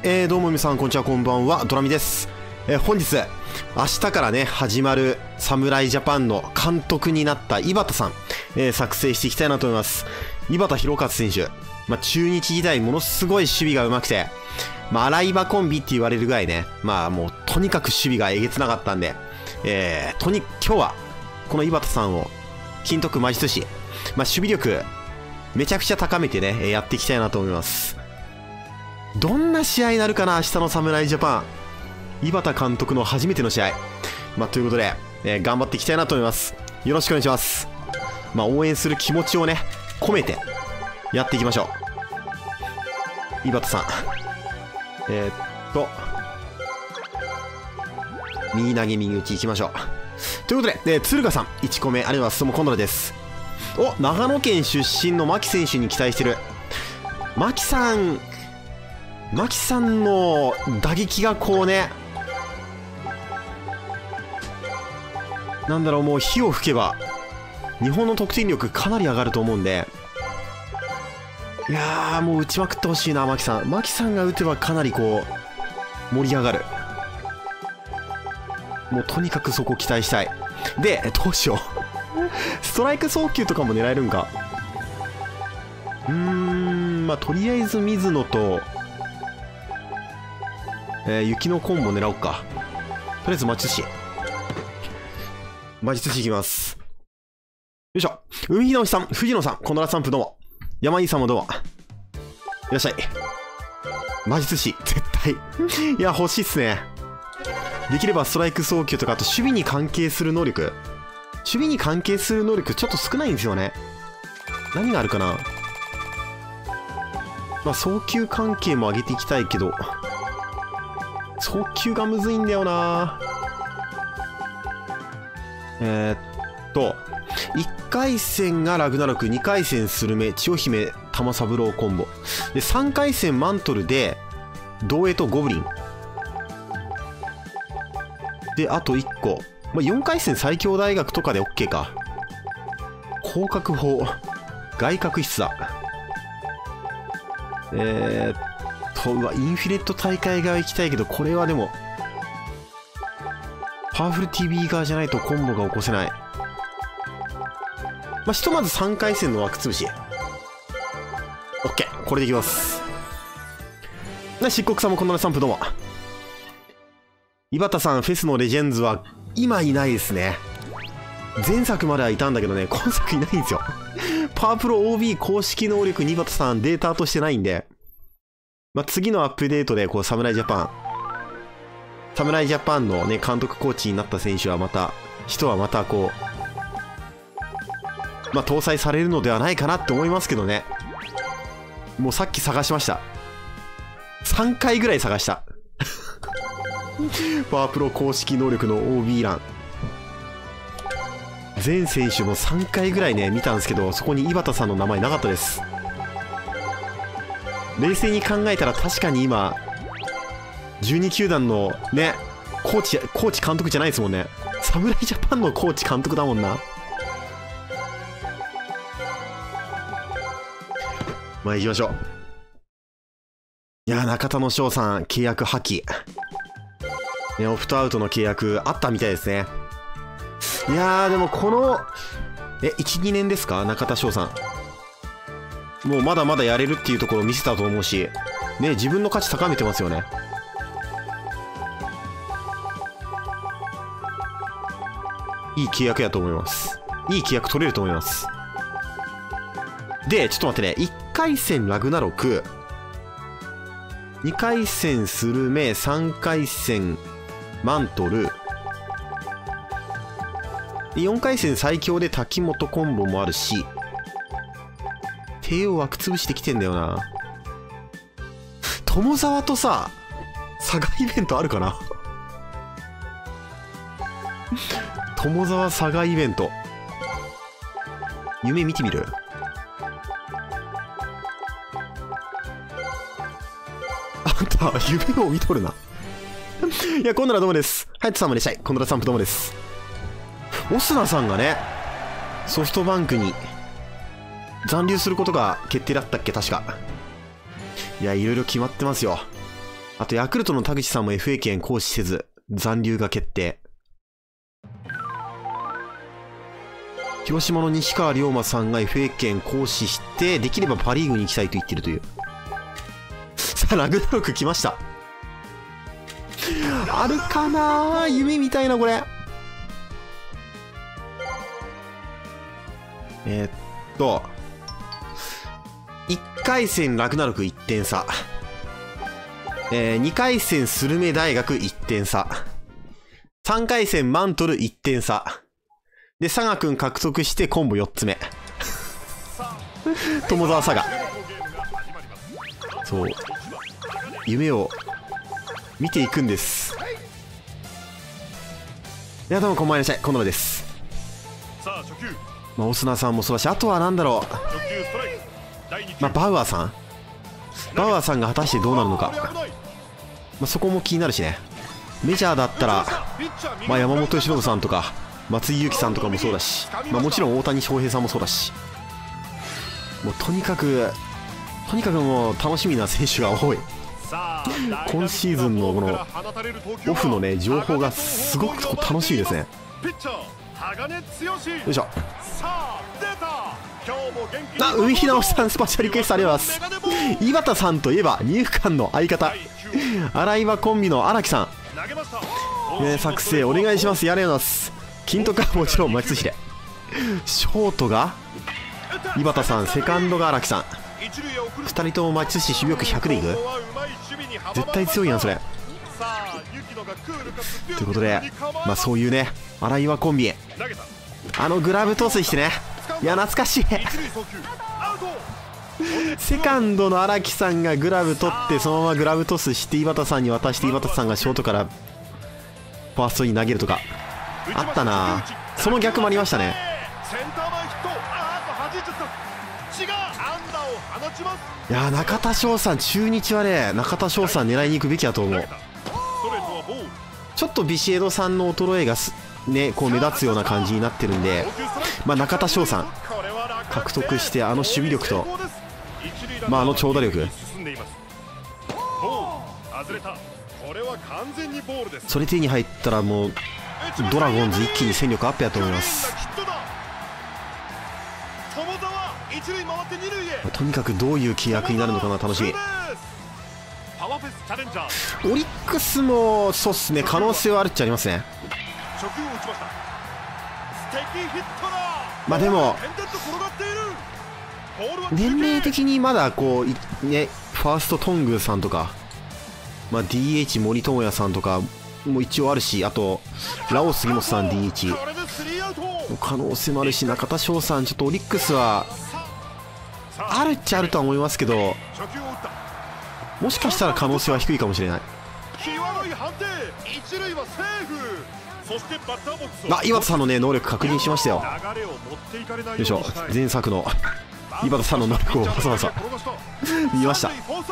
どうも皆さん、こんにちは、こんばんは、ドラミです。本日、明日からね、始まる侍ジャパンの監督になった井端さん、作成していきたいなと思います。井端弘和選手、中日時代ものすごい守備が上手くて、洗い場コンビって言われるぐらいね、もうとにかく守備がえげつなかったんで、今日は、この井端さんを、金徳魔術師、守備力、めちゃくちゃ高めてね、やっていきたいなと思います。どんな試合になるかな、明日の侍ジャパン。井端監督の初めての試合。ということで、頑張っていきたいなと思います。よろしくお願いします。応援する気持ちをね、込めて、やっていきましょう。井端さん。右投げ右打ちいきましょう。ということで、敦賀さん、1個目、ありがとうございます。どうも、今度です。お、長野県出身の牧選手に期待してる。牧さんの打撃がこうね、もう火を吹けば、日本の得点力かなり上がると思うんで、いやー、もう打ちまくってほしいな、牧さん。牧さんが打てばかなりこう、盛り上がる。もうとにかくそこ期待したい。で、どうしよう。ストライク送球とかも狙えるんか。とりあえず水野と、雪のコンボ狙おうか。とりあえず魔術師。魔術師いきます。よいしょ。海日直さん、藤野さん、コノラスタンプどうも。山井さんもどうも。いらっしゃい。魔術師、絶対。いや、欲しいっすね。できればストライク送球とか、あと守備に関係する能力。守備に関係する能力ちょっと少ないんですよね。何があるかな。送球関係も上げていきたいけど、送球がむずいんだよな。1回戦がラグナロク、2回戦スルメ、千代姫、玉三郎コンボ。で、3回戦マントルで、道営とゴブリン。で、あと1個。4回戦最強大学とかで OK か。広角砲。外角筆だ。インフィレット大会側行きたいけど、これはでも、パワフル TV 側じゃないとコンボが起こせない。ひとまず3回戦の枠潰し。OK。これでいきます。漆黒さんもこんなスタンプどうも。井端さん、フェスのレジェンズは、今いないですね。前作まではいたんだけどね、今作いないんですよ。パワープロ OB 公式能力に井端さんデータとしてないんで、次のアップデートで、侍ジャパンのね、監督コーチになった選手はまた、搭載されるのではないかなって思いますけどね。もうさっき探しました。3回ぐらい探した。パワープロ公式能力の OB 欄。全選手も3回ぐらいね、見たんですけど、そこに井端さんの名前なかったです。冷静に考えたら確かに今、12球団のね、コーチ監督じゃないですもんね。侍ジャパンのコーチ監督だもんな。行きましょう。いやー、中田の翔さん、契約破棄。ね、オプトアウトの契約あったみたいですね。いやー、でもこの、1、2年ですか、中田翔さん。もうまだまだやれるっていうところを見せたと思うし、ね、自分の価値高めてますよね。いい契約やと思います。いい契約取れると思います。で、ちょっと待ってね、1回戦ラグナロク、2回戦スルメ、3回戦マントル、4回戦最強で滝本コンボもあるし、帝王枠潰してきてんだよな。友沢とさ、佐賀イベントあるかな。友沢佐賀イベント。夢見てみる？あんた、夢を見とるな。いや、今度はどうもです。はい、つさんもいらっしゃい。今度はサンプどうもです。オスナさんがね、ソフトバンクに残留することが決定だったっけ、確か。いや、いろいろ決まってますよ。 あとヤクルトの田口さんも FA 権行使せず残留が決定。広島の西川龍馬さんが FA 権行使してできればパ・リーグに行きたいと言ってるという。さあラグナロク来ました。あるかなー、夢みたいなこれ。1回戦ラグナロク1点差、2回戦スルメ大学1点差、3回戦マントル1点差で、佐賀くん獲得してコンボ4つ目友沢佐賀。そう、夢を見ていくんです。いや、どうもこんばんは、いらっしゃい、こんばんはです。まあ、オスナさんもそうだし、あとはなんだろう、まあ、バウアーさんが果たしてどうなるのか、まあ、そこも気になるしね。メジャーだったら、まあ、山本由伸さんとか松井裕樹さんとかもそうだし、まあ、もちろん大谷翔平さんもそうだし、もうとにかくもう楽しみな選手が多い。今シーズンのこのオフのね情報がすごく楽しみですね。よいしょ。あ、海ひなおさんスパシャルリクエストありがとうございます。井端さんといえば二遊間の相方洗い場コンビの荒木さん、作成お願いします。やれよなす。金徳はもちろん松重、ショートが井端さん、セカンドが荒木さん、2人とも松市守備力100でいく。絶対強いやんそれ。ということで、まあそういうね洗い場コンビ、グラブトスしてね、いや懐かしいセカンドの荒木さんがグラブ取ってそのままグラブトスして井端さんに渡して、井端さんがショートからファーストに投げるとかあったな。その逆もありましたね。いや中田翔さん、中日はね中田翔さん狙いに行くべきだと思う。ちょっとビシエドさんの衰えがねこう目立つような感じになってるんで、まあ、中田翔さん獲得して、あの守備力と、まあ、あの長打力、それ手に入ったらもうドラゴンズ一気に戦力アップやと思います。とにかくどういう契約になるのかな楽しみ。オリックスもそうっすね、可能性はあるっちゃありますね。まあでも年齢的にまだこうね、ファーストトングさんとか、まあ、DH 森友哉さんとかも一応あるし、あとラオス杉本さん DH の可能性もあるし、中田翔さんちょっとオリックスはあるっちゃあるとは思いますけど、もしかしたら可能性は低いかもしれない。あ、井端さんのね能力確認しましたよ。よいしょ、前作の井端さんの能力をわざわざ見ました。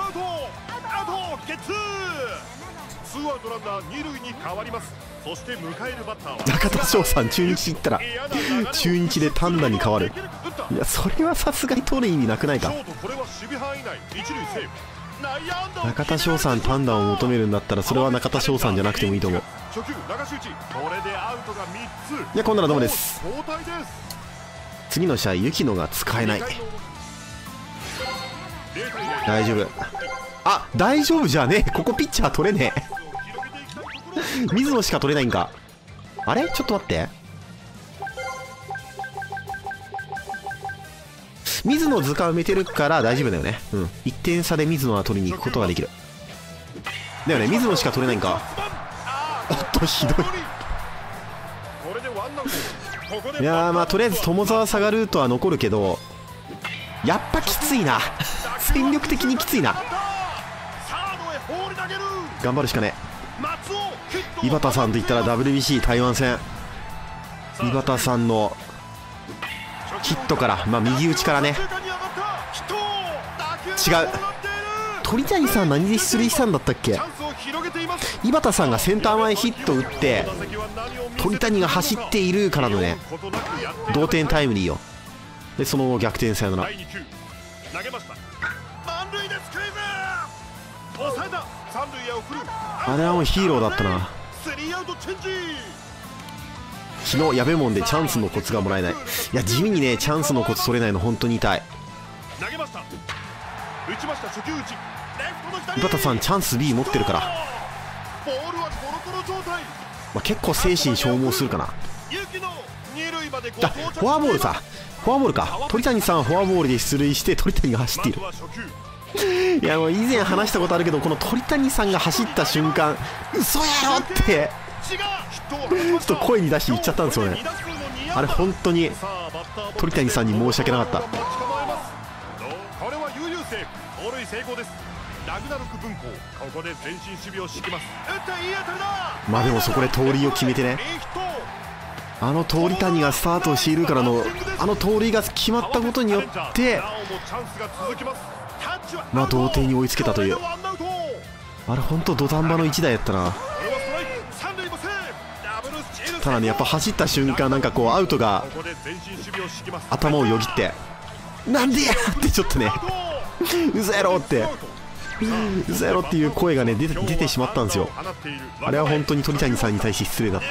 中田翔さん中日行ったら中日で単打に変わる。いやそれはさすがに取る意味なくないか。中田翔さん単打を求めるんだったらそれは中田翔さんじゃなくてもいいと思う。いやこんなのどうもです。次の試合雪乃が使えない。大丈夫。あ、大丈夫じゃねえ、ここピッチャー取れねえ水野しか取れないんか。あれちょっと待って、水野図鑑埋めてるから大丈夫だよね。うん、1点差で水野は取りに行くことができるだよね。水野しか取れないんか。おっとひどいいやーまあとりあえず友沢下がるとは残るけど、やっぱきついな戦力的にきついな。頑張るしかねえ。井端さんといったら WBC 台湾戦、井端さんのヒットから、まあ、右打ちからね。違う、鳥谷さん何で出塁したんだったっけ。井端さんがセンター前ヒット打って鳥谷が走っているからのね同点タイムリーよ。でその後逆転サヨナラ。 あれはもうヒーローだったな。昨日矢部門でチャンスのコツがもらえない。いや地味にねチャンスのコツ取れないの本当に痛い。井端さんチャンス B 持ってるから、まあ、結構精神消耗するかな。あ、フォアボールさ、フォアボールか。鳥谷さんフォアボールで出塁して鳥谷が走っている。いやもう以前話したことあるけど、この鳥谷さんが走った瞬間嘘やろってちょっと声に出して言っちゃったんですよね。あれ本当に鳥谷さんに申し訳なかった。まあでもそこで盗塁を決めてね、あの鳥谷がスタートしているからのあの盗塁が決まったことによってまあ同点に追いつけたという、あれ本当土壇場の一打やったな。ただねやっぱ走った瞬間なんかこうアウトが頭をよぎってなんでやってちょっとね嘘やろって嘘やろっていう声がね出てしまったんですよ。あれは本当に鳥谷さんに対して失礼だった。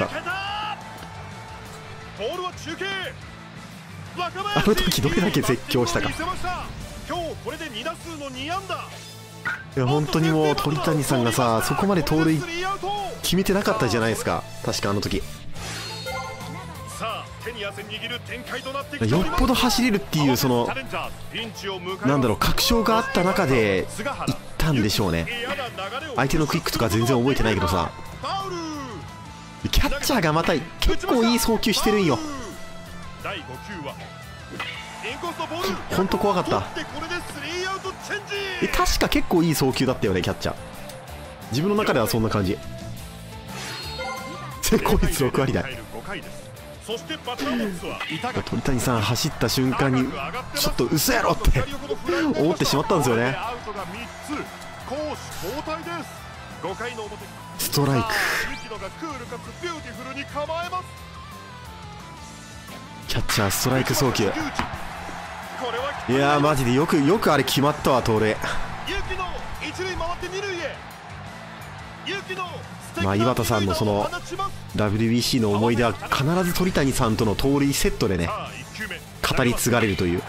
あの時どれだけ絶叫したか。いや本当にもう鳥谷さんがさそこまで盗塁決めてなかったじゃないですか確かあの時。よっぽど走れるっていうそのなんだろう確証があった中で行ったんでしょうね。相手のクイックとか全然覚えてないけどさ、キャッチャーがまた結構いい送球してるんよ。ほんと怖かった。確か結構いい送球だったよねキャッチャー。自分の中ではそんな感じ。成功率6割台。鳥谷さん走った瞬間にちょっと嘘やろって思ってしまったんですよね。ストライク。キャッチャーストライク送球。いやーマジでよくあれ決まったわ盗塁。まあ井端さんのその WBC の思い出は必ず鳥谷さんとの盗塁セットでね語り継がれるという。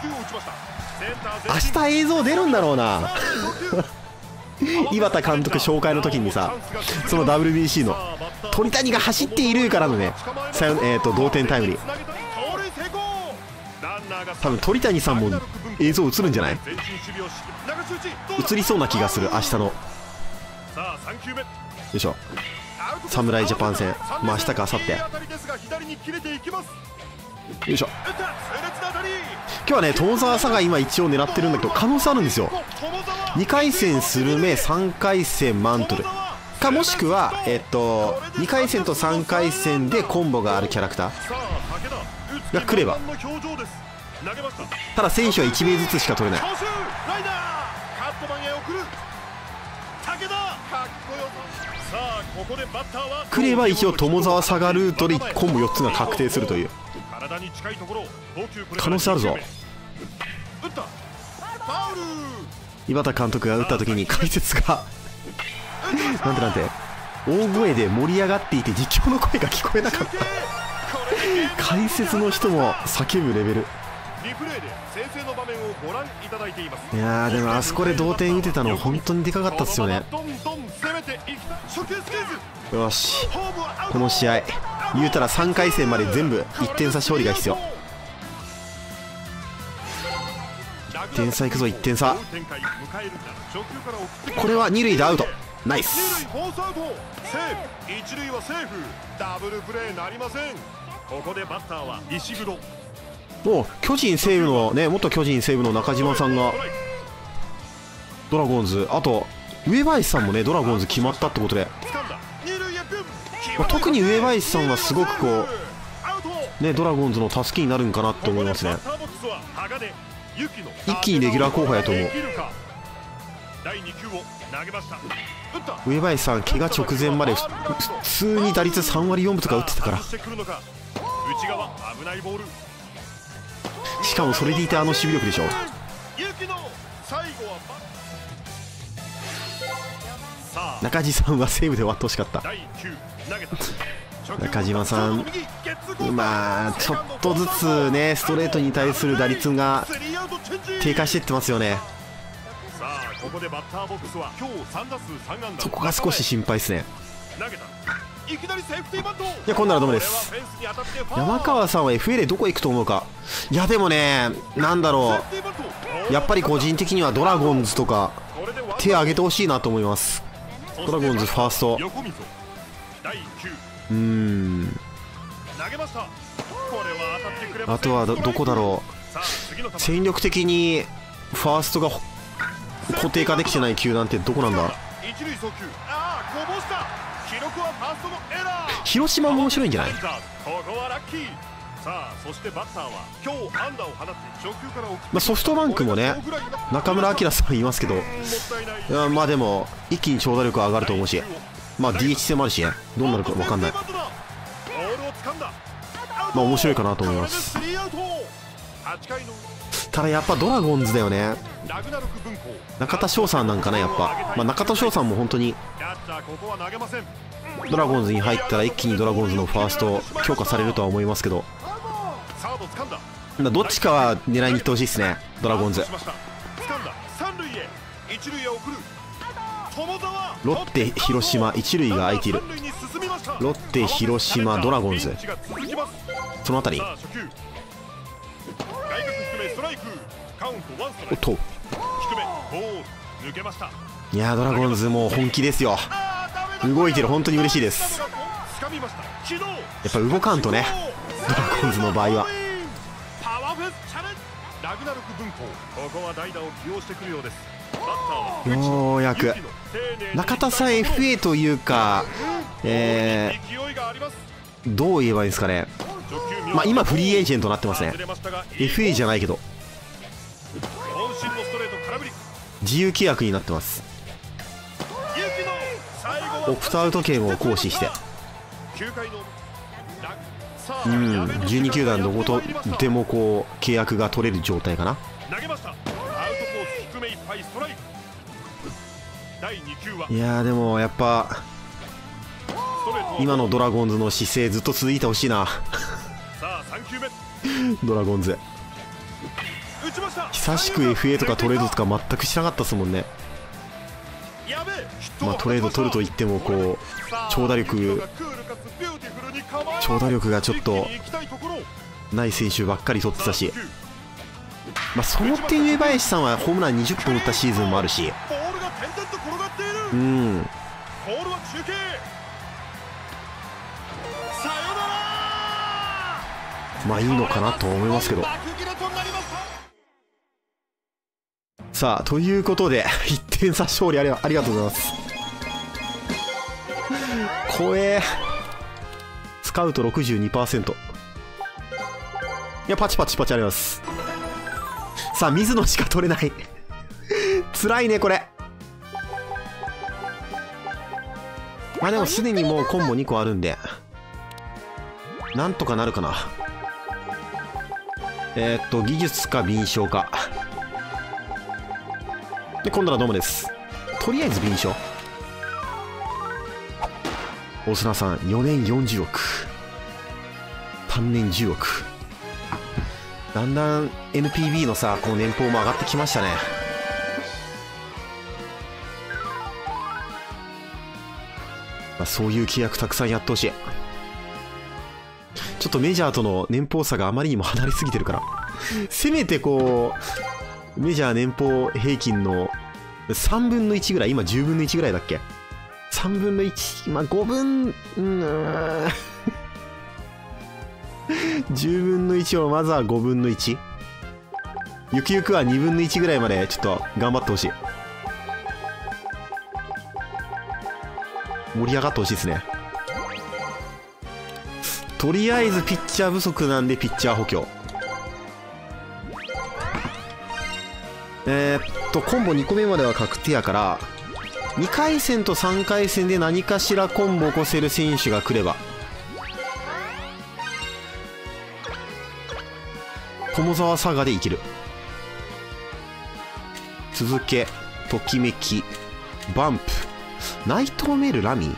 明日映像出るんだろうな井端監督紹介の時にさその WBC の鳥谷が走っているからのね同点タイムリー、多分鳥谷さんも映像映るんじゃない？映りそうな気がする明日の。よいしょ侍ジャパン戦、まあ明日か明後日。よいしょ。今日はね友澤さんが今一応狙ってるんだけど可能性あるんですよ。2回戦スルメ3回戦マントルか、もしくは2回戦と3回戦でコンボがあるキャラクターが来れば。ただ選手は1名ずつしか取れない。来れば一応友澤佐賀ルートでコンボ4つが確定するという可能性あるぞ。井端監督が打った時に解説がなんて大声で盛り上がっていて実況の声が聞こえなかった解説の人も叫ぶレベル。いやーでもあそこで同点打てたの本当にでかかったっすよね。よしこの試合言うたら3回戦まで全部1点差勝利が必要。1点差いくぞ1点差。これは2塁でアウト。ナイス。もう巨人西武のね元巨人西武の中島さんがドラゴンズ、あと上林さんもねドラゴンズ決まったってことで、まあ、特に上林さんはすごくこうねドラゴンズの助けになるんかなって思いますね。一気にレギュラー候補やと思う。上林さん怪我直前まで普通に打率3割4分とか打ってたから、しかもそれでいてあの守備力でしょ。 中地さんはセーブで終わってほしかった。中島さん、まあちょっとずつねストレートに対する打率が低下していってますよね。そこが少し心配ですね。いや、今度はどうもです。山川さんは FA でどこ行くと思うか。いやでもね、なんだろう、やっぱり個人的にはドラゴンズとか手を挙げてほしいなと思います。ドラゴンズファースト、あとはどこだろう。戦力的にファーストが固定化できてない球団ってどこなんだ。広島も面白いんじゃない。まあソフトバンクもね、中村晃さんいますけど、まあでも一気に長打力上がると思うし、まあ DH 戦もあるしね、どうなるか分かんない。まあ面白いかなと思います。ただやっぱドラゴンズだよね。中田翔さんなんかね、やっぱ、まあ、中田翔さんも本当にドラゴンズに入ったら一気にドラゴンズのファースト強化されるとは思いますけど、どっちかは狙いに行ってほしいですね、ドラゴンズ。ロッテ、広島、一塁が空いている。ロッテ、広島、ドラゴンズ、その辺り。おっと、いやー、ドラゴンズもう本気ですよ。動いてる、本当に嬉しいです。やっぱ動かんとね、ドラゴンズの場合は。ようやく中田さん FA というか、どう言えばいいんですかね。まあ今フリーエージェントになってますね。 FA じゃないけど自由契約になってます。オプトアウト権を行使して、12球団どことでもこう契約が取れる状態かな。いやーでもやっぱ今のドラゴンズの姿勢ずっと続いてほしいなドラゴンズ久しく FA とかトレードとか全くしなかったですもんね。まあトレード取るといってもこう長打力がちょっとない選手ばっかり取ってたし、まあその点上林さんはホームラン20本打ったシーズンもあるし、まあいいのかなと思いますけど。さあということで1点差勝利ありがとうございます。怖え。スカウト 62%。 いやパチパチパチあります。さあ水野しか取れない辛いねこれ。まあでもすでにもうコンボ2個あるんでなんとかなるかな。技術か敏捷かで、今度はどうもです。とりあえず敏捷。大砂さん4年40億単年10億。だんだん NPB のさこの年俸も上がってきましたね。まあ、そういう契約たくさんやってほしい。ちょっとメジャーとの年俸差があまりにも離れすぎてるからせめてこうメジャー年俸平均の3分の1ぐらい、今10分の1ぐらいだっけ。3分の1、まあ5分10分の1をまずは5分の1、ゆくゆくは2分の1ぐらいまでちょっと頑張ってほしい。盛り上がってほしいですね。とりあえずピッチャー不足なんでピッチャー補強。コンボ2個目までは確定やから2回戦と3回戦で何かしらコンボ起こせる選手が来れば友沢佐賀でいける。続け、ときめき、バンプ、 内藤メールラミー、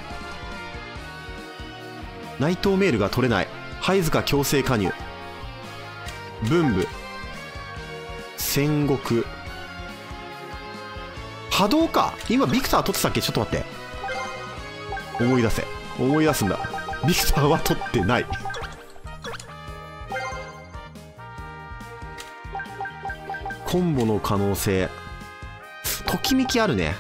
内藤メールが取れない。灰塚強制加入。文武戦国波動か。今ビクター取ってたっけ。ちょっと待って、思い出せ。思い出すんだ。ビクターは取ってない。コンボの可能性ときめきあるね。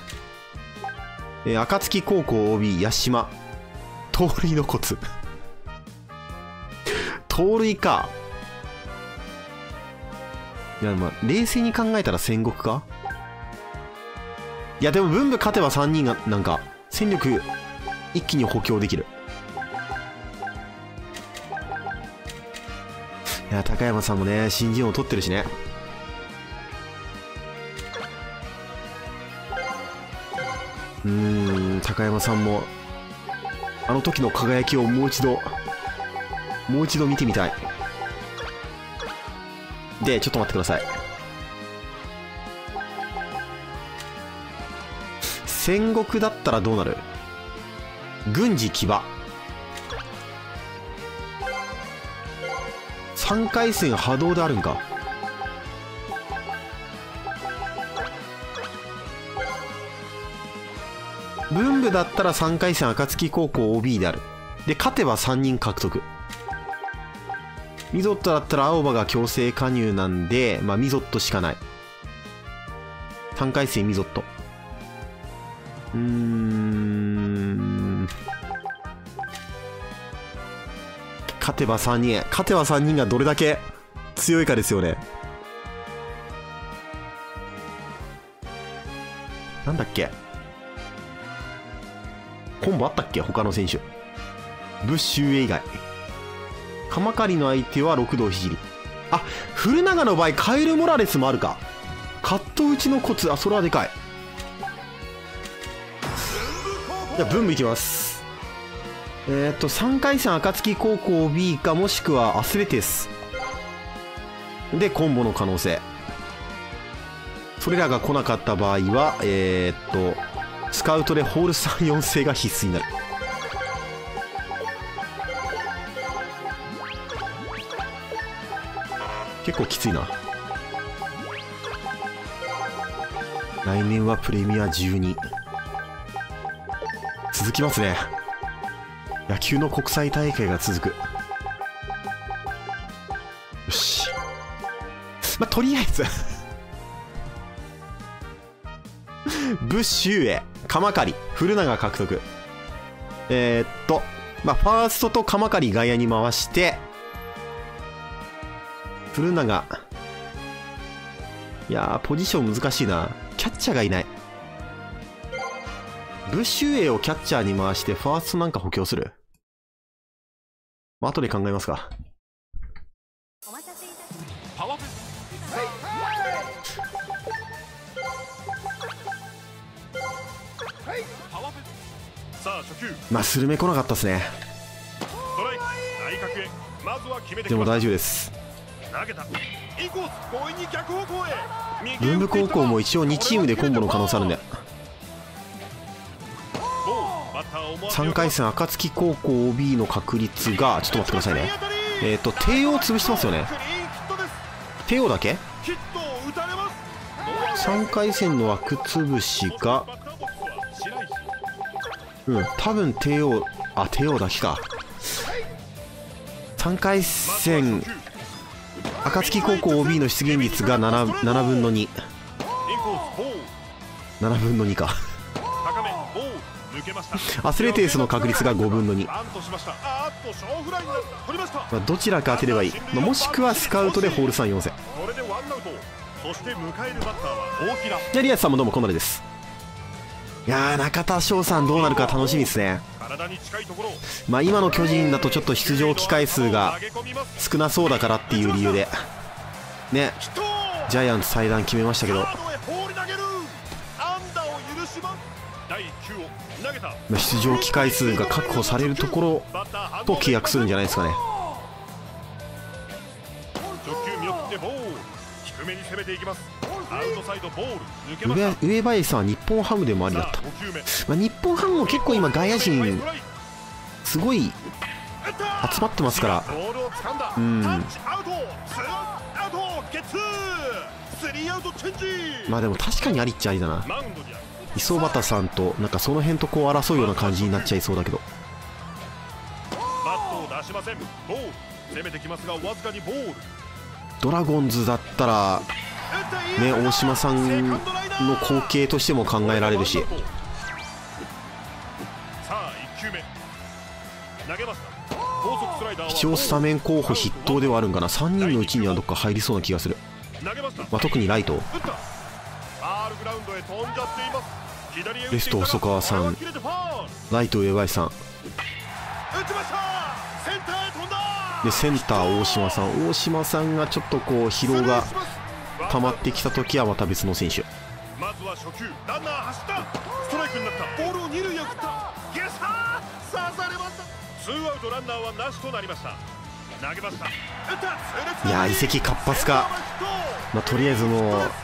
暁高校 OB 八島盗塁のコツ盗塁か。いや、まあ冷静に考えたら戦国か。いやでも文武勝てば3人がなんか戦力一気に補強できる。いや高山さんもね新人王取ってるしね。高山さんもあの時の輝きをもう一度見てみたい。でちょっと待ってください。戦国だったらどうなる。軍事騎馬3回戦波動であるんか。文武だったら3回戦暁高校 OB である。で勝てば3人獲得。ミゾットだったら青葉が強制加入なんで、まあミゾットしかない。3回戦ミゾット。勝てば3人。勝てば3人がどれだけ強いかですよね。なんだっけ、コンボあったっけ他の選手。ブッシュ以外。鎌刈りの相手は六道聖。あ、古長の場合カエル・モラレスもあるか。カット打ちのコツ。あ、それはでかい。じゃあ文武いきます。3回戦暁高校 B かもしくはアスレティスでコンボの可能性。それらが来なかった場合はスカウトでホール3、4制が必須になる。結構きついな。来年はプレミア12続きますね。野球の国際大会が続く。よし、まあとりあえずブッシュへ鎌刈り古長獲得。まあファーストと鎌刈り外野に回して古長。いやーポジション難しいな。キャッチャーがいない。ブッシュエをキャッチャーに回してファーストなんか補強する。まあ後で考えますか。まあスルメ来なかったですね。でも大丈夫です。文武高校も一応2チームでコンボの可能性あるんで。3回戦暁高校 OB の確率がちょっと待ってくださいね。帝王潰してますよね。帝王だけ3回戦の枠潰しが多分帝王、あ帝王だけか。3回戦暁高校 OB の出現率が 7分の2。7分の2かアスレティスの確率が5分の2。まあ、どちらか当てればいい、まあ、もしくはスカウトでホール3、4戦。じゃあリアスさんもどうもこんなでです。いやー中田翔さんどうなるか楽しみですね。まあ今の巨人だとちょっと出場機会数が少なそうだからっていう理由でねジャイアンツ退団決めましたけど、出場機会数が確保されるところと契約するんじゃないですかね。 上林さんは日本ハムでもありだった。日本ハムも結構今外野陣すごい集まってますから、まあでも確かにありっちゃありだな。磯端さんとなんかその辺とこう争うような感じになっちゃいそうだけど。ドラゴンズだったらね、大島さんの後継としても考えられるし、一応スタメン候補筆頭ではあるんかな。3人のうちにはどっか入りそうな気がする。特にライト、レフト細川さん、ライト上林さんで、センター大島さん。大島さんがちょっとこう疲労が溜まってきた時はまた別の選手。まずは初球、ランナー走った、ストライクになった、ボールを二塁へ送った、ゲッサー、刺されました。ツーアウトランナーはなしとなりました。投げました。いやー、移籍活発か。まあとりあえずもう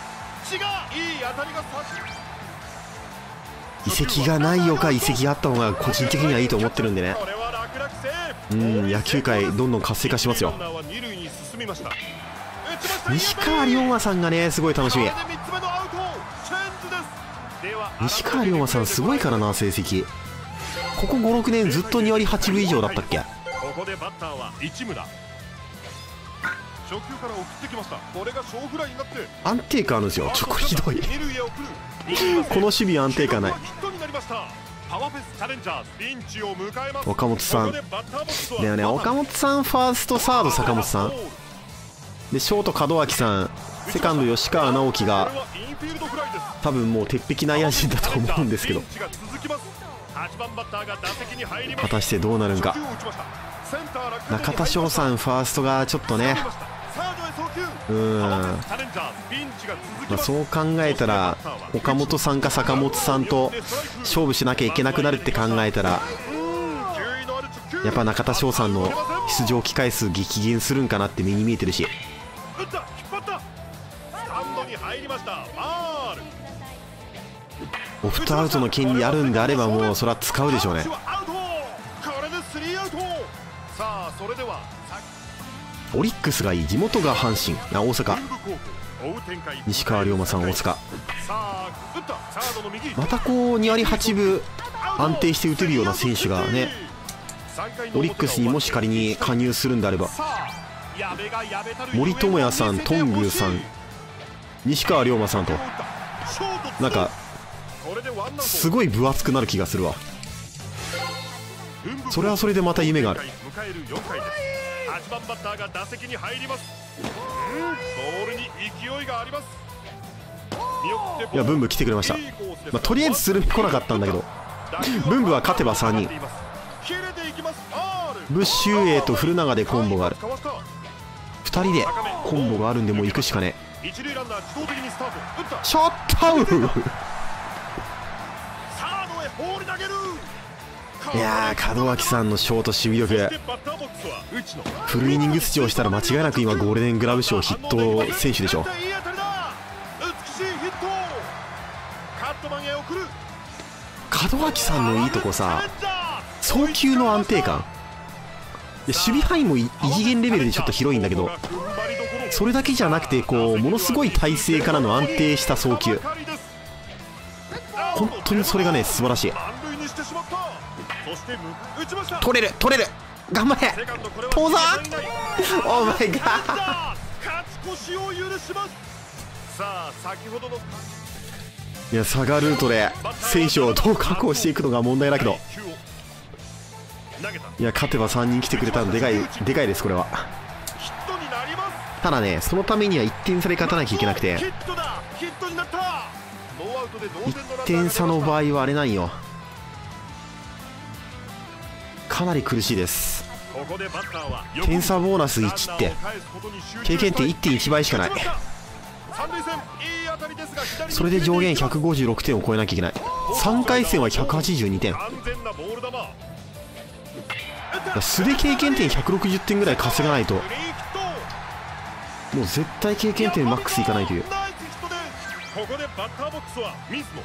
移籍がないよか移籍があった方が個人的にはいいと思ってるんでね。野球界どんどん活性化しますよ。西川龍馬さんがね、すごい楽しみ。西川龍馬さんすごいからな、成績。ここ5、6年ずっと2割8分以上だったっけ。ここでバッターは市村。初球から送ってきました。これが小フライになって安定感あるんですよ。これひどいこの守備安定感ない。岡本さんだよね。岡本さんファーストサード坂本さんで、ショート門脇さん、セカンド吉川直樹が多分もう鉄壁内野陣だと思うんですけど、果たしてどうなるんか。中田翔さんファーストがちょっとね、まあ、そう考えたら岡本さんか坂本さんと勝負しなきゃいけなくなるって考えたら、やっぱ中田翔さんの出場機会数激減するんかなって目に見えてるし、オプトアウトの権利あるんであればもうそれは使うでしょうね。オリックスがいい。地元が阪神、大阪。西川龍馬さん大阪。またこう2割8分安定して打てるような選手がね、オリックスにもし仮に加入するんであれば、森友哉さん、頓宮さん、西川龍馬さんとなんかすごい分厚くなる気がするわ。それはそれでまた夢がある。8番バッターが打席に入ります。ボールに勢いがあります。いや、ブンブ来てくれました。まあ、とりあえずスルメ来なかったんだけど、ブンブは勝てば3人。ブッシュエイと古永でコンボがある。2人でコンボがあるんでもう行くしかねえ。ショットいやー、門脇さんのショート守備力、フルイニング出場したら間違いなく今ゴールデングラブ賞筆頭選手でしょ。門脇さんのいいとこさ、送球の安定感。守備範囲も異次元レベルでちょっと広いんだけど、それだけじゃなくてこうものすごい体勢からの安定した送球、本当にそれがね素晴らしい。取れる取れる、頑張れ遠ざオーマイガー。いや、サガルートで選手をどう確保していくのが問題だけど、いや、勝てば3人来てくれたのでかいでかいです。これはただね、そのためには1点差で勝たなきゃいけなくて、1点差の場合はあれなんよ、かなり苦しいです。点差ボーナス1って経験点 1.1 倍しかない。それで上限156点を超えなきゃいけない。3回戦は182点、素で経験点160点ぐらい稼がないともう絶対経験点マックスいかないという。 ここでバッターボックスは水野。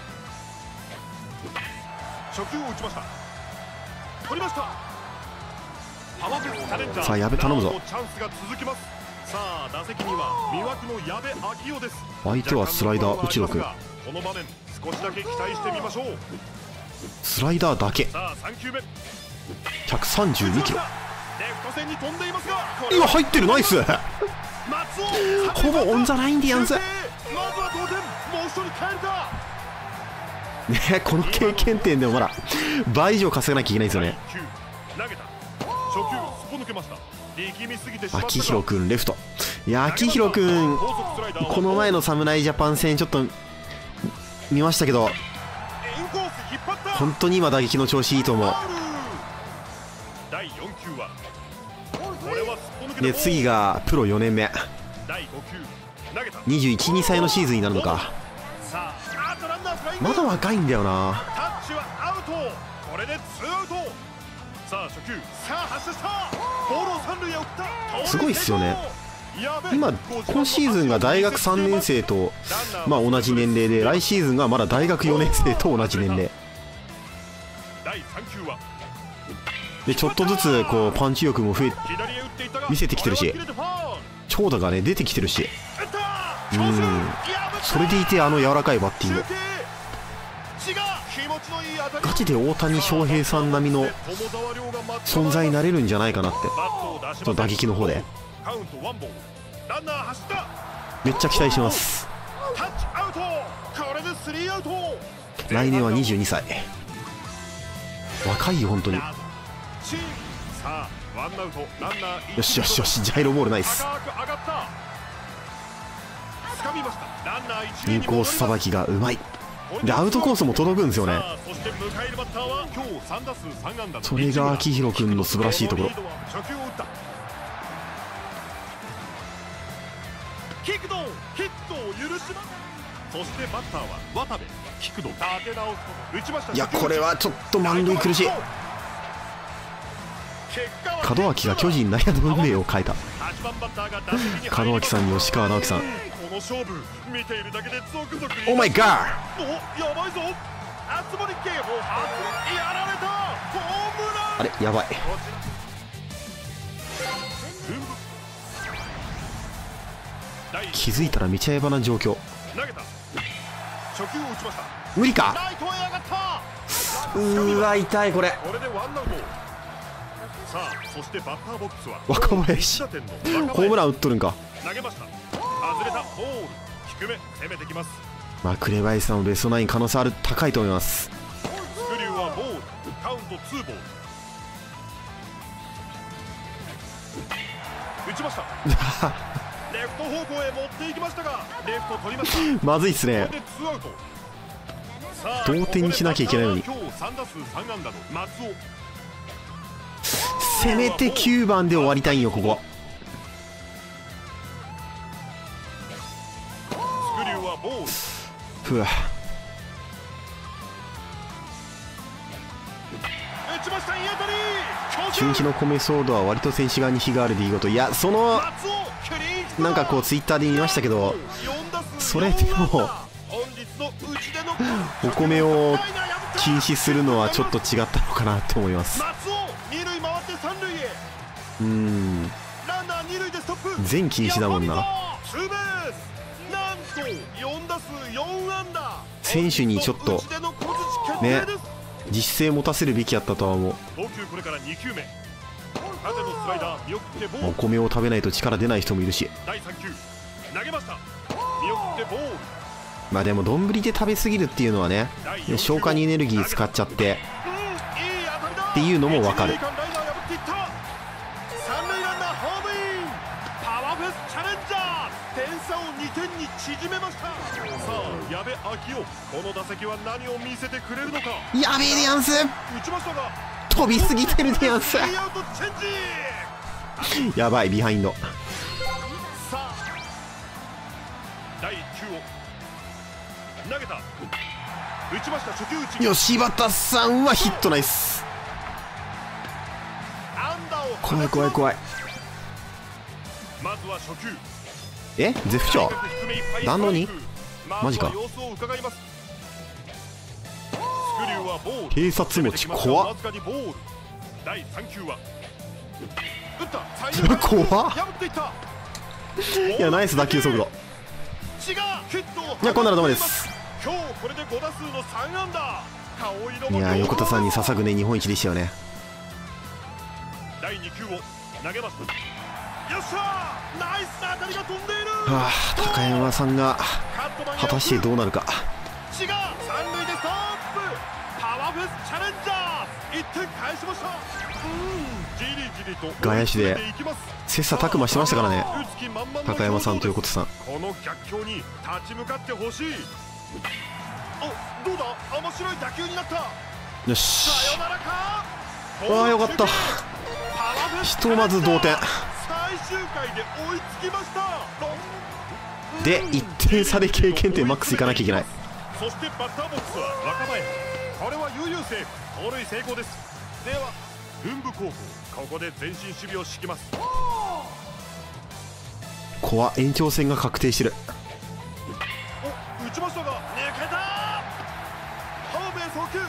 初球を打ちました。取りました。パワフルチャレンジャー。 さあ矢部頼むぞ。 チャンスが続きます。さあ打席には魅惑の矢部昭夫です。 相手はスライダー内野君。 この場面少しだけ期待してみましょう。 スライダーだけ。 さあ3球目。 132キロ。 レフト線に飛んでいますが、 今入ってる。ナイス。 松尾ほぼオンザラインでやんぜ。 まずは同点。もう一人帰るか。 ね、この経験点でもまだ倍以上稼がなきゃいけないんですよね。 投げた。初球すぽ抜けました。力みすぎてしまった。 秋広君レフト。いや秋広君この前の侍ジャパン戦ちょっと見ましたけど、本当に今打撃の調子いいと思う。 第4球はこれはすっぽ抜けた。 で次がプロ4年目。 第5球投げた。 21、2歳のシーズンになるのか。 さあランナーフライ。 まだ若いんだよな。 タッチはアウト。これで2アウト。さあ初球。さあ発射した。ボールを三塁へ送った。 すごいっすよね。今シーズンが大学3年生と、まあ、同じ年齢で、来シーズンがまだ大学4年生と同じ年齢第3球はで、ちょっとずつこうパンチ力も見せてきてるし、長打がね出てきてるし、それでいてあの柔らかいバッティング、ガチで大谷翔平さん並みの存在になれるんじゃないかなって、その打撃の方でめっちゃ期待してます。来年は22歳。若いよ本当に。よしよしよし、ジャイロボールナイス。インコースさばきがうまい。でアウトコースも届くんですよね。それが秋広君の素晴らしいところ。 そしてバッターは渡部。菊野立て直す。打ちました。 いやこれはちょっと満塁苦しい。門脇が巨人内野の運命を変えた。門脇さん、吉川直樹さん、オーマイガー。あれやばい。気づいたら道やばな状況。無理か。うわ痛いこれ。若林ホームラン打っとるんか。まあ紅林さんもベストナイン可能性ある、高いと思います。まずいっすね。同点にしなきゃいけないのに。せめて9番で終わりたいんよここ。ふわ。中日の米ソードは割と選手側に非があるでいいこと。いやそのなんかこうツイッターで見ましたけど、それでもお米を禁止するのはちょっと違ったのかなって思います。全禁止だもんな。選手にちょっとね自主性持たせるべきやったとは思う。お米を食べないと力出ない人もいるし、まあでも丼で食べ過ぎるっていうのはね、消化にエネルギー使っちゃってっていうのも分かる。矢部昭夫、この打席は何を見せてくれるのか。やべえでやんす。飛びすぎてるでやんす。やばいビハインド。第1球を投げた。打ちました。初球打ち。よし柴田さんはヒットナイス。怖い怖い怖い。まずは初球。絶不調弾道にマジか。警察持ち怖っ。怖っ。いやナイス打球速度。いやこんなのダメです。いや横田さんに捧ぐね日本一でしたよね。 第2球を投げました。よっしゃー、ナイスな当たりが飛んでいる。 はあ、高山さんが果たしてどうなるか。 違う、三塁でストップ。パワーフェスチャレンジャー1点返しました。じりじりと外野手で切磋琢磨してましたからね、高山さんと横田さん。 この逆境に立ち向かってほしい。お、どうだ、面白い打球になった。 よし、 さよならか。 ああよかった。ひとまず同点最終回で追いつきました。 で1点差で経験点マックスいかなきゃいけない。 そしてバッターボックスは若林。これは悠々セーフ、盗塁成功です。では文武高校、ここで前進守備を敷きます。 怖、延長戦が確定してる。 お、打ちましたが抜けた。ホームへ送球。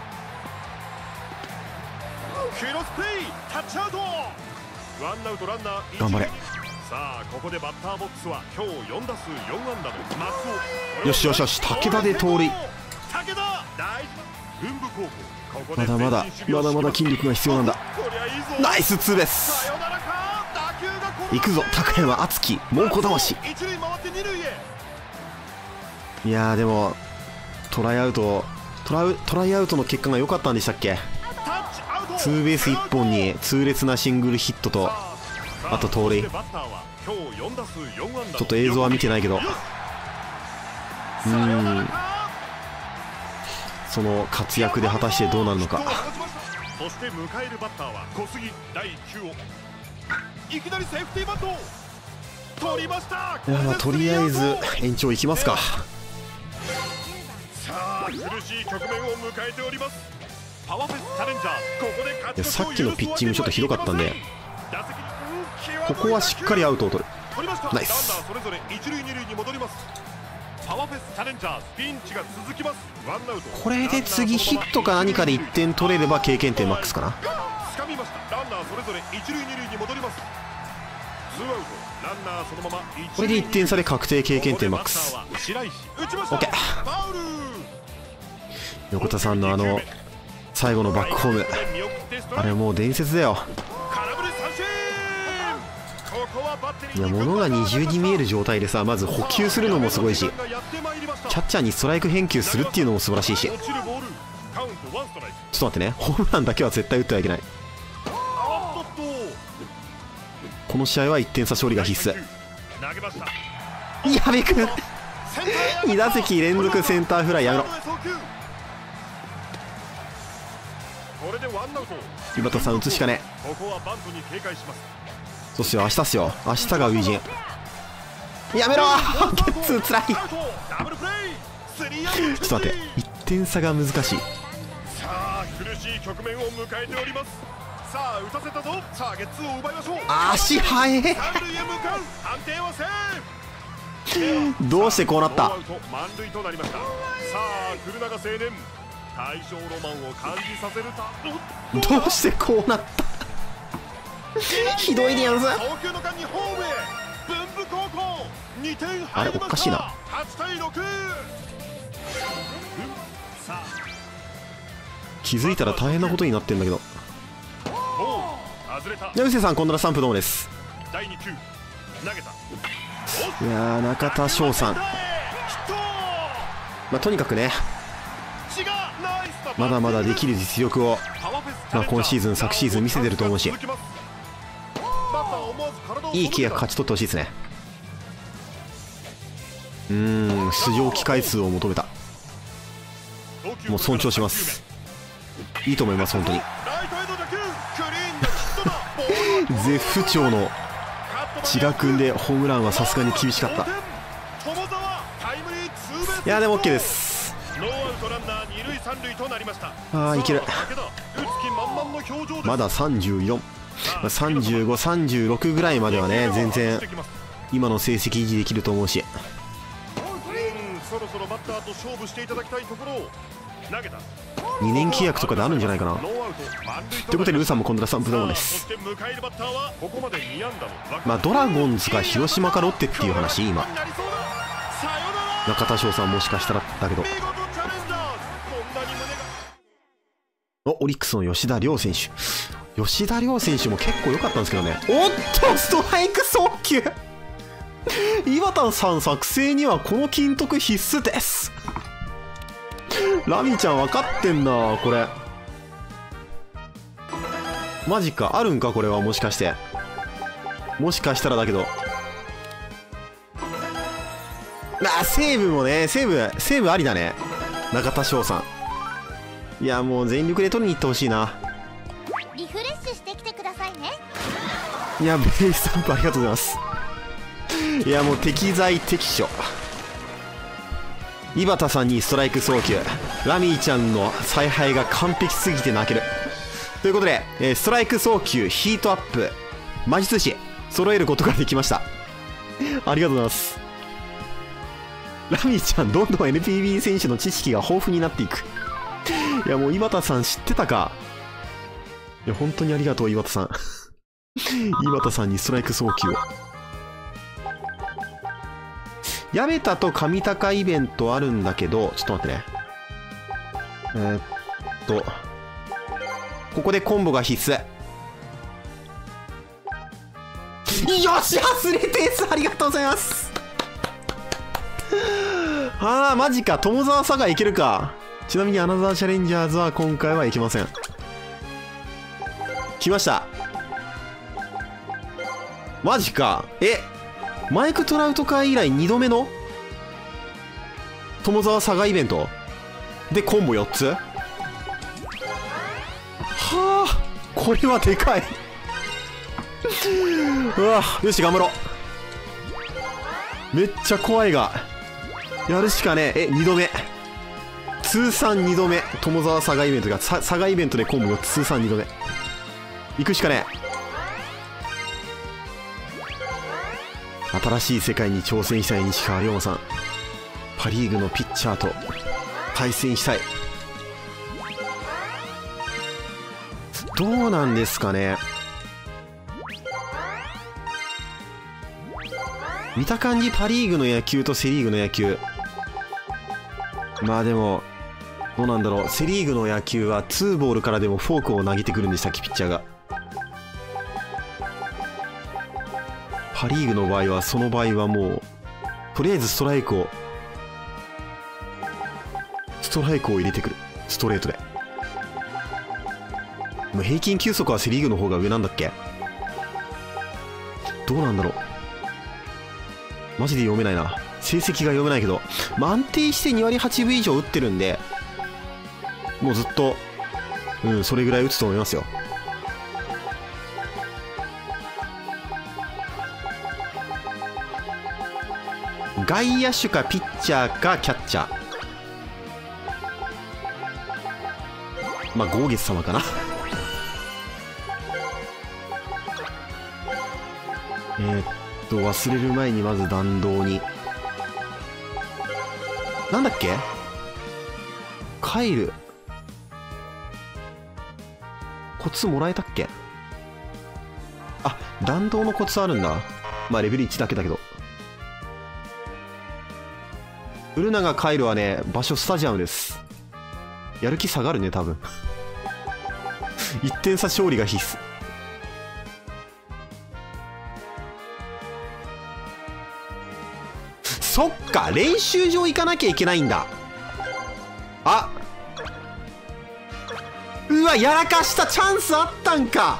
クロスプレー、タッチアウト。ワンアウトランナー1。 頑張れ。 さあここでバッターボックスは今日4打数4安打の松尾。 よしよしよし、武田で盗塁。 武田、大事。文武高校、ここでまだまだ筋力が必要なんだ。ナイスツーベース。 さよならか。打球が行くぞ高山敦樹、猛虎魂。 一塁回って二塁へ。 いやーでもトライアウトの結果が良かったんでしたっけ。ツーベース1本に痛烈なシングルヒットと、あと盗塁。ちょっと映像は見てないけど、その活躍で果たしてどうなるのか。 そして迎えるバッターは小杉。第1球をいきなりセーフティーバント取りました。 いやまあとりあえず延長いきますか。 さあ苦しい局面を迎えております。パワーフェスチャレンジャー、ここで勝ち越しを許すわけにはいきません。 さっきのピッチングちょっとひどかったんで、ここはしっかりアウトを取る。ナイス。 ランナーそれぞれ一塁二塁に戻ります。パワーフェスチャレンジャー、ピンチが続きます。ワンアウト。 これで次ヒットか何かで1点取れれば経験点マックスかな。 掴みました。ランナーそれぞれ一塁二塁に戻ります。ツーアウト、ランナーそのまま一塁。 これで1点差で確定経験点マックス。オッケー。横田さんの最後のバックホーム、あれもう伝説だよ。いや物が二重に見える状態でさ、まず捕球するのもすごいし、キャッチャーにストライク返球するっていうのも素晴らしいし。ちょっと待ってね、ホームランだけは絶対打ってはいけない。この試合は1点差勝利が必須。矢部君2打席連続センターフライやめろ。井端さん打つしかね。そうっすよ、明日っすよ、明日が初陣。やめろゲッツーつらい。ちょっと待って、1点差が難しい。 さあ苦しい局面を迎えております。さあ打たせたぞ。さあゲッツーを奪いましょう。 足速え。どうしてこうなった。 満塁となりました。さあ古永青年、大正ロマンを感じさせるた。 どうしてこうなったひどいニュアンス。あれおかしいな。気づいたら大変なことになってんだけど。成瀬さんこんならスタンプどうもです。いやー中田翔さん、まあとにかくね、まだまだできる実力を、まあ、今シーズン昨シーズン見せてると思うし、いい契約勝ち取ってほしいですね。出場機会数を求めた。もう尊重します。いいと思います本当に。絶不調の千賀君でホームランはさすがに厳しかった。いやでも OK です。ああいける。まだ34、35、36ぐらいまではね全然今の成績維持できると思うし。 そろそろバッターと勝負していただきたいところを投げた。 2年契約とかであるんじゃないかな。ということでルーさんも今度は3分の1です。まあドラゴンズか広島かロッテっていう話。今中田翔さんもしかしたらだけど、オリックスの吉田亮選手。吉田亮選手も結構良かったんですけどね。おっとストライク送球井端さん作成にはこの金徳必須です。ラミちゃん分かってんなこれ。マジか、あるんかこれは。もしかしてもしかしたらだけど、西武もね、西武ありだね。中田翔さん、いやもう全力で取りに行ってほしいな。 リフレッシュしてきてくださいね。 いやベーススタンプありがとうございます。いやもう適材適所。井端さんにストライク送球。ラミーちゃんの采配が完璧すぎて泣ける。ということで、ストライク送球ヒートアップ魔術師揃えることができました。ありがとうございます。ラミーちゃんどんどん NPB 選手の知識が豊富になっていく。いやもう井端さん知ってたか。いや本当にありがとう井端さん。井端さんにストライク送球を。矢部田と上高イベントあるんだけど、ちょっと待ってね。ここでコンボが必須。よし外れてーす。ありがとうございます。ああマジか。友沢佐賀いけるか。ちなみにアナザーチャレンジャーズは今回はいけません。来ました。マジか。マイク・トラウト会以来2度目の友沢佐賀イベントでコンボ4つ。はあこれはでかい。うわよし頑張ろう。めっちゃ怖いがやるしかねえ。2度目通算2度目友沢佐賀イベントが佐賀イベントでコンボ4つ通算2度目行くしかねえ。新しい世界に挑戦したい西川龍馬さん。パ・リーグのピッチャーと対戦したい。どうなんですかね。見た感じパ・リーグの野球とセ・リーグの野球、まあでもどうなんだろう。セ・リーグの野球は2ボールからでもフォークを投げてくるんでしたっけピッチャーが。パ・リーグの場合はその場合はもうとりあえずストライクを入れてくる。ストレートで。もう平均球速はセ・リーグの方が上なんだっけ。どうなんだろう。マジで読めないな。成績が読めないけど、まあ、安定して2割8分以上打ってるんで、もうずっとそれぐらい打つと思いますよ。外野手かピッチャーかキャッチャー。まあ豪月様かな。忘れる前にまず弾道になんだっけ。カイルコツもらえたっけ。あ、弾道のコツあるんだ。まあレベル1だけだけど。古永カイルはね、場所スタジアムです。やる気下がるね多分。1点差勝利が必須。そっか、練習場行かなきゃいけないんだ。あ、うわ、やらかした。チャンスあったんか。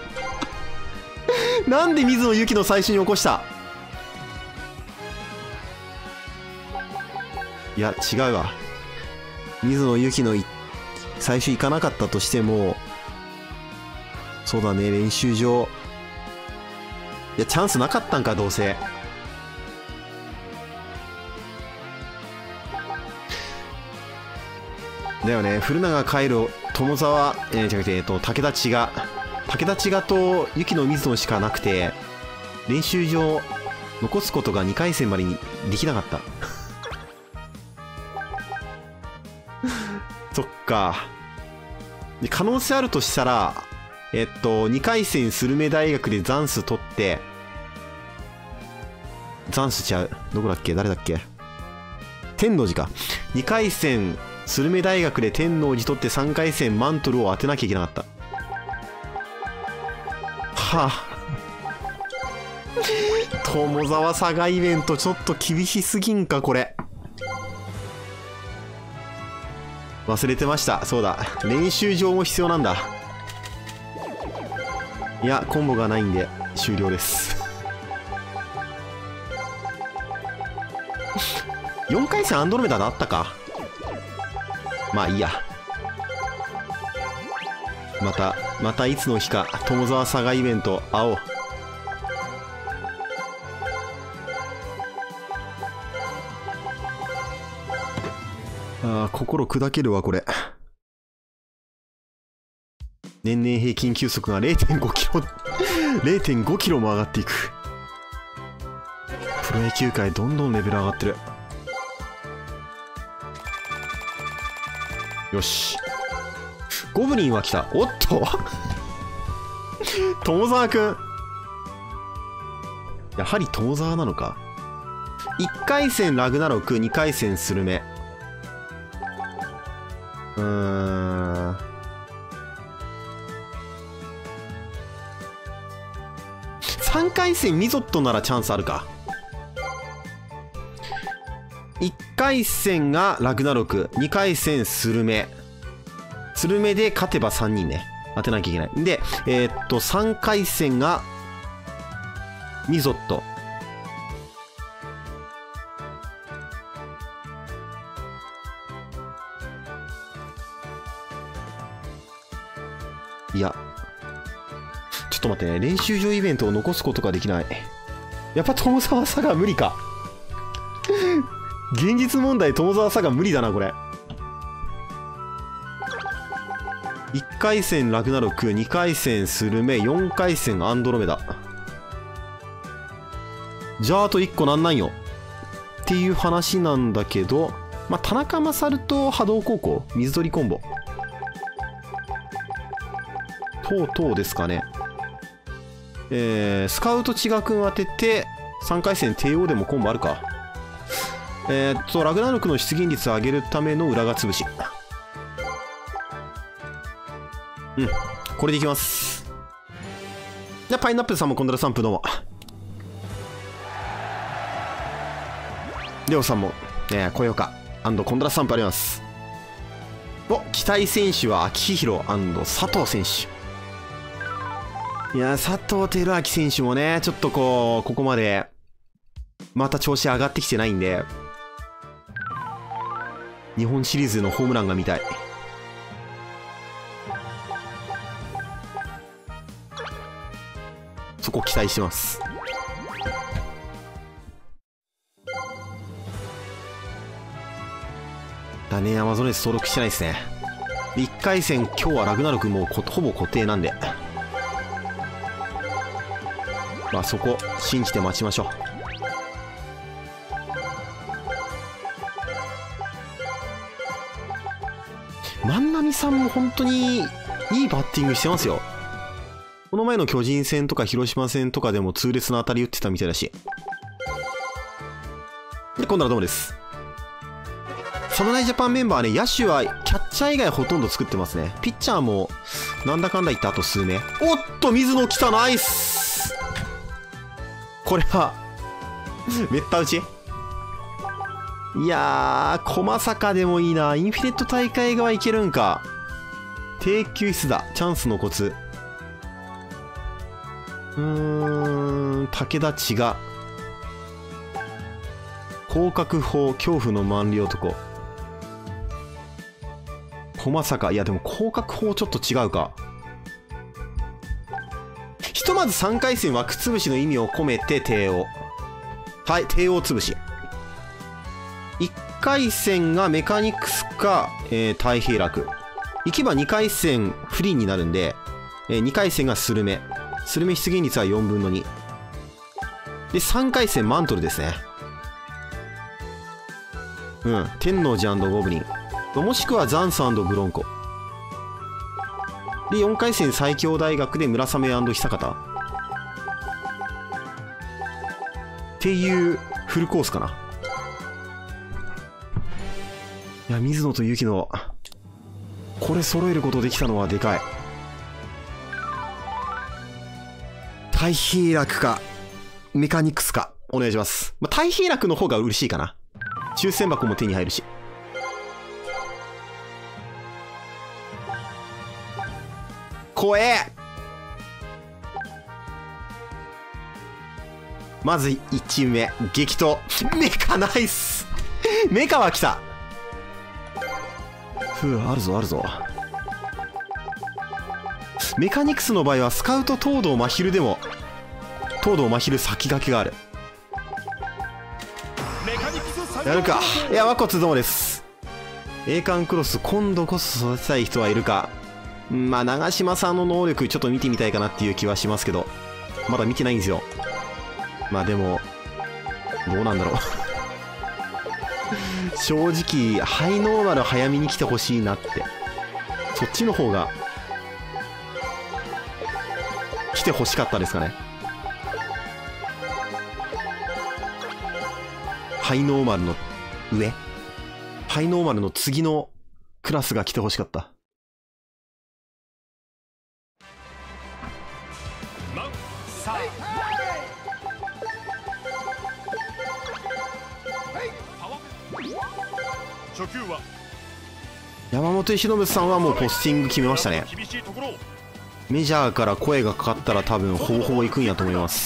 なんで水野ゆきの最初に起こした。いや違うわ。水野ゆきの最初行かなかったとしても、そうだね、練習場。いやチャンスなかったんかどうせ。だよね。古永カイロ友沢じゃなくて武田千賀と雪野水野しかなくて、練習場残すことが2回戦までにできなかった。 そっか。で、可能性あるとしたら、2回戦スルメ大学でザンス取って、ザンスちゃう。どこだっけ？誰だっけ？天王寺か。2回戦スルメ大学で天王寺取って3回戦マントルを当てなきゃいけなかった。はあ。友沢佐賀イベントちょっと厳しすぎんか、これ。忘れてました。そうだ。練習場も必要なんだ。いや、コンボがないんで終了です。4回戦アンドロメダであったか。まあいいや。またいつの日か友沢佐賀イベント会おう。ああ、心砕けるわこれ。年々平均球速が 0.5 キロ0.5 キロも上がっていく。プロ野球界どんどんレベル上がってる。よし、ゴブリンは来た。おっと友沢くん、やはり友沢なのか。1回戦ラグナロク、2回戦スルメ。3回戦ミゾットならチャンスあるか。1回戦がラグナロク、2回戦スルメ。スルメで勝てば3人ね。当てなきゃいけない。で、3回戦がミゾット。いや、ちょっと待ってね。練習場イベントを残すことができない。やっぱ友沢佐賀無理か。現実問題、友沢佐賀無理だな、これ。1回戦ラグナロク、2回戦スルメ、4回戦アンドロメダ。じゃああと1個なんなんよっていう話なんだけど、まあ、田中勝と波動高校、水鳥コンボ。とうですかね。スカウト千賀くん当てて、3回戦帝王でもコンボあるか。ラグナロクの出現率を上げるための裏が潰し。うん。これでいきます。じゃあ、パイナップルさんもコンドラ3分どうも。レオさんも、高評価&コンドラ3分あります。お、期待選手は秋広&佐藤選手。いや、佐藤輝明選手もね、ちょっとここまで、また調子上がってきてないんで、日本シリーズのホームランが見たい。そこ期待してます。だね、アマゾネス登録してないですね。1回戦、今日はラグナロクもうほぼ固定なんで。まあそこ、信じて待ちましょう。万波さんも本当にいいバッティングしてますよ。この前の巨人戦とか広島戦とかでも痛烈な当たり打ってたみたいだし。で、今度はどうもです。侍ジャパンメンバーね、野手はキャッチャー以外ほとんど作ってますね。ピッチャーもなんだかんだ言ってあと数名。おっと、水野来た、ナイス。これはめった打ち。いやー、駒坂でもいいな。インフィニット大会側いけるんか。低級室だ。チャンスのコツ。武田千賀。広角砲、恐怖の万里男。駒坂。いや、でも広角砲ちょっと違うか。ひとまず3回戦枠潰しの意味を込めて帝王。はい、帝王潰し。1回戦がメカニクスか、太平楽。行けば2回戦フリーになるんで、2回戦がスルメ。スルメ出現率は4分の2。で、3回戦マントルですね。うん。天王寺ゴブリン。 もしくはザンス&ブロンコで、4回戦最強大学で村雨&久方っていうフルコースかな。いや、水野と雪野これ揃えることできたのはでかい。太平楽かメカニクスかお願いします。まあ、太平楽の方が嬉しいかな。抽選箱も手に入るし。怖え。まず1チーム目激闘。メカナイスメカは来た。ふう、あるぞあるぞ。メカニクスの場合はスカウト東堂真昼でも東堂真昼先駆けがある。やるか。いや、和骨どうもです。栄冠クロス今度こそ育てたい人はいるか。まあ長嶋さんの能力ちょっと見てみたいかなっていう気はしますけど、まだ見てないんですよ。まあでもどうなんだろう正直ハイノーマル早めに来てほしいなって、そっちの方が来てほしかったですかね。ハイノーマルの上、ハイノーマルの次のクラスが来てほしかった。山本由伸さんはもうポスティング決めましたね。メジャーから声がかかったら多分ほぼほぼ行くんやと思います。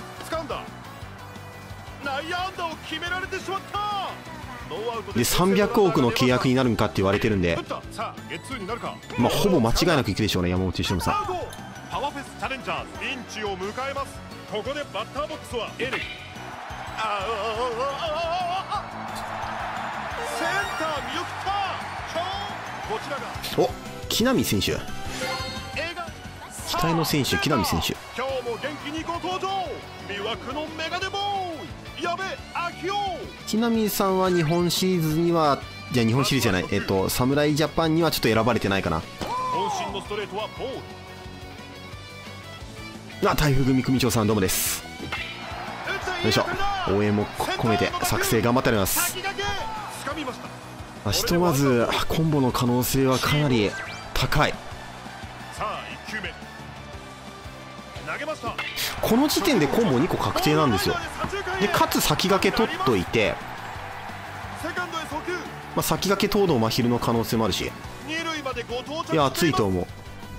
で300億の契約になるんかって言われてるんで、まあほぼ間違いなくいくでしょうね、山本由伸さん。 パワフェスチャレンジャーズピンチを迎えます。ここでバッターボックスはエレキ。センター見送った。こちらがお、木浪選手、期待の選手、木浪選手。 今日も元気にご登場。魅惑のメガネボーイ矢部昭夫。 木浪さんは日本シリーズには、じゃあ日本シリーズじゃない、侍ジャパンにはちょっと選ばれてないかな。 渾身のストレートはボール。 台風組組長さんどうもです。よいしょ、応援も込めて作成頑張っております。ひとまずコンボの可能性はかなり高い。この時点でコンボ2個確定なんですよ。でかつ先駆け取っといて、まあ、先駆け東堂真昼の可能性もあるし、いや熱いと思う。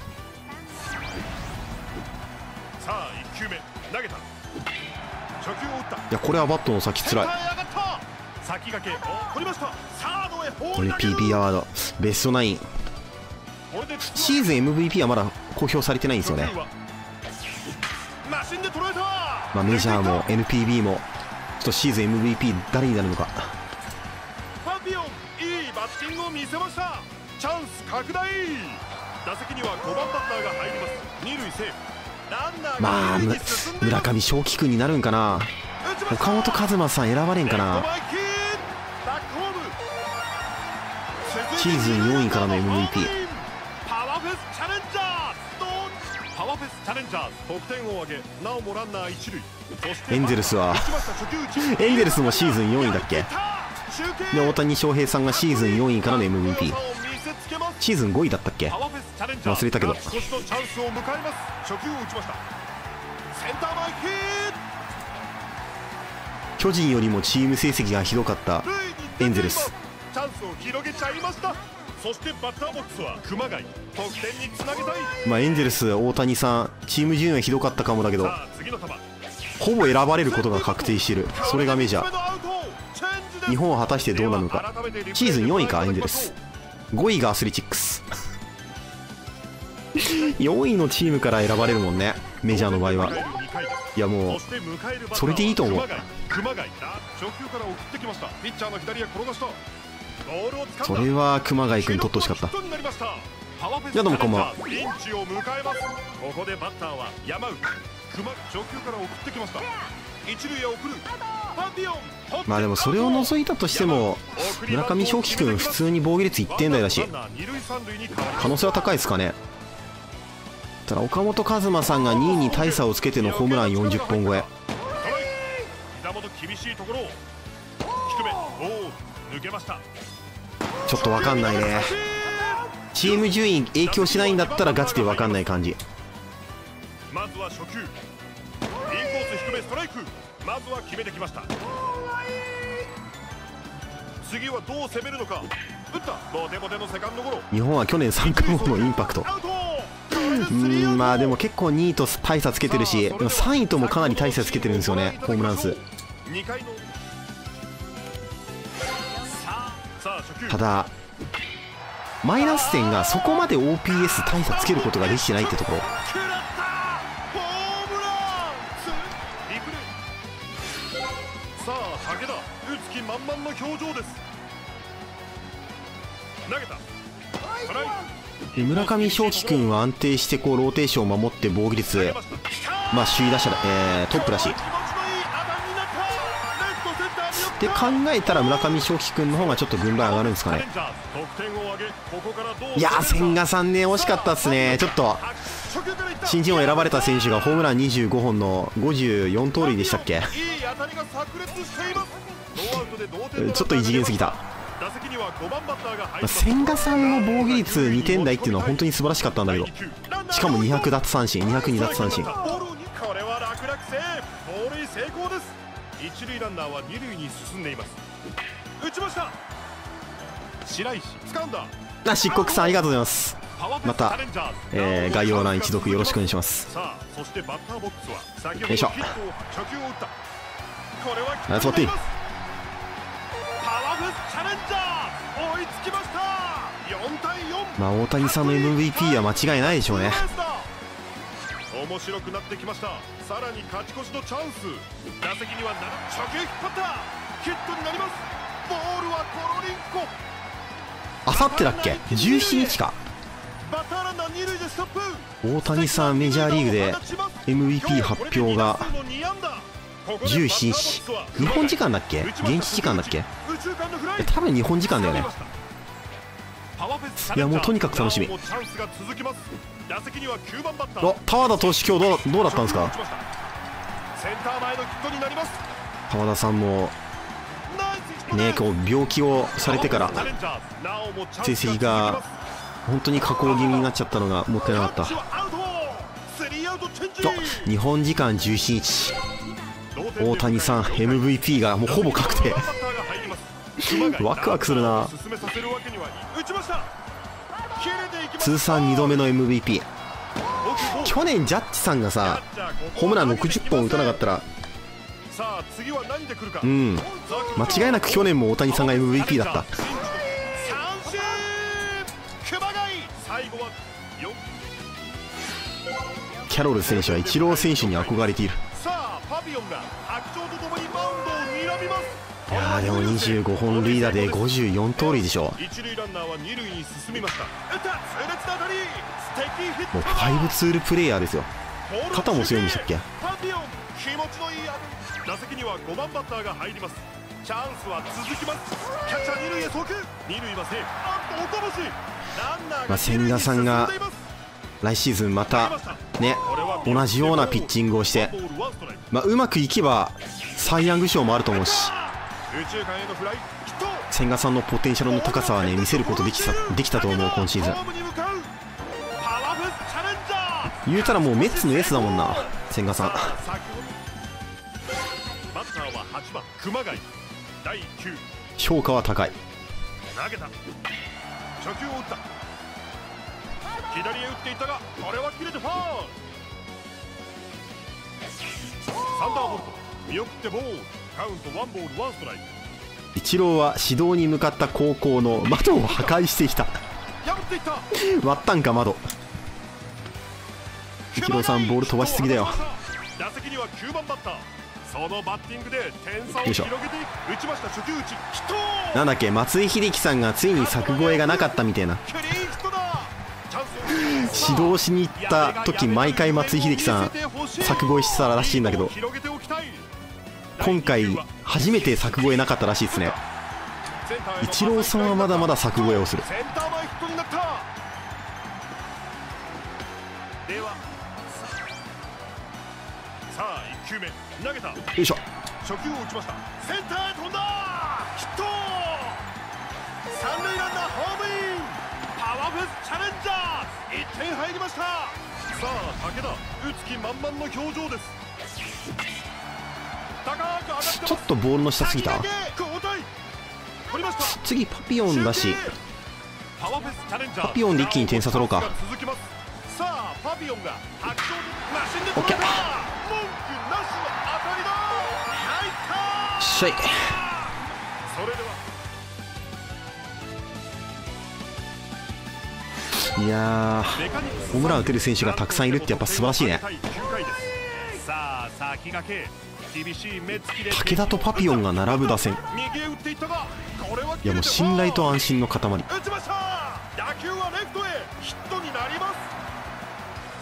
いやこれはバットの先つらい。NPB アワードベストナインシーズン MVP はまだ公表されてないんですよね。まあ、メジャーも NPB もちょっとシーズン MVP 誰になるのか。 パピオンいいバッティングを見せました。チャンス拡大。打席には5番バッターが入ります。二塁セーフ。 まあ村上正輝君になるんかな。岡本和真さん選ばれんかな。シーズン4位からの MVP。 パワフェスチャレンジャーズ。パワフェスチャレンジャーズ得点を挙げ、なおもランナー一塁。 エンゼルスはエンゼルスもシーズン4位だっけ。で大谷翔平さんがシーズン4位からの MVP。シーズン5位だったっけ、忘れたけど。巨人よりもチーム成績がひどかったエンゼルス。 チャンスを広げちゃいました。そしてバッターボックスは熊谷。得点につなげたい。 まあエンゼルス大谷さんチーム順位はひどかったかもだけど、ほぼ選ばれることが確定している。それがメジャー。日本は果たしてどうなるのか。シーズン4位かエンゼルス、5位がアスレチックス4位のチームから選ばれるもんね、メジャーの場合は。いやもうそれでいいと思う。それは熊谷君取ってほしかった。いやどうもこんばんは。 ここでバッターは山内。初球から送ってきました。一塁へ送る。 まあでもそれを除いたとしても村上頌樹君普通に防御率1点台だし可能性は高いですかね。ただ岡本和真さんが2位に大差をつけてのホームラン40本超え。ちょっと分かんないね。チーム順位影響しないんだったらガチで分かんない感じ。 まずは初球インコース低めストライク。まずは決めてきました。次はどう攻めるのか。打ったボテボテのセカンドゴロ。 日本は去年三冠王のインパクト。まあでも結構2位と大差つけてるし3位ともかなり大差つけてるんですよね、ホームラン数。ただマイナス点がそこまで OPS 大差つけることができてないってところ。 さあ武田打つ気満々の表情です。投げた村上頌樹君は安定してこうローテーションを守って防御率まあ首位打者だ、トップだしって考えたら村上頌樹君の方がちょっと軍配上がるんですかね。いやー千賀さんね惜しかったですね。ちょっと新人王選ばれた選手がホームラン25本の54盗塁でしたっけ。ちょっと異次元すぎた。千賀さんの防御率2点台っていうのは本当に素晴らしかったんだけど、しかも200奪三振202奪三振。 これは楽々セーフ。盗塁成功です。一塁ランナーは二塁に進んでいます。打ちました。白石掴んだ。 漆黒さんありがとうございます。また、概要欄一読よろしくお願いします。 さあそしてバッターボックスは先ほよいしょ。 どヒットを初球を打った。これはナイスバッティング。 パワフルチャレンジャー追いつきました。4対4。 まあ大谷さんの MVP は間違いないでしょうね。 面白くなってきました。さらに勝ち越しのチャンス。打席には初球引っ張ったヒットになります。ボールはコロリンコ。 あさってだっけ17日か。 バッターランナー二塁でストップ。 大谷さんメジャーリーグで MVP 発表が17日日本時間だっけ現地時間だっけ。多分日本時間だよね。いやもうとにかく楽しみ。お川田投手今日どうだったんですか。川田さんもね今日病気をされてから成績が本当に下降気味になっちゃったのがもったいなかった。日本時間17日大谷さん MVP がもうほぼ確定ワクワクするな。通算2度目の MVP。 去年ジャッジさんがさホームラン60本打たなかったら間違いなく去年も大谷さんが MVP だった。キャロル選手はイチロー選手に憧れている。いやーでも25本塁打で54盗塁でしょ。もう5ツールプレイヤーですよ。肩も強いんでしたっけ。 打席には5番バッターが入ります。チャンスは続きます。キャッチャー二塁へ送球。二塁はセーフ。おこぼしランナーが千賀さんが来シーズンまたね同じようなピッチングをして、うまくいけばサイ・ヤング賞もあると思うし、千賀さんのポテンシャルの高さはね見せることできたと思う今シーズン。言うたらもうメッツのエースだもんな千賀さん。 バッターは8番熊谷第9。 評価は高い。 投げた初球を打った。左へ打っていったがこれは切れてファウル。サンダーボルト見送ってボール。カウント1ボール1ストライク。 イチローは指導に向かった高校の窓を破壊してきた割ったんか窓。イチローさんボール飛ばしすぎだよ。 打席には9番バッター。そのバッティングで点差を広げて打ちました。初球打ちヒット。なんだっけ松井秀喜さんがついに柵越えがなかったみたいな。指導しに行った時毎回松井秀喜さん柵越えしてたらしいんだけど、今回初めて柵越えなかったらしいですね。イチローさんはまだまだ柵越えをする。 センター前ヒットになった。ではさあ1球目投げた。よいしょ。 初球を打ちました。センターへ飛んだ。ヒット。三塁ランナーホームイン。パワーフェスチャレンジャー1点入りました。さあ武田打つ気満々の表情です。高く上がってます。 ちょっとボールの下すぎた。 交代取りました。 次パピオンだし、 パワーフェスチャレンジャーパピオンで一気に点差取ろうか。 続きます。さあパピオンが白鳥でマシンでオッケー。 文句なしの当たりだ。入ったしょい。 それではいやー、ホームラン打てる選手がたくさんいるってやっぱ素晴らしいね。 さあ先駆け厳しい目つきで武田とパピオンが並ぶ打線。 右へ打っていったが、これはいやもう信頼と安心の塊。 打ちました。打球はレフトへヒットになります。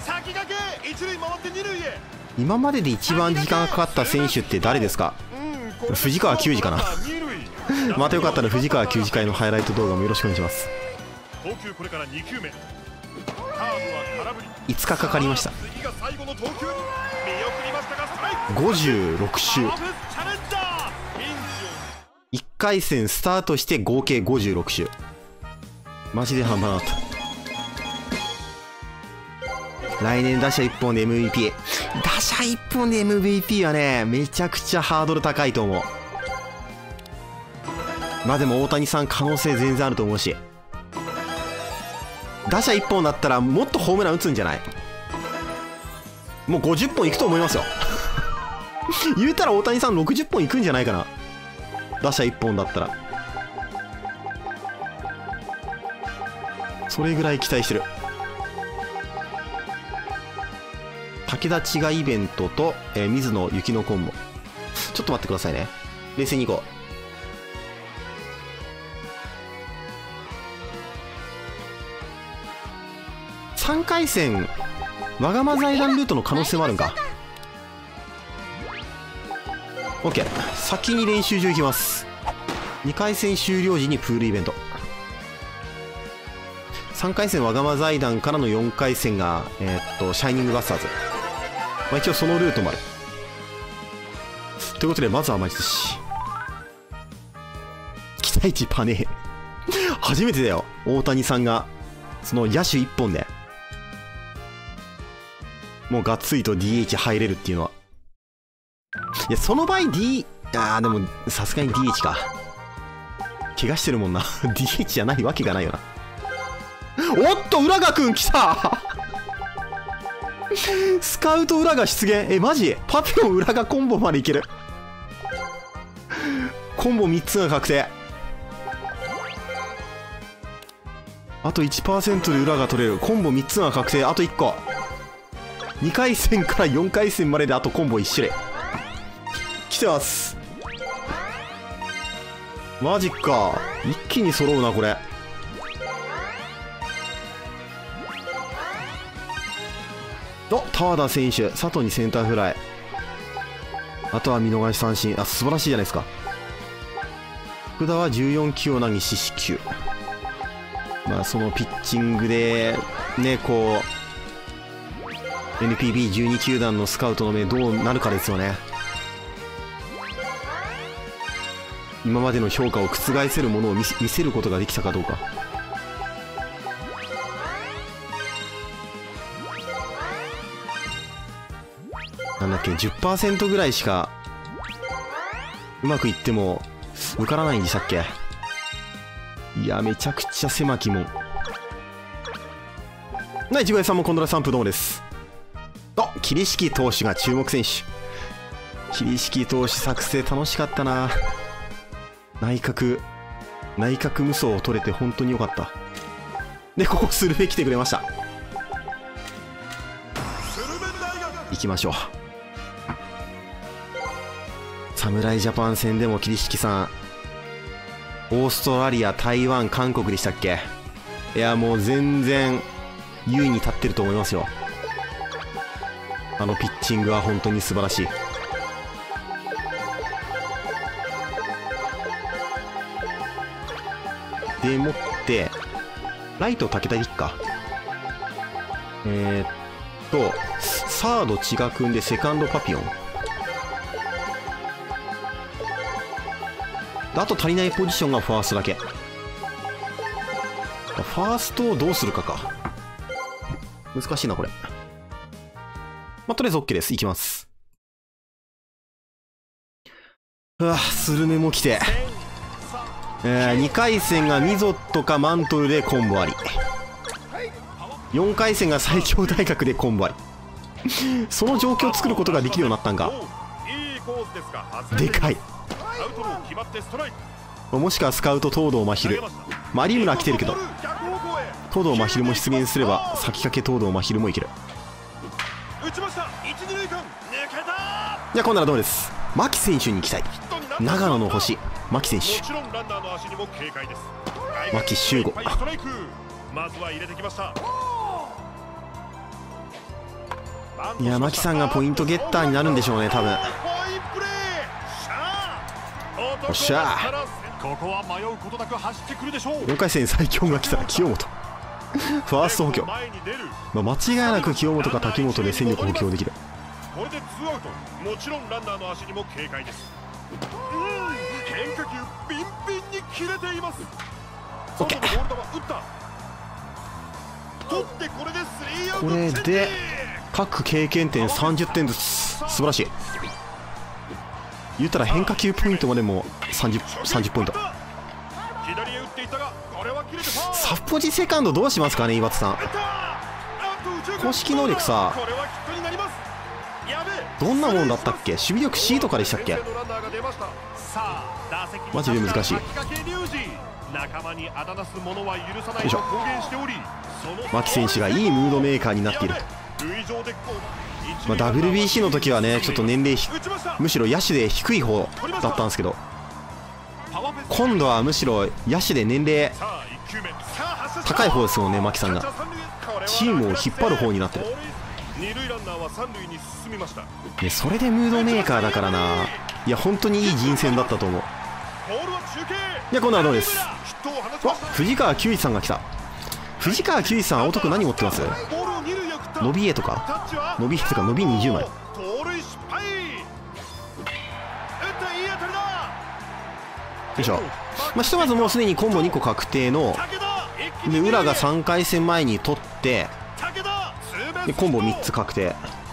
先駆け一塁回って二塁へ。 今までで一番時間がかかった選手って誰ですか？藤川球児かなまたよかったら藤川球児会のハイライト動画もよろしくお願いします。 投球これから2球目。カーブは空振り。 5日かかりました。 次が最後の投球。見送りましたがストライク。 56周。1回戦スタートして合計56周。マジで半端なかった。来年打者1本で MVP。打者1本で MVP はね、めちゃくちゃハードル高いと思う。まあでも大谷さん可能性全然あると思うし、打者1本だったらもっとホームラン打つんじゃない？もう50本いくと思いますよ言うたら大谷さん60本いくんじゃないかな、打者1本だったら。それぐらい期待してる。武田千賀イベントと、水野雪のコンボ。ちょっと待ってくださいね、冷静にいこう。3回戦わがま財団ルートの可能性もあるんか。 OK、 先に練習場行きます。2回戦終了時にプールイベント。3回戦わがま財団からの4回戦がシャイニングバスターズ。まあ一応そのルートもあるということで、まずは前寿司。期待値パネー初めてだよ、大谷さんがその野手1本でもうがっつりと DH 入れるっていうのは。いや、その場合でもさすがに DH か。怪我してるもんなDH じゃないわけがないよな。おっと、浦賀くん来たスカウト浦賀出現。マジパピオン浦賀コンボまでいける。コンボ3つが確定。あと 1% で裏が取れる。コンボ3つが確定。あと1個。2回戦から4回戦までであとコンボ1種類来てます。マジか、一気に揃うなこれ。お、田和田選手、佐藤にセンターフライ、あとは見逃し三振。素晴らしいじゃないですか。福田は14球を投げ四死球。まあそのピッチングでね、こう NPB12 球団のスカウトの目どうなるかですよね。今までの評価を覆せるものを見せることができたかどうか。なんだっけ、 10% ぐらいしかうまくいっても受からないんでしたっけ。いや、めちゃくちゃ狭き門。いちご屋さんもコンドラ3分どうもです。桐敷投手が注目選手。桐敷投手作成楽しかったな。内角無双を取れて本当に良かった。で、ここスルベ来てくれました。行きましょう。侍ジャパン戦でも桐敷さん、オーストラリア、台湾、韓国でしたっけ。いや、もう全然優位に立ってると思いますよ。あのピッチングは本当に素晴らしい。 でもって、ライト武田一か。サード千賀君でセカンドパピオン。あと足りないポジションがファーストだけ。ファーストをどうするかか。難しいな、これ。まあ、とりあえず OK です。いきます。うわ、スルメも来て。2回戦がミゾットかマントルでコンボあり。4回戦が最強大学でコンボあり。その状況を作ることができるようになったんか。でかい。もしくはスカウト東堂真昼。まあ、有村来てるけど、東堂真昼も出現すれば先駆け東堂真昼もいける。じゃあ今度はどうです。牧選手に行きたい。長野の星牧選手。牧秀吾。いや、牧さんがポイントゲッターになるんでしょうね、多分。おっしゃー。4回戦最強が来た清本。ファースト補強。まあ、間違いなく清本か滝本で戦力補強できる。 これで2アウト。もちろんランナーの足にも警戒です。変化球ビンビンに切れています。 オッケー。これで各経験点30点ずつ。素晴らしい。言ったら変化球ポイントまでも30ポイント。サフポジセカンドどうしますかね、岩津さん。公式能力さ、どんなもんだったっけ。守備力 C とかでしたっけ。マジで難しい。よいしょ。牧選手がいいムードメーカーになっている。まあ、WBC の時はね、ちょっと年齢むしろ野手で低い方だったんですけど、今度はむしろ野手で年齢高い方ですもんね。牧さんがチームを引っ張る方になってる。でそれでムードメーカーだからな。いや本当にいい人選だったと思う。いや今度はどうです。藤川球児さんが来た。藤川球児さん青徳何持ってます。伸び絵とか伸び絵とか伸び20枚。よいしょ。まあ、ひとまずもうすでにコンボ2個確定ので、裏が3回戦前に取ってでコンボ3つ確定。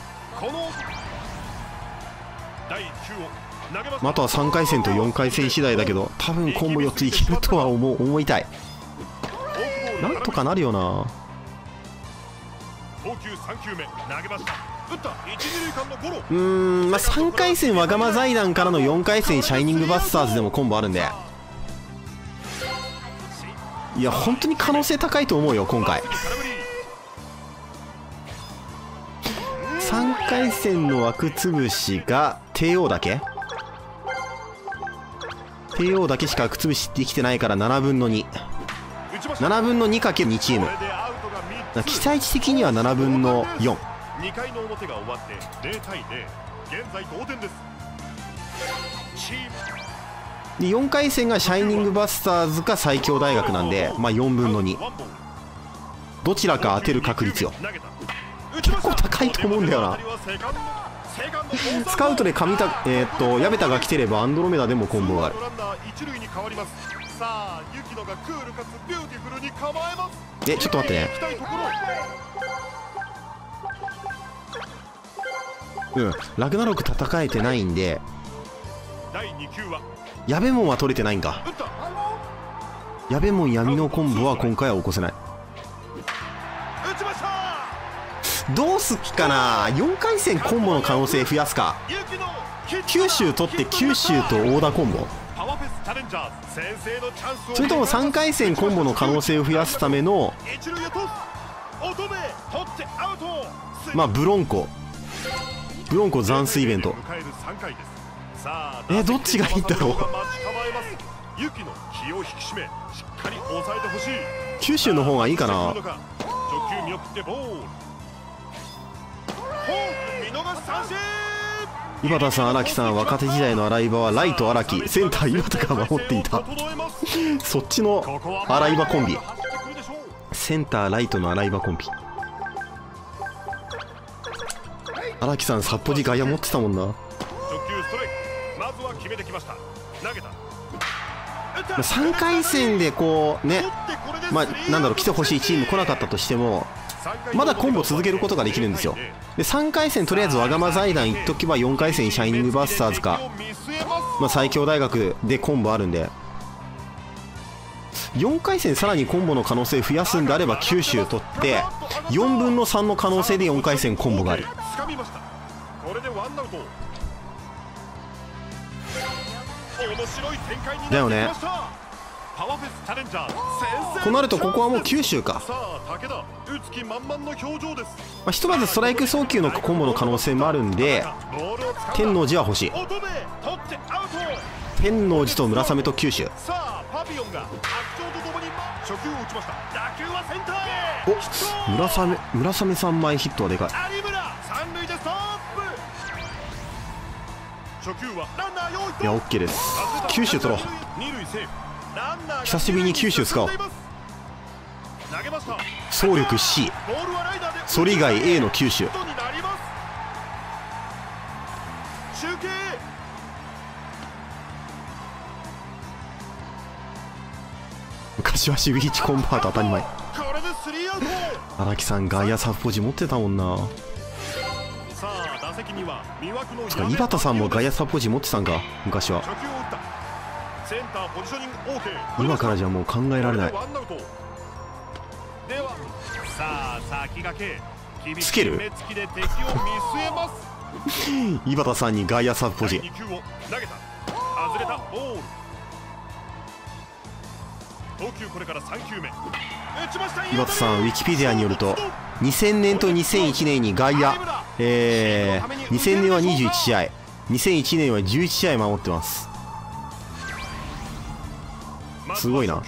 まあ、あとは3回戦と4回戦次第だけど、多分コンボ4ついけるとは思いたい。なんとかなるよな。まあ3回戦わがま財団からの4回戦シャイニングバスターズでもコンボあるんで、いや本当に可能性高いと思うよ今回。3回戦の枠潰しが帝王だけしか枠潰しできてないから7分の2。7分の 2×2 チーム。期待値的には7分の4。2回の表が終わって0対0。現在同点です。で4回戦がシャイニングバスターズか最強大学なんで、まあ4分の2。どちらか当てる確率よ。結構高いと思うんだよな。スカウトで矢部田が来てればアンドロメダでもコンボがある。ちょっと待ってね。ラグナロク戦えてないんで、矢部門は取れてないんか。矢部門闇のコンボは今回は起こせない。どうすっきかな。4回戦コンボの可能性増やすか。九州取って九州と大田コンボ、それとも3回戦コンボの可能性を増やすためのまあブロンコ残水イベント。どっちがいいんだろう。九州の方がいいかな。 井端さん、荒木さん、若手時代の洗い場はライト荒木、センター井端が守っていた。そっちの洗い場コンビ、センターライトの洗い場コンビ。荒木さん、札幌外野持ってたもんな。3回戦でこうね、なんだろう、来てほしいチーム来なかったとしても、まだコンボ続けることができるんですよ。で3回戦とりあえずわがま財団行っとけば、4回戦シャイニングバスターズか、最強大学でコンボあるんで、4回戦さらにコンボの可能性増やすんであれば九州取って4分の3の可能性で4回戦コンボがある。だよね。となるとここはもう九州か。ひとまずストライク送球のコンボの可能性もあるんで、天王寺は欲しい。天王寺と村雨と九州。お、村雨3枚ヒットはでかい。いや、 OK です。九州取ろう。久しぶりに九州使おう。総力 C、 それ以外 A の九州。昔は守備位置コンバート当たり前。荒木さん、外野サブポジ持ってたもんな。つか井端さんも外野サブポジ持ってたんか、昔は。今からじゃもう考えられない。つける井端さんに外野サブポジ。井端さん、ウィキペディアによると2000年と2001年に外野、2000年は21試合、2001年は11試合守ってます。すごいな。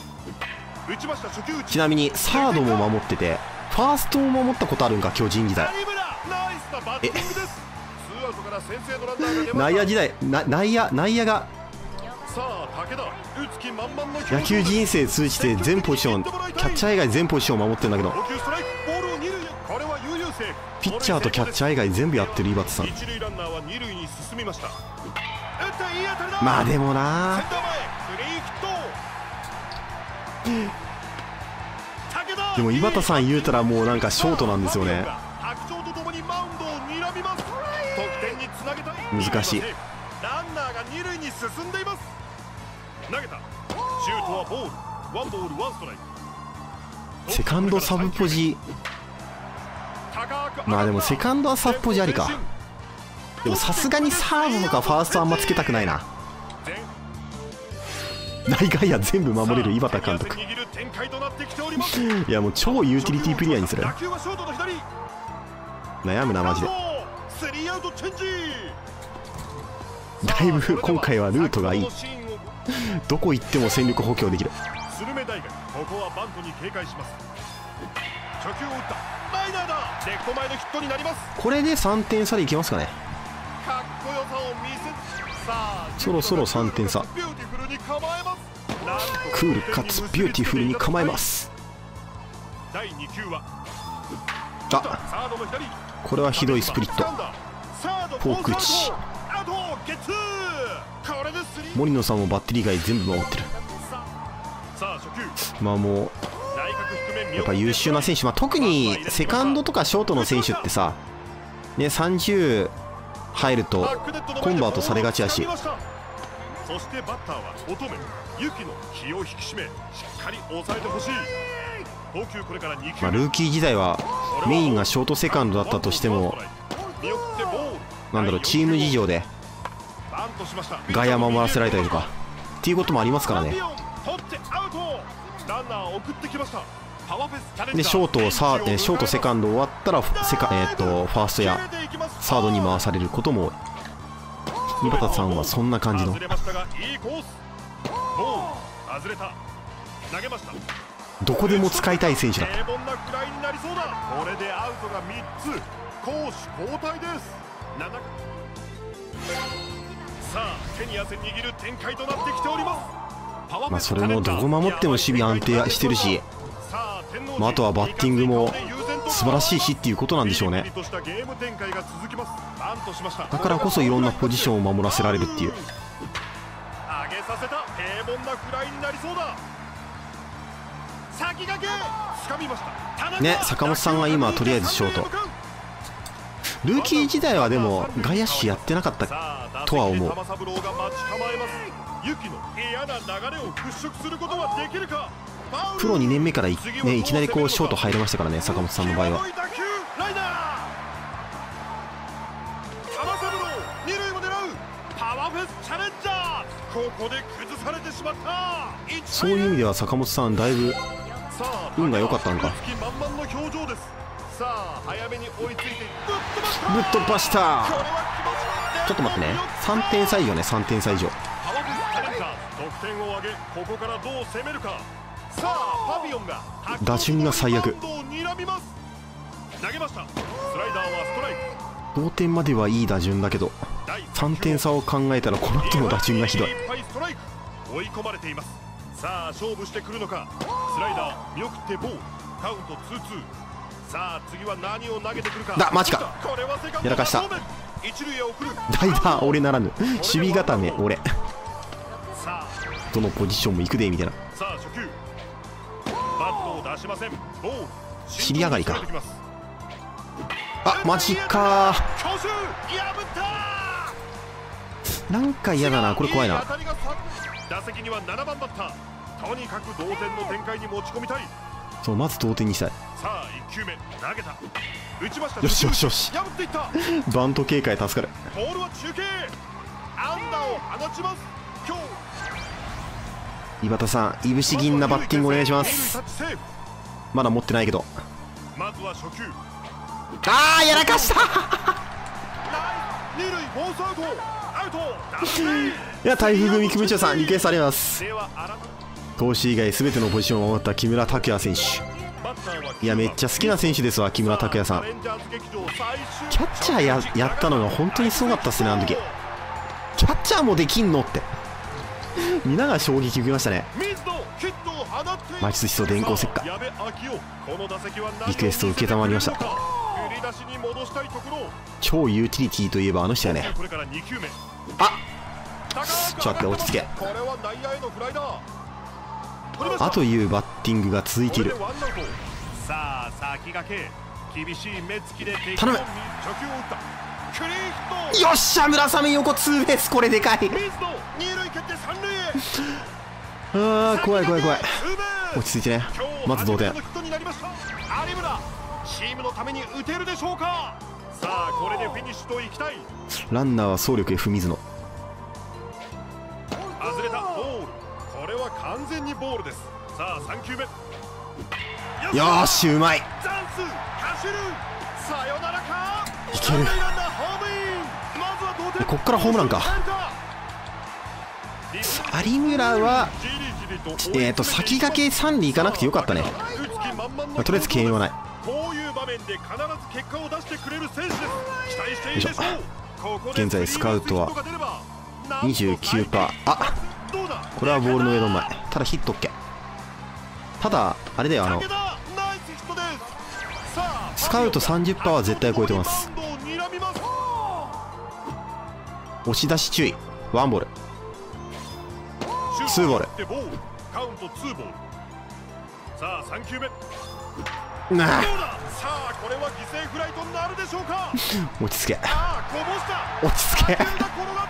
ちなみにサードも守ってて、ファーストも守ったことあるんか、巨人時代。内野時代、内野が野球人生通じて全ポジション、キャッチャー以外全ポジションを守ってるんだけど、ピッチャーとキャッチャー以外全部やってる井端さん。まあでもな、でも井端さん言うたらもうなんかショートなんですよね。難しい。セカンドサブポジ、まあでもセカンドはサブポジありか。でもさすがにサードとかファーストあんまつけたくないな。内外野全部守れる井端監督。いやもう超ユーティリティプレイヤーにする。悩むなマジで。だいぶ今回はルートがいい。どこ行っても戦力補強できる。これで3点差でいけますかね。そろそろ3点差。クールかつビューティフルに構えます。あ、これはひどいスプリット。フォーク打ち。森野さんもバッテリー外全部守ってる。まあもうやっぱ優秀な選手、特にセカンドとかショートの選手ってさ、ね、30入るとコンバートされがちやし。そしてバッターは乙女ユキの気を引き締めしっかり抑えてほしい。ルーキー時代はメインがショートセカンドだったとしても、なんだろう、チーム事情で外野守らせられたりとかっていうこともありますからね。でショートセカンド終わったらファーストやサードに回されることも。井端さんはそんな感じの。どこでも使いたい選手だった。 まあそれもどこ守っても守備安定してるし、まあ、あとはバッティングも素晴らしいしっていうことなんでしょうね。だからこそいろんなポジションを守らせられるっていう。ね、坂本さんが今とりあえずショート。ルーキー時代はでも外野手やってなかったとは思う。プロ2年目からいきなりこうショート入りましたからね、坂本さんの場合は。そういう意味では坂本さんだいぶ運が良かったのか。ぶっ飛ばした。ちょっと待ってね、3点差以上ね、3点差以上。打順が最悪。同点まではいい打順だけど、3点差を考えたらこの後の打順がひどい。 追い込まれています。さあ勝負してくるのか。スライダー見送ってボール、カウント 2-2。 さあ次は何を投げてくるか。 マジか、やらかした。代打俺ならぬ守備固め俺。どのポジションも行くでみたいな。 さあ初球バットを出しません。ボール尻上がりか。マジか。なんか嫌だな、これ怖いな。 打席には7番バッター。とにかく同点の展開に持ち込みたい。 そう、まず同点にしたい。 さあ1球目投げた、打ちました。 よしよしよし、バント警戒助かる。 ボールは中継、安打を放ちます。今日井端さん、いぶし銀なバッティングお願いします。まだ持ってないけど。 まずは初球、 やらかした二塁フォースアウト、アウト。 いや、台風組組長さんリクエストあります。投手以外全てのポジションを守った木村拓哉選手。いや、めっちゃ好きな選手ですわ、木村拓哉さん。キャッチャー やったのが本当にすごかったっすね、あの時。キャッチャーもできんのって皆が衝撃受けましたね。待ち人電光石火、リクエスト受けたまりました。超ユーティリティといえばあの人やね。ちょっと待って、落ち着け。というバッティングが続いている。頼む。よっしゃ、村雨横ツーベース、これでかい。怖い怖い怖い。落ち着いてね。まず同点。ランナーは走力 F 水野。 外れたボール、これは完全にボールです。さあ3球目、 よーし、うまい。 チャンス、走る、サヨナラか。 いける。こっからホームランか。有村は先駆け三塁行かなくてよかったね。とりあえず敬遠はない。 こういう場面で必ず結果を出してくれる選手です。期待していいでしょう。 現在スカウトは 29%。これはボールの上の前。ただヒット OK。 ただあれだよ、スカウト 30% は絶対超えてます。押し出し注意。ワンボール、ツーボール。 カウント2ボール。さあ3球目、 なあ、 さあこれは犠牲フライとなるでしょうか。 落ち着け、 こぼした、 落ち着け。 転がっている。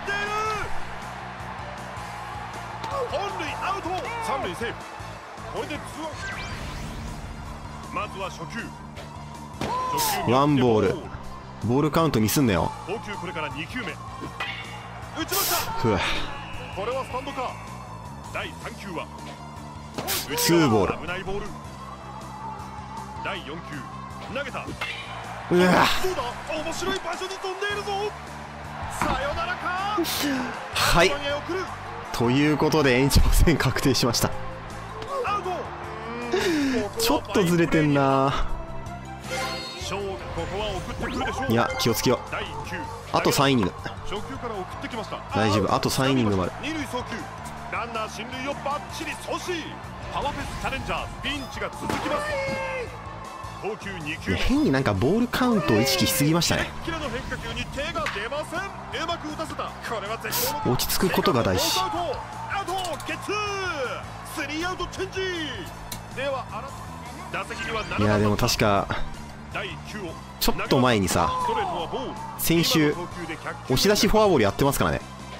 本塁アウト、三塁セーフ。これでツーアウト。まずは初球、 ワンボール。ボールカウントミスんなよ。 投球これから2球目、打ちました。 ふわ、 これはスタンドか。第3球はツーボール。 危ないボール。第4球投げた。 うわ、 どうだ、面白い場所に飛んでいるぞ。さよならか。 はい、ということで延長戦確定しました。ちょっとずれてんな。 勝負、ここは送ってくるでしょう。 いや気をつけよう。 第9、 あと3イニング初球から送ってきました。 大丈夫。あと3イニングもある。 二塁送球、ランナー進塁をバッチリ阻止。パワーフェスチャレンジャーズ、ピンチが続きます。投球2球いや変になんかボールカウントを意識しすぎましたね。 キレの変化球に手が出ません。うまく打たせた。これは絶好の落ち着くことが大事。 アウト、ゲッツー、スリーアウトチェンジ。では打席には7番。 いやでも確か第9をちょっと前にさ、 ストレートはボール。 先週押し出しフォアボールやってますからね。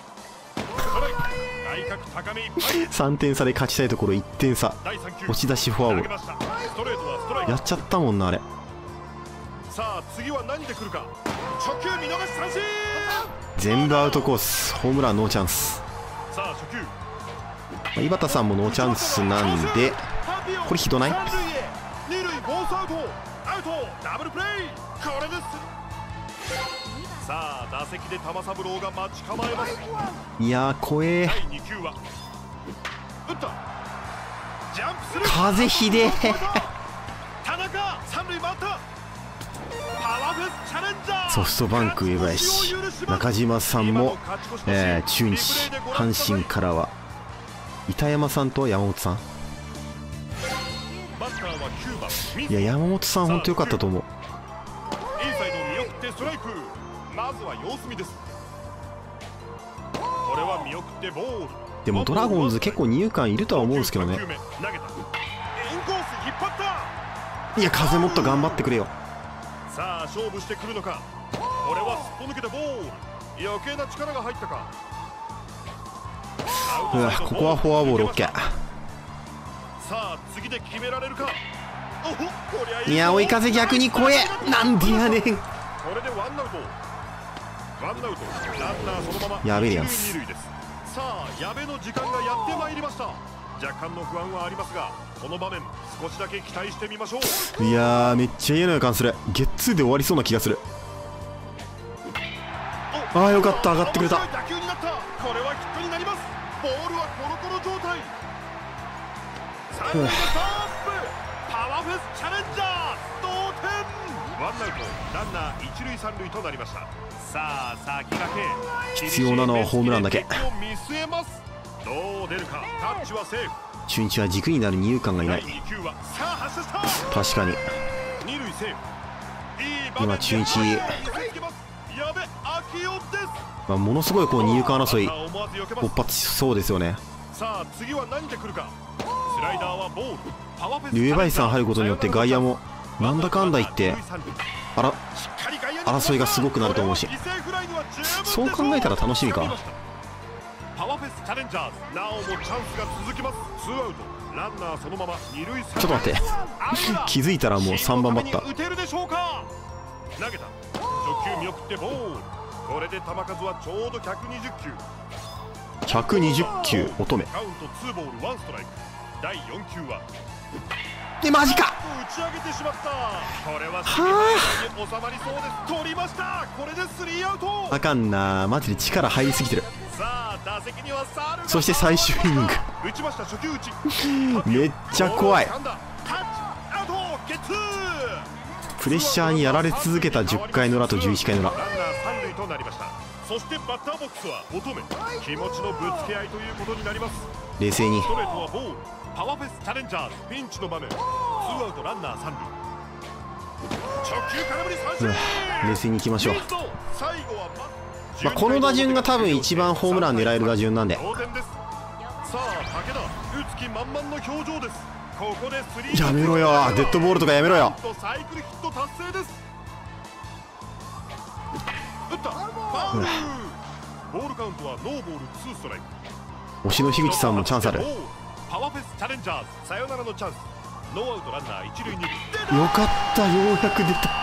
外角高めいっぱい。 3点差で勝ちたいところ1点差、 第3球押し出しフォアボール投げました。ストレートはストライク。 やっちゃったもんなあれ。 さあ次は何で来るか。初球見逃し三振。 全部アウトコース、ホームランノーチャンス。 さあ初球、 井端さんもノーチャンスなんで、これひどない？ 三塁へ、二塁フォースアウト、アウト、ダブルプレー。これです。さあ打席で玉三郎が待ち構えます。 いやー怖え。 第2球は打った、ジャンプする。 風ひでえ。 田中三塁回った。パワーフェスチャレンジャー。 ソフトバンク上林、中島さんも、中日、阪神からは板山さんと山本さん。 バッターは9番。 いや山本さん本当良かったと思う。 インサイド見送ってストライク。まずは様子見です。これは見送ってボール。 でもドラゴンズ結構二遊間いるとは思うんですけどね。 投げた。インコース引っ張った。 いや風もっと頑張ってくれよ。 さあ勝負してくるのか。これはすっぽ抜けてボール。余計な力が入ったか。 うわここはフォアボール OK。 さあ次で決められるか。おほ、こりゃいいぞ。 いや追い風逆に怖え。なんでやねん。 これでワンアウト。ワンアウト、ランナーそのままやべえやつ。 一塁二塁です。さあ矢部の時間がやってまいりました。若干の不安はありますが、この場面少しだけ期待してみましょう。 いやーめっちゃ嫌な予感する。ゲッツーで終わりそうな気がする。ああよかった、上がってくれた。 面白い打球になった。これはヒットになります。ボールはコロコロ状態。三塁でストップ。パワーフェスチャレンジャー同点。ワンアウト、ランナー一塁三塁となりました。さあ先駆け、 必要なのはホームランだけ。 厳しい面積で結果を見据えます。どう出るか。タッチはセーフ。 中日は軸になる二遊間がいない。 第2球はさあ発射した。 確かに二塁セーフ。いい場面で今中日、 見せつけます。矢部明夫です。 まあ、ものすごいこう二遊間争い思わず避けます。 勃発しそうですよね。 さあ次は何で来るか。スライダーはボール。パワーフェス上林さん入ることによって外野もなんだかんだ言って争いがすごくなると思うし、そう考えたら楽しみか。 パワーフェスチャレンジャーズ、なおもチャンスが続きます。ツーアウト、ランナーそのまま二塁三塁。 ちょっと待って気づいたらもう3番バッター。 打てるでしょうか。投げた。初球見送ってボール。これで球数はちょうど120球。 120球乙女。 カウントツーボールワンストライク。第4球はマジか。 打ち上げてしまった。これは収まりそうです。取りました。これでスリーアウト。 あかんな、マジで力入りすぎてる。 さあ打席にはサル。 そして最終イニング打ちました。初球打ち。 めっちゃ怖い。 タッチアウト。ゲッツー。 プレッシャーにやられ続けた10回の裏と11回の裏。 ランナー三塁となりました。そしてバッターボックスは乙女。気持ちのぶつけ合いということになります。 冷静にストレートはボール。パワーフェスチャレンジャーズ、ピンチの場面。ツーアウトランナー三塁。初球空振り三振。 冷静にいきましょう。 最後はこの打順が多分一番ホームラン狙える打順なんで。 同点です。さあ武田、打つ気満々の表情です。ここでスリー。 やめろよ、デッドボールとかやめろよ。 サイクルヒット達成です。打った。ファウル。ボールカウントはノーボールツーストライク。 推しの樋口さんもチャンスある。 パワーフェスチャレンジャーズ、サヨナラのチャンス。ノーアウトランナー一塁二塁。 よかった、ようやく出た。 まずビッグ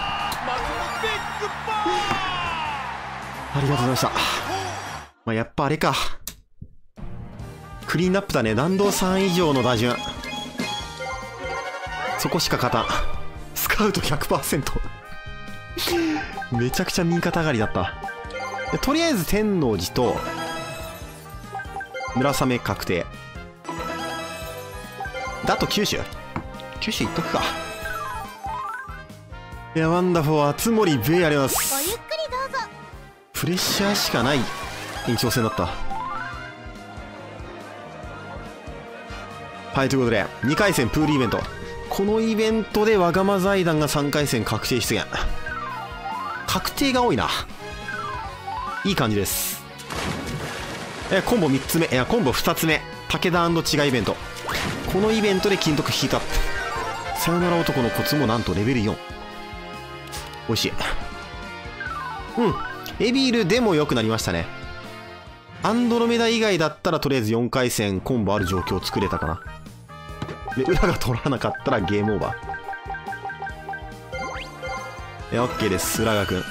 バー。 ありがとうございました。まあ、やっぱあれか、クリーンナップだね。弾道3以上の打順、そこしか勝たん。スカウト 100% めちゃくちゃ右肩上がりだった。でとりあえず天王寺と村雨確定で、あと九州行っとくか。 いや、ワンダフォー、熱森ベイありまごゆっす。 くりどうぞ。 プレッシャーしかない延長戦だった。はい、ということで、2回戦プールイベント。このイベントでわがま財団が3回戦確定出現。確定が多いな。いい感じです。コンボ3つ目、いや、コンボ2つ目。武田違いイベント。このイベントで金徳ヒートアップ。さよなら男のコツもなんとレベル4。美味しい。エビールでも良くなりましたね。アンドロメダ以外だったらとりあえず4回戦コンボある状況を作れたかな。で、裏が取らなかったらゲームオーバー。いや、OK です、浦川くん。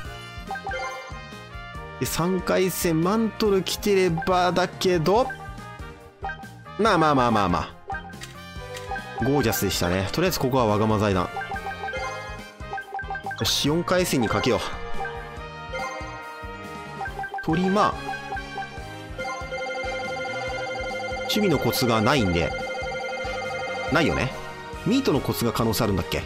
で、3回戦マントル来てればだけど、まあ。ゴージャスでしたね。とりあえずここはわがま財団。よし、4回戦にかけよう。トリマ守備のコツがないんで、ないよね。ミートのコツが可能性あるんだっけ。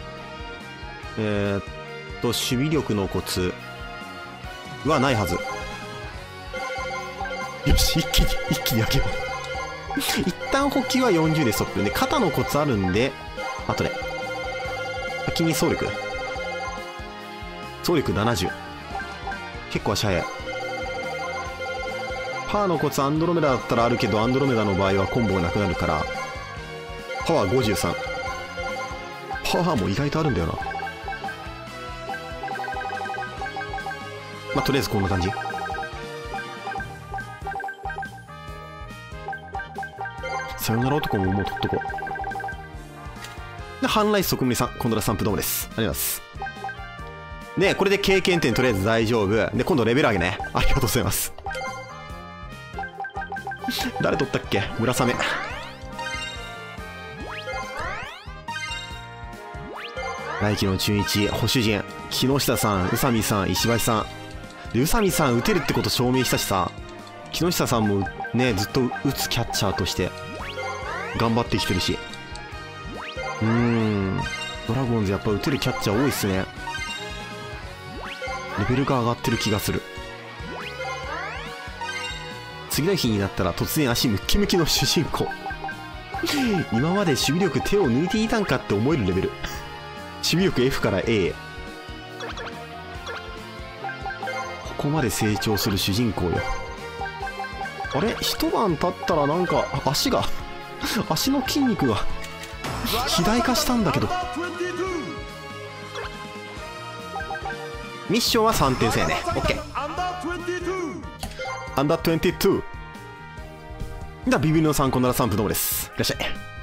守備力のコツはないはず。よし、一気に上げよう。一旦補給は40でストップで、肩のコツあるんで後で。先に総力70。結構足早い。パワーのコツアンドロメダだったらあるけど、アンドロメダの場合はコンボがなくなるからパワー53。パワーも意外とあるんだよな。まあとりあえずこんな感じ。さよなら男ももう取っとこう。で、ハンライス即無理さん、コンドラスタンプどうもです。ありがとうございます。ね、これで経験点とりあえず大丈夫。で、今度レベル上げね。ありがとうございます。誰取ったっけ、村雨。来季の中日、保守陣、木下さん、宇佐美さん、石橋さん。で、宇佐美さん打てるってこと証明したしさ、木下さんもね、ずっと打つキャッチャーとして頑張ってきてるし。ドラゴンズやっぱ打てるキャッチャー多いっすね。レベルが上がってる気がする。次の日になったら突然足ムッキムキの主人公。今まで守備力手を抜いていたんかって思えるレベル。守備力 F から A へ。ここまで成長する主人公よ。あれ、一晩経ったらなんか足が足の筋肉が肥大化したんだけど。ミッションは3点制ね。 OK。 アンダー22。ではビビリの3コンダラ3分どうもです。いらっしゃ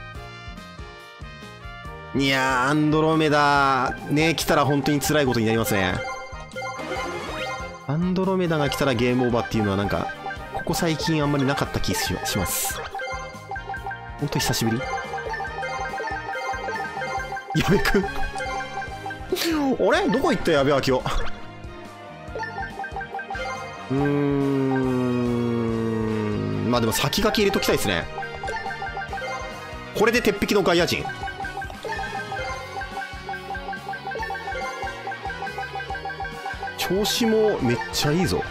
い。いやー、アンドロメダね来たら本当に辛いことになりますね。アンドロメダが来たらゲームオーバーっていうのはなんかここ最近あんまりなかった気します。本当に久しぶり。矢部くんあれどこ行った矢部明夫。まあでも先駆け入れときたいですね。これで鉄壁の外野陣。調子もめっちゃいいぞ。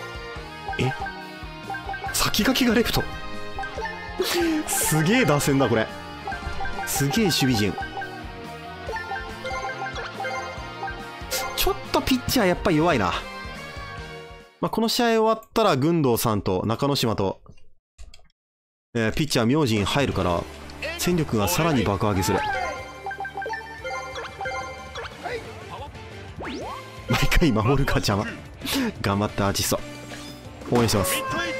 先駆けがレフトすげえ打線だこれ。すげえ守備陣。ちょっとピッチャーやっぱり弱いな。まあ、この試合終わったら軍藤さんと中之島と、ピッチャー明神入るから戦力がさらに爆上げする。毎回守るか邪魔。頑張ったアーティスト応援してます。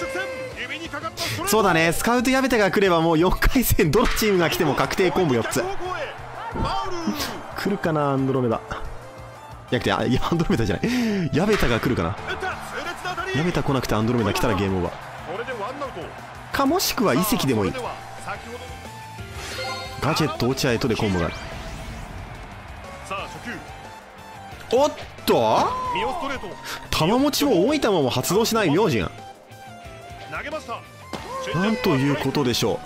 そうだね、スカウト矢部田が来ればもう4回戦どのチームが来ても確定コンボ4つ来るかな。アンドロメダじゃなくて、いやアンドロメダじゃない、矢部田が来るかな。矢部田来なくてアンドロメダ来たらゲームオーバーか、もしくは移籍でもいい。ガジェット落合とでコンボがある。おっと玉持ちも重い球も発動しない明神。なんということでしょ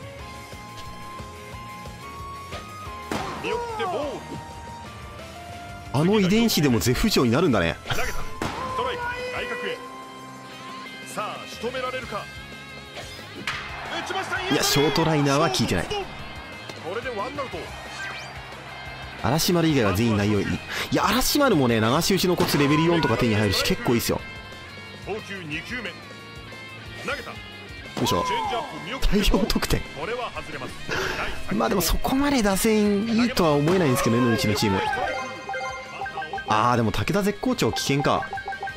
う。 あの遺伝子でも絶不調になるんだね。 投げたストライク外角へ。さあ仕留められるか。打ちました。 いやショートライナーは効いてない。 これでワンアウト。 嵐丸以外は全員内容いい。いや嵐丸もね流し打ちのコツレベル4とか手に入るし結構いいっすよ。 投球2球目投げた。 よいしょ。 チェンジアップ見送って大量得点。 これは外れます。 まあでもそこまで打線いいとは思えないんですけどね、うちのチーム。あーでも武田絶好調危険か。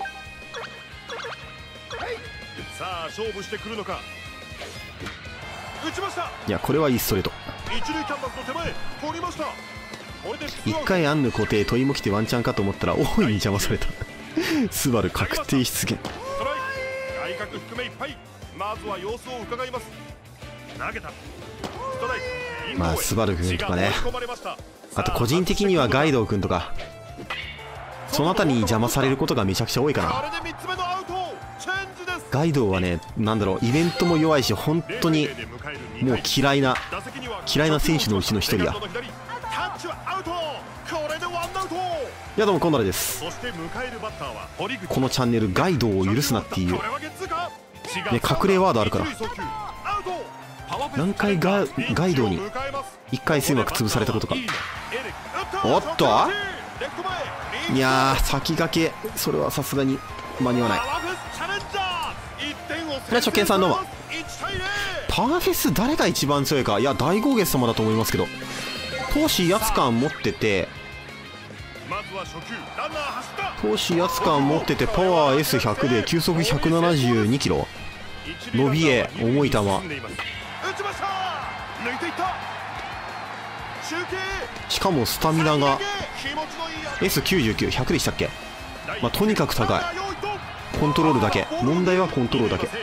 さあ勝負してくるのか。打ちました。 いやこれはいいストレート。 一塁キャンバスの手前取りました。これで 1回アンヌ固定問いも来てワンチャンかと思ったら大いに邪魔された。スバル確定出現。 ストライク外角低めいっぱい。まずは様子を伺います。投げたストライクインゴーへ。 まあスバル君とかね、 追い込まれました。 あと個人的にはガイドウ君とかその辺りに邪魔されることがめちゃくちゃ多いかな。 これで3つ目のアウト。チェンジです。 ガイドウはねなんだろうイベントも弱いし本当にもう嫌いな選手のうちの一人や。 タッチはアウト。これでワンアウト。 いやどうもコンダラです。 そして迎えるバッターは堀口。 このチャンネルガイドウを許すなっていうこれはゲッツーか。 ね隠れワードあるから。 アウト。 何回ガイドウに1回戦枠潰されたことか。おっといやー先駆けそれはさすがに間に合わない。初見さんどうも。パワーフェス誰が一番強いか。いや大豪月様だと思いますけど闘志威圧感持ってて闘志威圧感持っててパワー S100 で球速172キロ伸びへ重い球。しかもスタミナが S99100 でしたっけ。まあとにかく高い。コントロールだけ問題はコントロールだけ。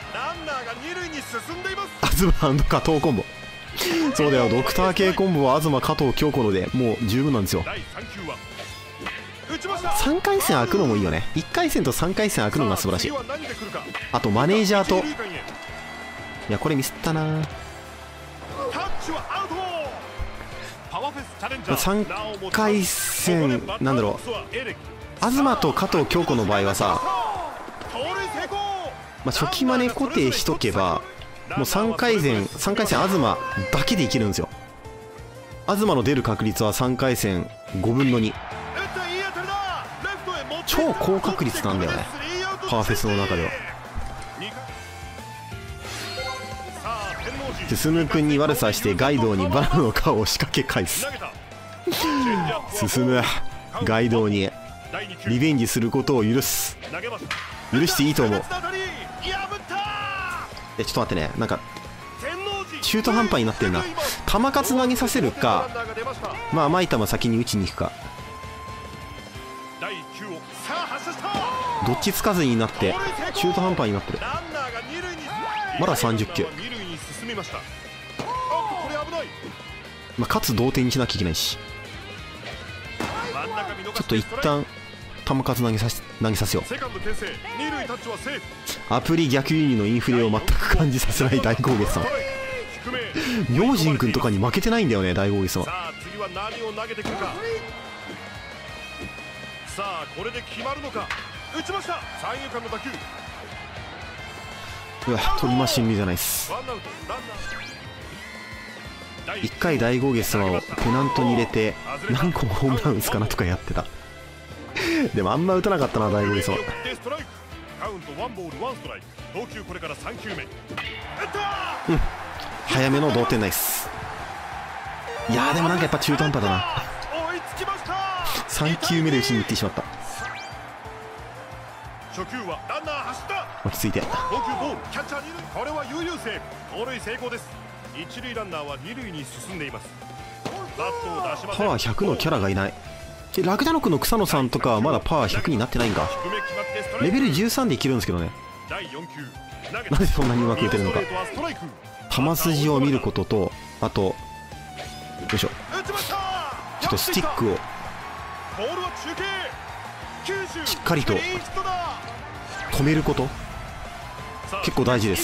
東加藤コンボそうだよドクター系コンボは東加藤京子のでもう十分なんですよ。3回戦開くのもいいよね。1回戦と3回戦開くのが素晴らしい。あとマネージャーといやこれミスったな。3回戦なんだろう東と加藤京子の場合はさ、まあ、初期マネ固定しとけばもう3回戦東だけでいけるんですよ。東の出る確率は3回戦5分の2。超高確率なんだよねパワーフェスの中では。進君に悪さしてガイドウにバラの顔を仕掛け返す。進むガイドウにリベンジすることを許していいと思う。ちょっと待ってねなんか中途半端になってんな。球数投げさせるかまあ甘い球先に打ちに行くかどっちつかずになって中途半端になってる。まだ30球。まあかつ同点にしなきゃいけないしちょっと一旦球数投げさせよう。アプリ逆輸入のインフレを全く感じさせない大豪月様。明神君とかに負けてないんだよね大豪月様。 さあ次は何を投げてくるか。さあこれで決まるのか。打ちました。三遊間の打球。 うわ取りましんりじゃないっす。1回大豪月様をペナントに入れて何個もホームラン打つかなとかやってたでもあんま打たなかったな大豪月様。早めの同点ナイス。いやーでもなんかやっぱ中途半端だな。3球目で打ちに行ってしまった。落ち着いて。 これは悠々セーフ。盗塁成功です。一塁ランナーは二塁に進んでいます。バットを出しません。 パワー100のキャラがいない。ラクダノクの草野さんとかはまだパワー100になってないんか。レベル13でいけるんですけどね。なんでそんなにうまく打てるのか。球筋を見ることとあとよいしょちょっとスティックをしっかりと止めること結構大事です。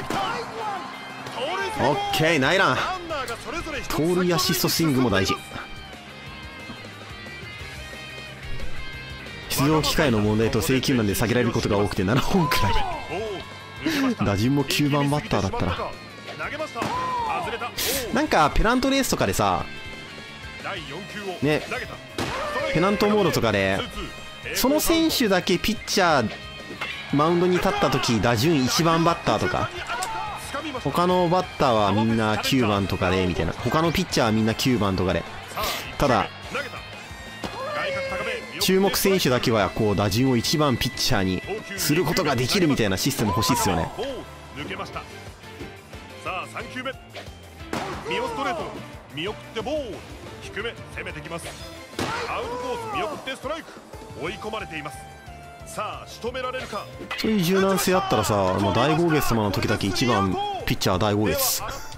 オッケーナイラン。盗塁アシストスイングも大事。 出場機会の問題と制球難で下げられることが多くて7本くらい。打順も9番バッターだったら、なんかペナントレースとかでさね、ペナントモードとかでその選手だけピッチャーマウンドに立った時打順1番バッターとか、他のバッターはみんな9番とかでみたいな、他のピッチャーはみんな9番とかで、ただ注目選手だけはこう打順を1番ピッチャーにすることができるみたいなシステム欲しいっすよね。 抜けました。さあ3球目、見送ストレート、見送ってボール、低め攻めてきます。アウトコース見送ってストライク、追い込まれています。さあ仕留められるか。 そういう柔軟性あったらさ、大豪月様の時だけ1番ピッチャー大豪月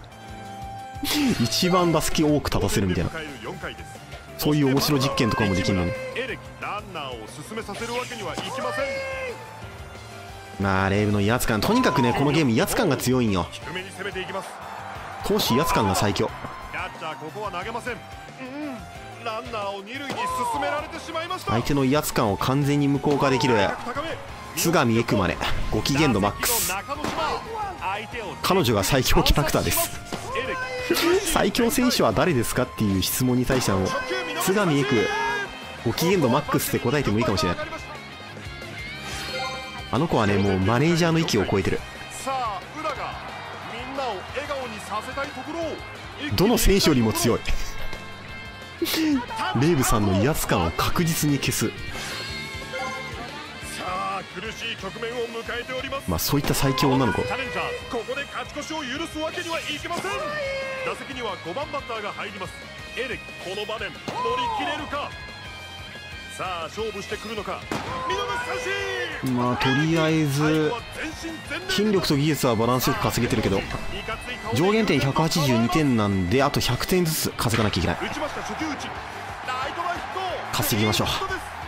一番打席多く立たせるみたいな、そういう面白実験とかもできるのに。 ランナーを進めさせるわけにはいきません。 まあレイブの威圧感、とにかくねこのゲーム威圧感が強いんよ。 低めに攻めていきます。 投手威圧感が最強。 キャッチャーここは投げません。ランナーを二塁に進められてしまいました。 相手の威圧感を完全に無効化できる津上エクマネ、ご機嫌度マックス。彼女が最強キャラクターです。最強選手は誰ですかっていう質問に対してはもう津上エクご機嫌度マックスって答えてもいいかもしれない。あの子はねもうマネージャーの域を超えてる。 さあ裏がみんなを笑顔にさせたいところ、 どの選手よりも強いレイブさんの威圧感を確実に消す。 さあ苦しい局面を迎えております。 まあそういった最強女の子。 チャレンジャーここで勝ち越しを許すわけにはいきません。打席には5番バッターが入ります。エレキこの場面乗り切れるか。さあ勝負してくるのか。見逃し三振。 まあとりあえず筋力と技術はバランスよく稼げてるけど、上限点182点なんであと100点ずつ稼がなきゃいけない。稼ぎましょう。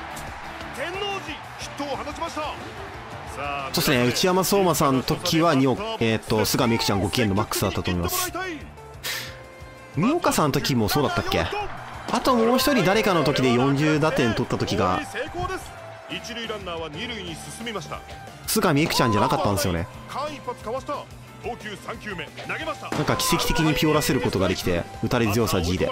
そうですね、内山壮真さんの時は菅美由紀ちゃんご機嫌のマックスだったと思います。三岡さんの時もそうだったっけ。あともう一人誰かの時で40打点取った時が菅美由紀ちゃんじゃなかったんですよね。なんか奇跡的にピオらせることができて、打たれ強さ G で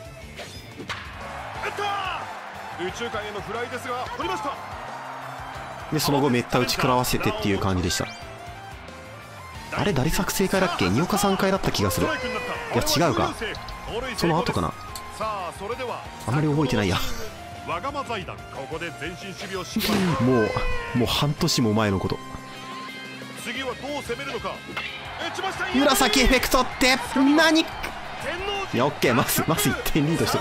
その後めった打ち食らわせてっていう感じでした。あれ打率作正解だっけ。二岡3回だった気がする。いや違うか、その後かな。あまり覚えてないやもう半年も前のこと。紫エフェクトって何。いやオッケー、まず1点リードしとこ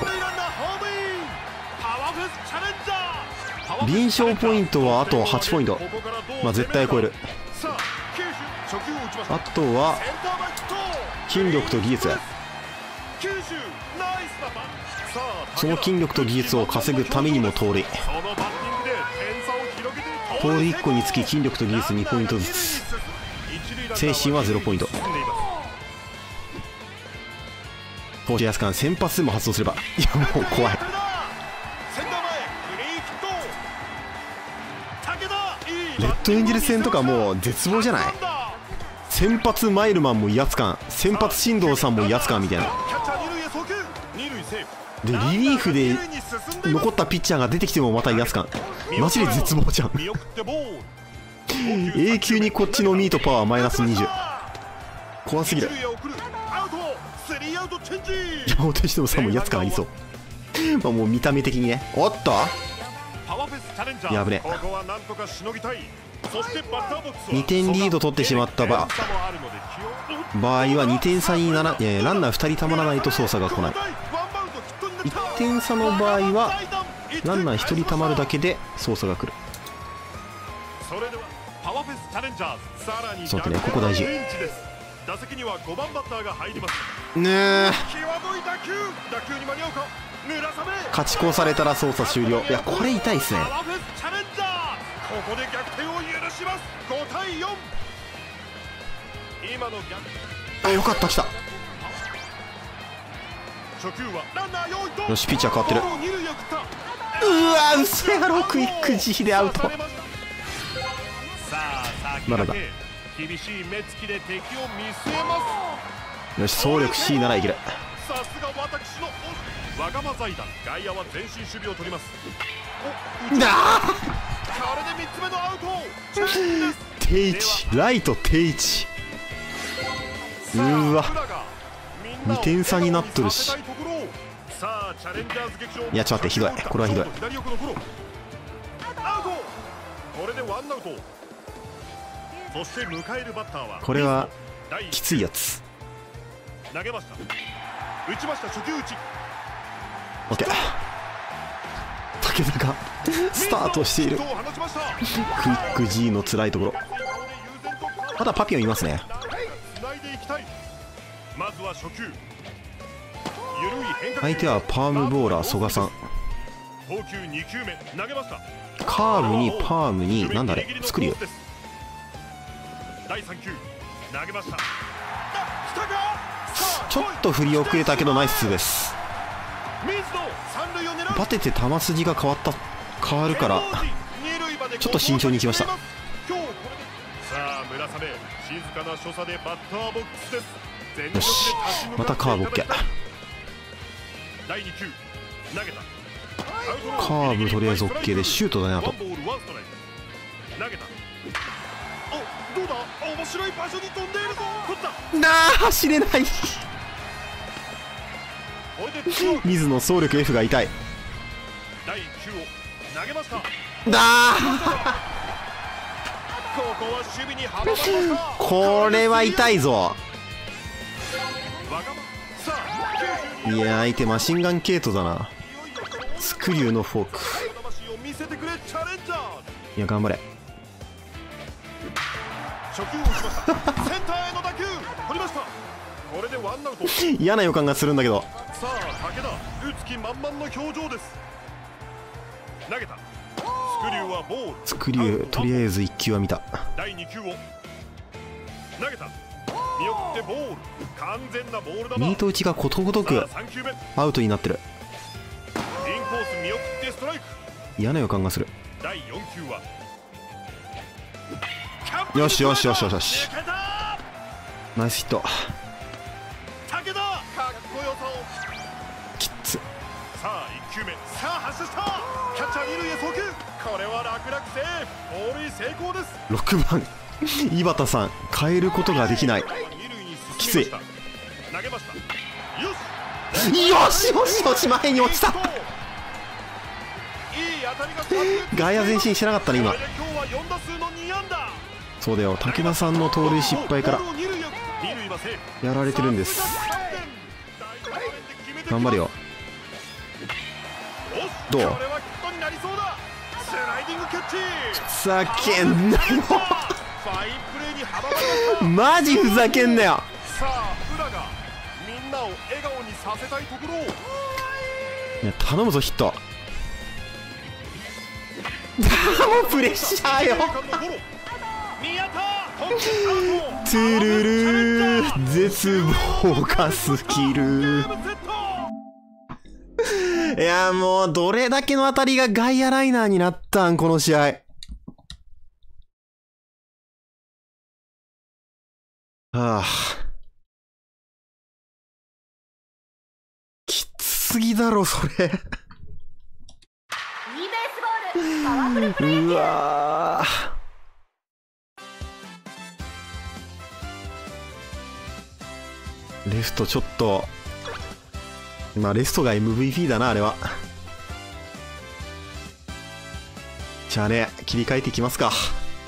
う。臨床ポイントはあと8ポイント、まあ絶対超える。あとは筋力と技術、その筋力と技術を稼ぐためにも盗塁1個につき筋力と技術2ポイントずつ、精神は0ポイント。投手安間先発でも発動すれば、いやもう怖い。レッドエンジェル戦とかもう絶望じゃない。先発マイルマンも威圧感、先発進藤さんも威圧感みたいな。でリリーフで残ったピッチャーが出てきてもまた威圧感、マジで絶望じゃん永久にこっちのミートパワーマイナス20、怖すぎる。山本忍さんも威圧感ありそうまあもう見た目的にね。おっとやぶね、2点リード取ってしまった場合は2点差にランナー2人たまらないと操作が来ない。1点差の場合はランナー1人たまるだけで操作が来る。そうだね、ここ大事ねえ。勝ち越されたら操作終了。いやこれ痛いっすね。 ここで逆転を許します。5対4。今の逆、 あよかった、来た。 初球はランナー用意と、 よしピッチャー変わってる。 うわ嘘やろ、クイック G でアウト。 さあ先まだだ。 厳しい目つきで敵を見据えまよし、総力 C ならいける。 す。さすが私のわがま財団。外野は前進守備を取ります。お、 だこれで3つ目のアウト。チャンスです。 定位置、ライト定位置。うーわ、2点差になっとるし。 さあチャレンジャーズ劇場。 いやちょっと待って、ひどい、これはひどい。 左横のゴロ。アウト。これでワンアウト。そして迎えるバッターはこれはきついやつ。 投げました。打ちました。初球打ち。 オッケー。武田がスタートしている。クイック G の辛いところ。まだパピオンいますね。 繋いでいきたい。まずは初球。緩い変化球。 相手はパームボーラー曽我さん。 投球2球目投げました。 カーブにパームになんだあれ、スクリュー。 第3球投げました。 ちょっと振り遅れたけどナイスです。バテて球筋が変わるからちょっと慎重にいきました。 さあ村雨、静かな所作でバッターボックスです。 よし、またカーブ OK。 第2球投げた。 カーブとりあえず OK でシュートだね。あと投げた。お、どうだ。面白い場所に飛んでいるぞ。取った。 なあ走れない。 これでツーアウト。 水野総力 F が痛い。 第1球を投げました。 だーここは守備に阻まれました。 これは痛いぞ。 わがまさあいや相手マシンガン系統だな。スクリューのフォーク。 魂を見せてくれチャレンジャー。 いや頑張れ。 初球を打ちました。センターへの打球取りました。これでワンアウト。 嫌な予感がするんだけど。 さあ武田、打つ気満々の表情です。投げた。スクリューはボール。 スクリューとりあえず1球は見た。 第2球を投げた。見送ってボール。完全なボール球。 ミート打ちがことごとく 3球目インアウトになってる。 コース見送ってストライク。 嫌な予感がする。 第4球はよしよしよしよしよし、 抜けた。 ナイスヒット。 武田、かっこよさを。 きっつ。 さあ1球目。さあ発射した。キャッチャー二塁へ送球。これは楽々セーフ。盗塁成功です。 6番井端さん変えることができない。きつい。 投げました。よよしよしよし、前に落ちた。 いい当たりが炸裂。 外野前進してなかったね今。 これで今日は4打数の2安打。 そうだよ、武田さんの盗塁失敗から二塁はセーフ。 やられてるんです。頑張れよ。どう。 これはヒットになりそうだ。スライディングキャッチ。 ふざけんなよファインプレーに阻まれました。 マジふざけんなよ。 さあ浦がみんなを笑顔にさせたいところを。 いや頼むぞヒット。もうプレッシャーよ。トゥルルー絶望がスキル。いやもうどれだけの当たりが外野ライナーになったんこの試合。はあ、きつすぎだろそれ。 いいベースボールパワフルプロ野球。 うわー、レフトちょっと、まあレフトが MVP だなあれは。じゃあね、切り替えていきますか。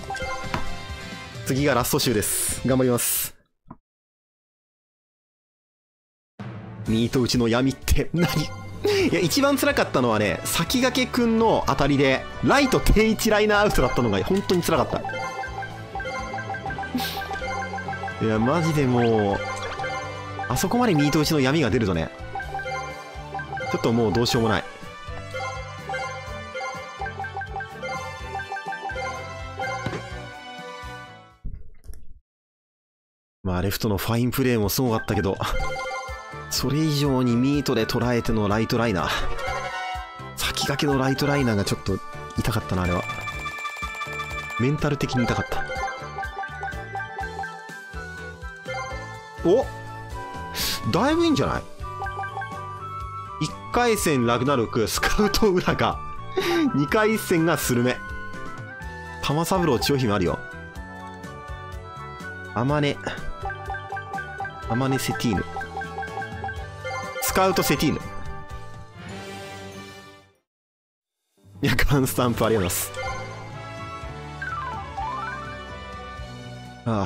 次がラスト週です。頑張ります。ミート打ちの闇って何？いや一番辛かったのはね、先駆けくんの当たりでライト定位置ライナーアウトだったのが本当に辛かった。いやマジでもうあそこまでミート打ちの闇が出るとね、ちょっともうどうしようもない。まあレフトのファインプレーもすごかったけど、それ以上にミートで捉えてのライトライナー。先先駆けのライトライナーがちょっと痛かったな、あれは。メンタル的に痛かった。お、だいぶいいんじゃない？ 1 回戦ラグナロク、スカウト裏が2回戦がスルメ。玉三郎千代姫あるよ。アマネセティーヌ、スカウトセティーヌ。いや、ガンスタンプありがとうございます。ああ、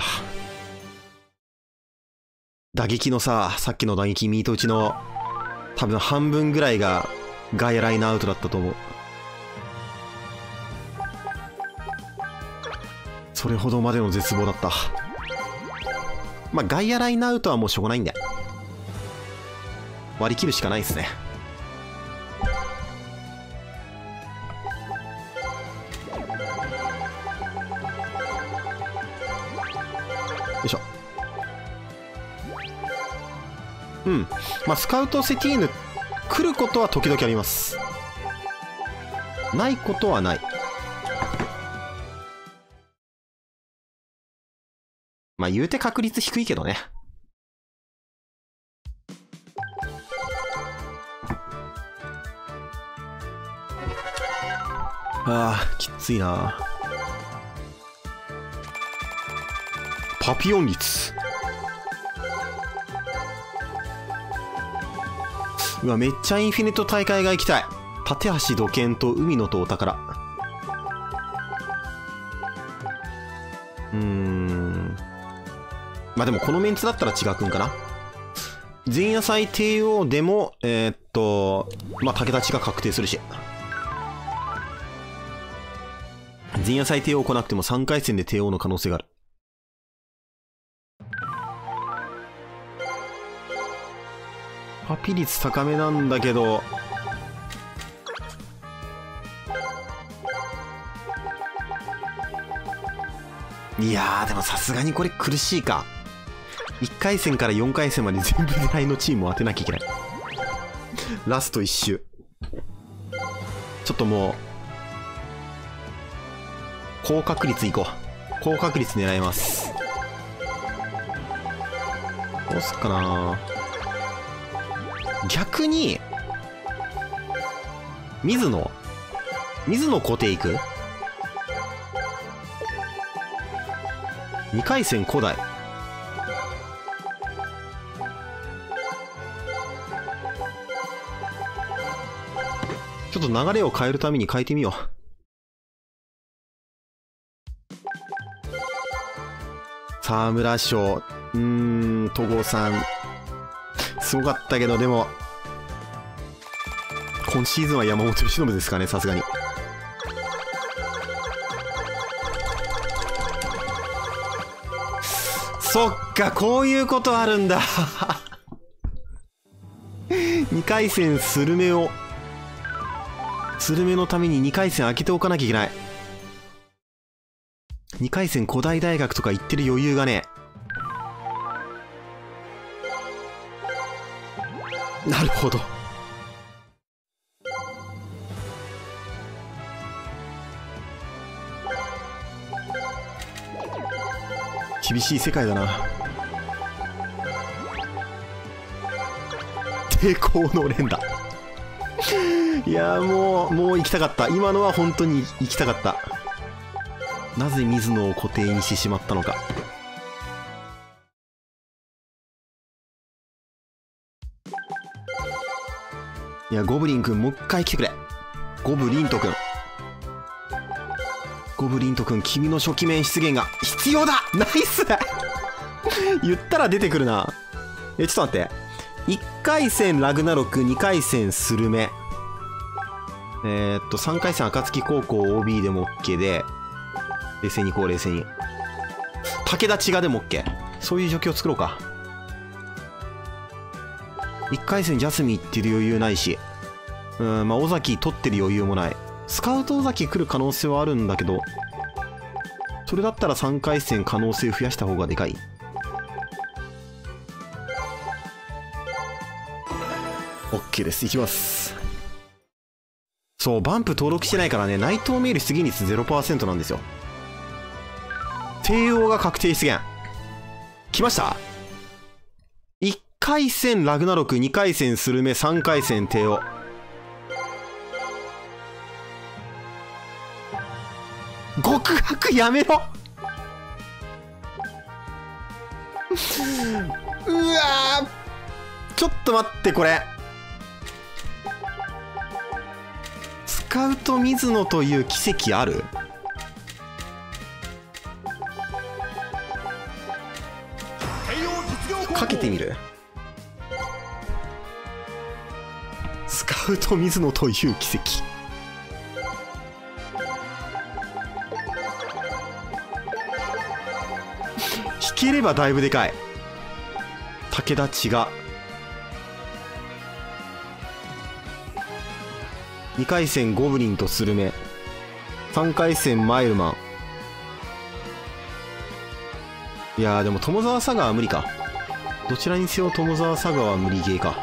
打撃のさっきの打撃ミート打ちの多分半分ぐらいがガイアラインアウトだったと思う。それほどまでの絶望だった。まあガイアラインアウトはもうしょうがないんで割り切るしかないですね。よいしょ。うん。まあスカウトセティーヌ来ることは時々あります。ないことはない。まあ言うて確率低いけどね。ああ、きついな。パピヨン率。うわ、めっちゃインフィニット大会が行きたい。立橋土建と海野とお宝。まあでもこのメンツだったら千賀くんかな。前夜祭帝王でもまあ武田千賀確定するし、前夜祭帝王来なくても3回戦で帝王の可能性がある。パピ率高めなんだけど、いやーでもさすがにこれ苦しいか。1回戦から4回戦まで全部狙いのチームを当てなきゃいけない。ラスト1周ちょっともう高確率いこう。高確率狙います。どうすっかな。逆に水野固定いく。2回戦古代。ちょっと流れを変えるために変えてみよう。沢村賞、戸郷さんすごかったけど、でも今シーズンは山本由伸ですかね、さすがに。そっか、こういうことあるんだ。2回戦スルメのために2回戦開けておかなきゃいけない。2回戦古代大学とか行ってる余裕がね。なるほど。厳しい世界だな。抵抗の連打。いやーもう行きたかった。今のは本当に行きたかった。なぜ水野を固定にしてしまったのか。いや、ゴブリン君もう一回来てくれ。ゴブリント君、君の初期面出現が必要だ。ナイス。言ったら出てくるな。ちょっと待って。1回戦ラグナロク、2回戦スルメ、3回戦暁高校 OB でも OK で、冷静に行こう。冷静に武田千賀でも OK。 そういう状況を作ろうか。1回戦ジャスミン行ってる余裕ないし、まあ尾崎取ってる余裕もない。スカウト尾崎来る可能性はあるんだけど、それだったら3回戦可能性増やした方がでかい。OK です。いきます。 そう、バンプ登録してないからね、内藤メール出現率 0% なんですよ。帝王が確定出現。来ました。1回戦ラグナロク、2回戦スルメ、3回戦帝王。極悪やめろうわー、ちょっと待って、これスカウト水野という奇跡ある？かけてみる？スカウト水野という奇跡。引ければだいぶでかい。武田千賀。2回戦ゴブリンとスルメ、3回戦マイルマン。いやーでも友沢佐賀は無理か。どちらにせよ友沢佐賀は無理ゲーか。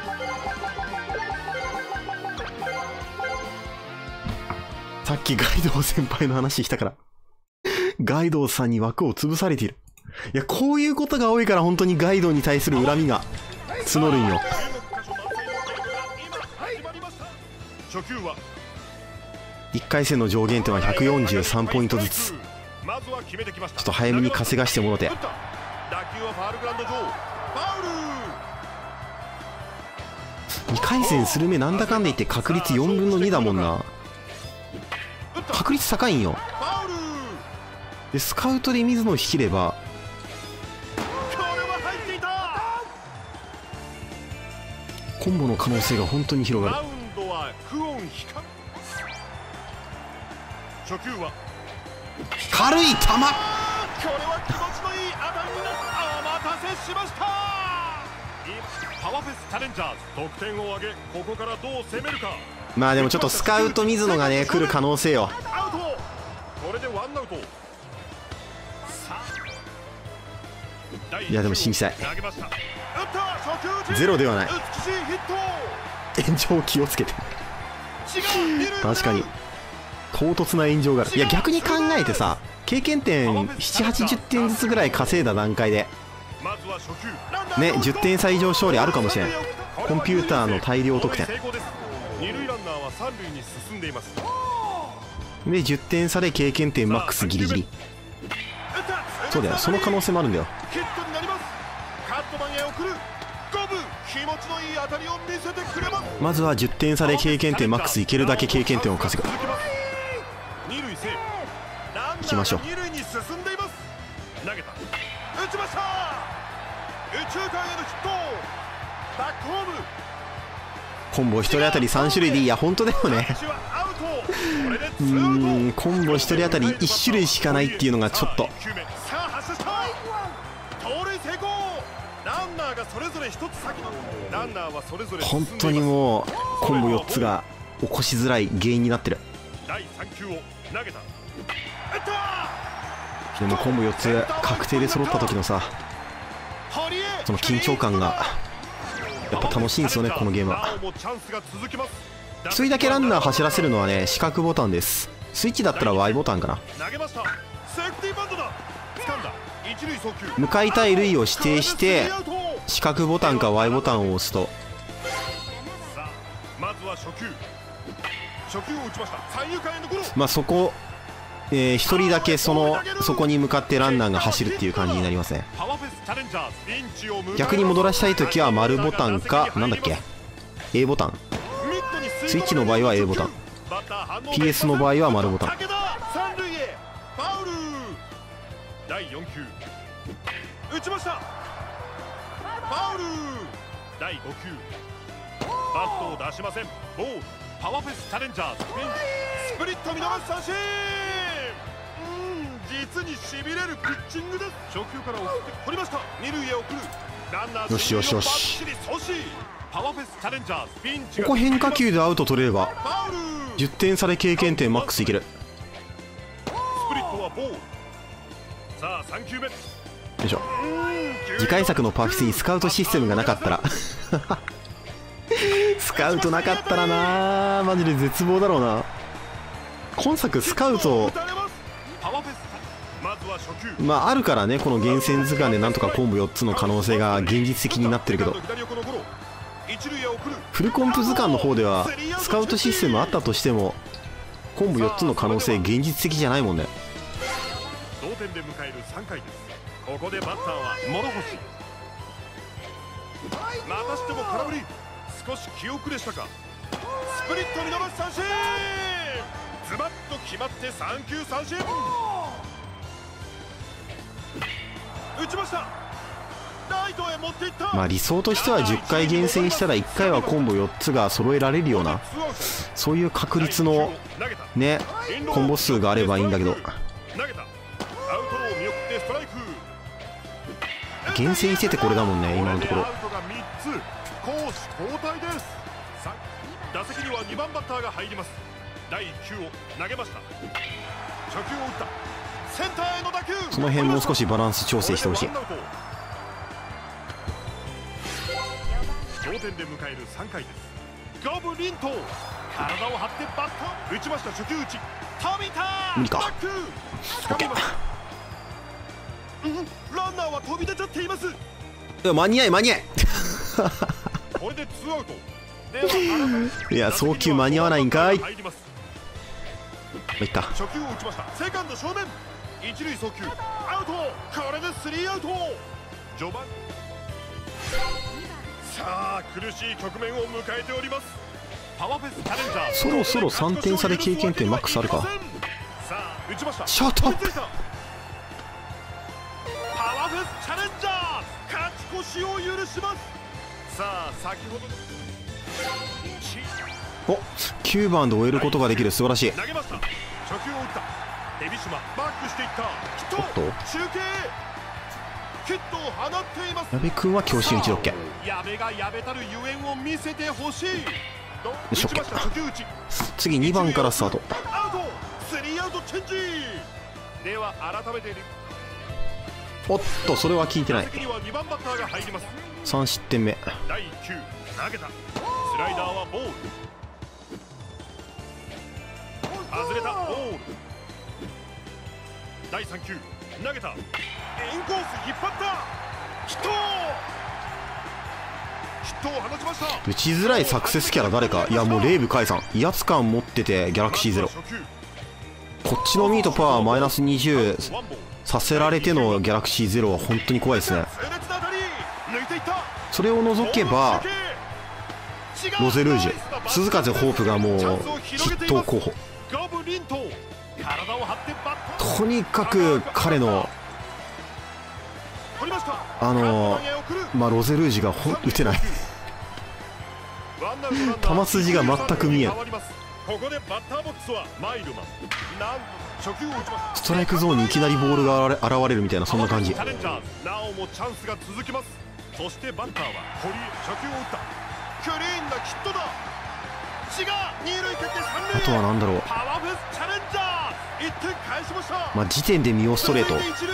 さっきガイドウ先輩の話したからガイドウさんに枠を潰されている。いや、こういうことが多いから本当にガイドウに対する恨みが募るんよ。1回戦の上限点は143ポイントずつ。ちょっと早めに稼がしてもろて。2回戦スルメなんだかんだ言って確率4分の2だもんな。確率高いんよ。でスカウトで水野を引ければコンボの可能性が本当に広がる。軽い球。これは気持ちのいい当たりになった。お待たせしました。パワフェスチャレンジャーズ得点を挙げ、ここからどう攻めるか。まあでもちょっとスカウト水野がね来る可能性よ。これでワンアウト。いやでも信じたい。ゼロではない。炎上気をつけて確かに唐突な炎上がある。いや逆に考えてさ、経験点780点ずつぐらい稼いだ段階でね、10点差以上勝利あるかもしれん。コンピューターの大量得点で10点差で経験点マックスギリギリ。そうだよ、その可能性もあるんだよ。まずは10点差で経験点マックスいけるだけ経験点を稼ぐ。いきましょう。コンボ1人当たり3種類でいいや。本当だよねコンボ1人当たり1種類しかないっていうのがちょっと。本当にもうコンボ4つが起こしづらい原因になってる。でもコンボ4つ確定で揃った時のさ、その緊張感がやっぱ楽しいんですよね、このゲームは。1人だけランナー走らせるのはね、四角ボタンです。スイッチだったら Y ボタンかな。向かいたい塁を指定して四角ボタンか Y ボタンを押すと、まあそこ1人だけそこに向かってランナーが走るっていう感じになりますね。逆に戻らしたい時は丸ボタンかなんだっけ A ボタン。スイッチの場合は A ボタン、 PS の場合は丸ボタン。第4球打ちました。ファウル。第5球バットを出しません。ボール。パワーフェスチャレンジャーズスプリット見逃し三振。実にしびれるピッチングです。初球から送って取りました。二塁へ送る。ランナーよしよしよし。パワーフェスチャレンジャーズピンチ。ここ変化球でアウト取れれば10点差で経験点マックスいける。スプリットはボール。さあ3球目。よいしょ。次回作のパフィスにスカウトシステムがなかったらススカウトなかったらな、マジで絶望だろうな。今作スカウトまああるからね、この厳選図鑑でなんとかコンボ4つの可能性が現実的になってるけど、フルコンプ図鑑の方ではスカウトシステムあったとしてもコンボ4つの可能性現実的じゃないもんね。 同点で迎える3回です。ここでバッターは諸星。またしても空振り。少し気遅れしたか。スプリット見逃し三振。ズバッと決まって3球三振。打ちました。ライトへ持っていった。 まあ理想としては10回厳選したら1回はコンボ4つが揃えられるような、そういう確率のねコンボ数があればいいんだけど、厳選しててこれだもんね今のところ。 打席には2番バッターが入ります。第1球を投げました。初球を打った。センターへの打球。 その辺もう少しバランス調整してほしい。 同点で迎える3回です。ガブリント体を張ってバッター打ちました。初球打ち飛びた。 無理か。 掴みます。ランナーは飛び出ちゃっています。 いや間に合い間に合いこれで2アウト。 いや送球間に合わないんかい。いった。 初球を打ちました。セカンド正面。一塁送球アウト。これで3アウト。序盤さあ苦しい局面を迎えております。パワーフェスチャレンジャー。 そろそろ3点差で経験点マックスあるか。 さあ打ちました。 ショートアップ。 パワーフェスチャレンジャー勝ち越しを許します。さあ先ほどお9番で終えることができる。素晴らしい。 投げました。初球を打った。デビシマバックしていった。ヒット。 おっと中継ヒットを放っています。 矢部君は強襲打ち OK。 矢部が矢部たるゆえんを見せてほしい。 よし OK。 初球打ち。 次2番からスタート。 アウト。3アウトチェンジ。では改めておっとそれは聞いてない。 打席には2番バッターが入ります。 3失点目。 第1球投げた。スライダーはボール。外れたボール。第3球投げた。インコース引っ張った。ヒット。ヒットを放ちました。 打ちづらいサクセスキャラ誰か。いやもうレイブカイさん威圧感持っててギャラクシーゼロ。こっちのミートパワーマイナス20させられてのギャラクシーゼロは本当に怖いですね。それを除けばロゼルージュ鈴風ホープがもう筆頭候補。とにかく彼のまあロゼルージュが打てない球筋が全く見えん。ストライクゾーンにいきなりボールが現れるみたいなそんな感じ。 なおもチャンスが続きます。そしてバッターは堀江。初球を打った。クリーンなヒットだ。血が二塁蹴って三塁。 あとは何だろう。 パワーフェスチャレンジャー1点返しました。 まあ時点でミオストレート。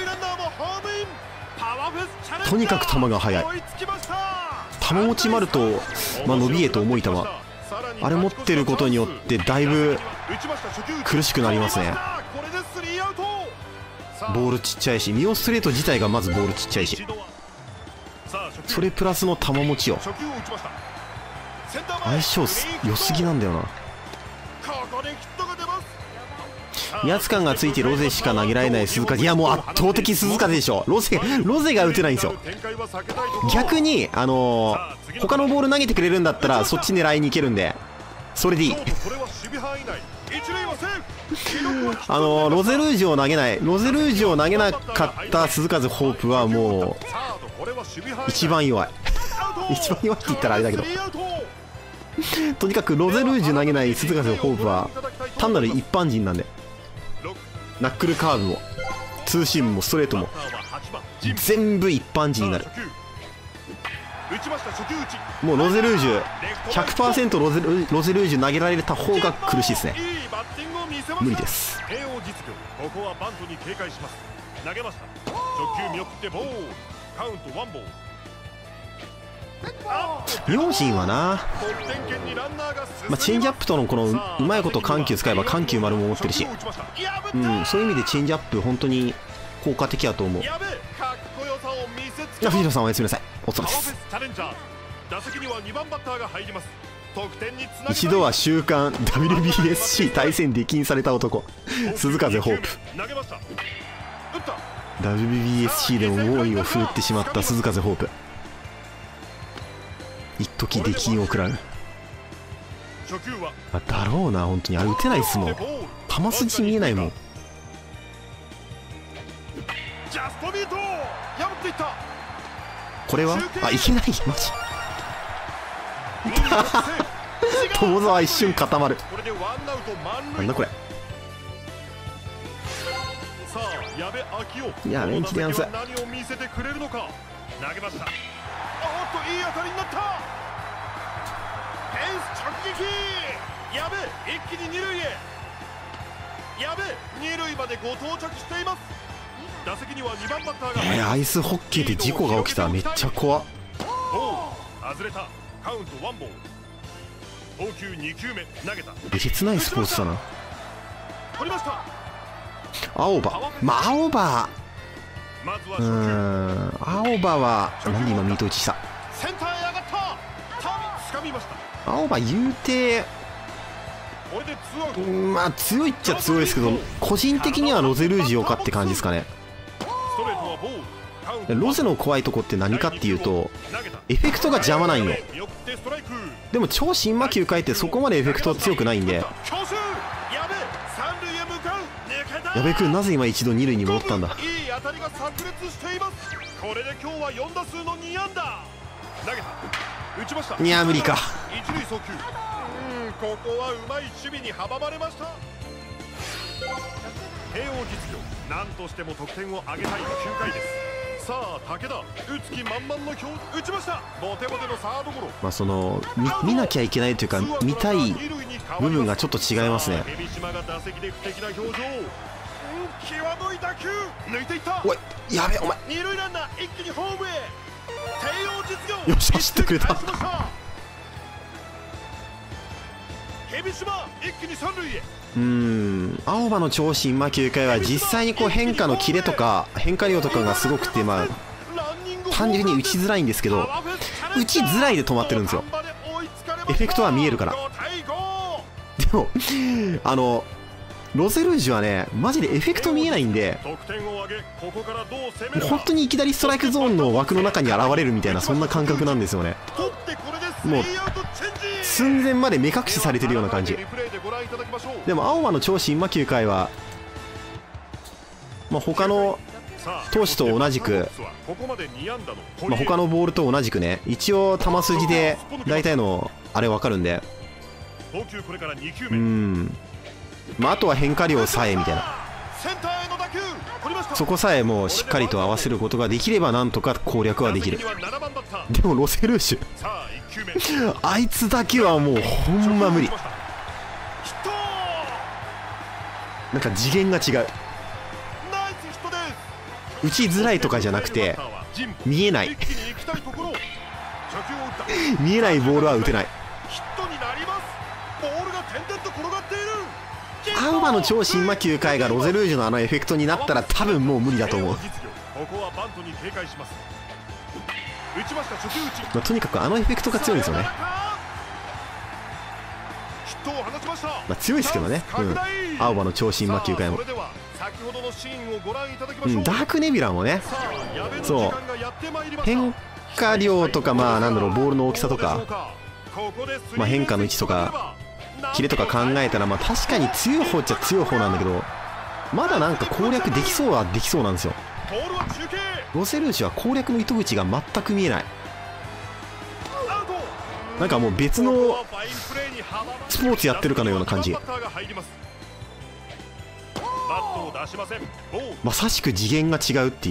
とにかく球が速い。球持ち丸と、まあ、伸びへと重い球あれ持ってることによってだいぶ苦しくなりますね。ボールちっちゃいしミオストレート自体がまずボールちっちゃいしそれプラスの球持ちよ。相性良すぎなんだよな。威圧感がついてロゼしか投げられない鈴風。いやもう圧倒的鈴風でしょ。ロゼが打てないんですよ。逆に他のボール投げてくれるんだったらそっち狙いに行けるんでそれでいいロゼルージュを投げないロゼルージュを投げなかった鈴風ホープはもう一番弱い一番弱いって言ったらあれだけどとにかくロゼルージュ投げない鈴風ホープは単なる一般人なんで、ナックルカーブもツーシームもストレートも全部一般人になる。もうロゼルージュ 100% ロゼルージュ投げられた方が苦しいですね。無理です。 ここはバントに警戒します。投げました。初球見送ってボール。カウントワンボール。 両親はな、チェンジアップとのこのうまいこと緩急使えば緩急丸も持ってるし、そういう意味でチェンジアップ本当に効果的だと思う。藤野さんおやすみなさい。お疲れです。一度は週刊 WBSC 対戦出禁された男、鈴風ホープ。WBSC でも猛威を振るってしまった鈴風ホープ、一時出禁を食らう。だろうな、本当にあれ打てないっすもん、球筋見えないもん。これはいけない、マジ友沢一瞬固まる。なんだこれ。いや、ベンチでやんす。 何を見せてくれるのか。投げました。おっと、いい当たりになった。フェンス直撃。やべ、一気に二塁へ。やべ、二塁までご到着しています。打席には2番バッターが。 アイスホッケーで事故が起きた。めっちゃ怖っ。 外れた。カウントワンボール。投球2球目投げた。 えげつないスポーツだな。 取りました。 青葉、青葉、青葉はなんで今ミート打ちした。 センターへ上がった。掴みました。 青葉言うてこれでツーアウト。 まあ強いっちゃ強いですけど、個人的にはロゼルージュかって感じですかね。ロゼの怖いとこって何かっていうと、エフェクトが邪魔なんよ。でも超新魔球界ってそこまでエフェクト強くないんで。矢部君なぜ今一度二塁に戻ったんだ。 いい当たりが炸裂しています。これで今日は4打数の2安打。投げた。打ちました。 いや無理か。 一塁送球。ここはうまい守備に阻まれました。慶応実業、何としても得点を挙げたい9回です。さあ武田、打つ気満々の表。打ちました。ボテボテのサードゴロ。 まあその 見なきゃいけないというか見たい部分がちょっと違いますね。 海老島が打席で不敵な表情。際どい打球抜いていった。 おい、やべえお前。 二塁ランナー一気にホームへ。慶応実業、 よし走ってくれた。 海老島一気に三塁へ。 青葉の超新魔球界は実際にこう変化のキレとか変化量とかがすごくて、まあ単純に打ちづらいんですけど、打ちづらいで止まってるんですよ。エフェクトは見えるから。でもロゼルージュはね、マジでエフェクト見えないんで、もう本当にいきなりストライクゾーンの枠の中に現れるみたいな、そんな感覚なんですよね。もう寸前まで目隠しされてるような感じ。でも青葉の超新魔球界は、まあ、他の投手と同じく、まあ、他のボールと同じくね、一応球筋で大体のあれ分かるんで、まあ、あとは変化量さえみたいな、そこさえもうしっかりと合わせることができればなんとか攻略はできる。でもロセルーシュあいつだけはもうほんま無理。なんか次元が違う。打ちづらいとかじゃなくて見えない見えないボールは打てない。青葉の超新魔球界がロゼルージュのあのエフェクトになったら多分もう無理だと思う。まあ、とにかくあのエフェクトが強いんですよね。まあ、強いですけどね、青葉の超新魔球界も。ダークネビュラもね、そう変化量とか、まあなんだろう、ボールの大きさとか、まあ、変化の位置とかキレとか考えたら、まあ確かに強い方っちゃ強い方なんだけど、まだなんか攻略できそうはできそうなんですよ。ロセルーシュは攻略の糸口が全く見えない。なんかもう別のスポーツやってるかのような感じ。まさしく次元が違うっていう。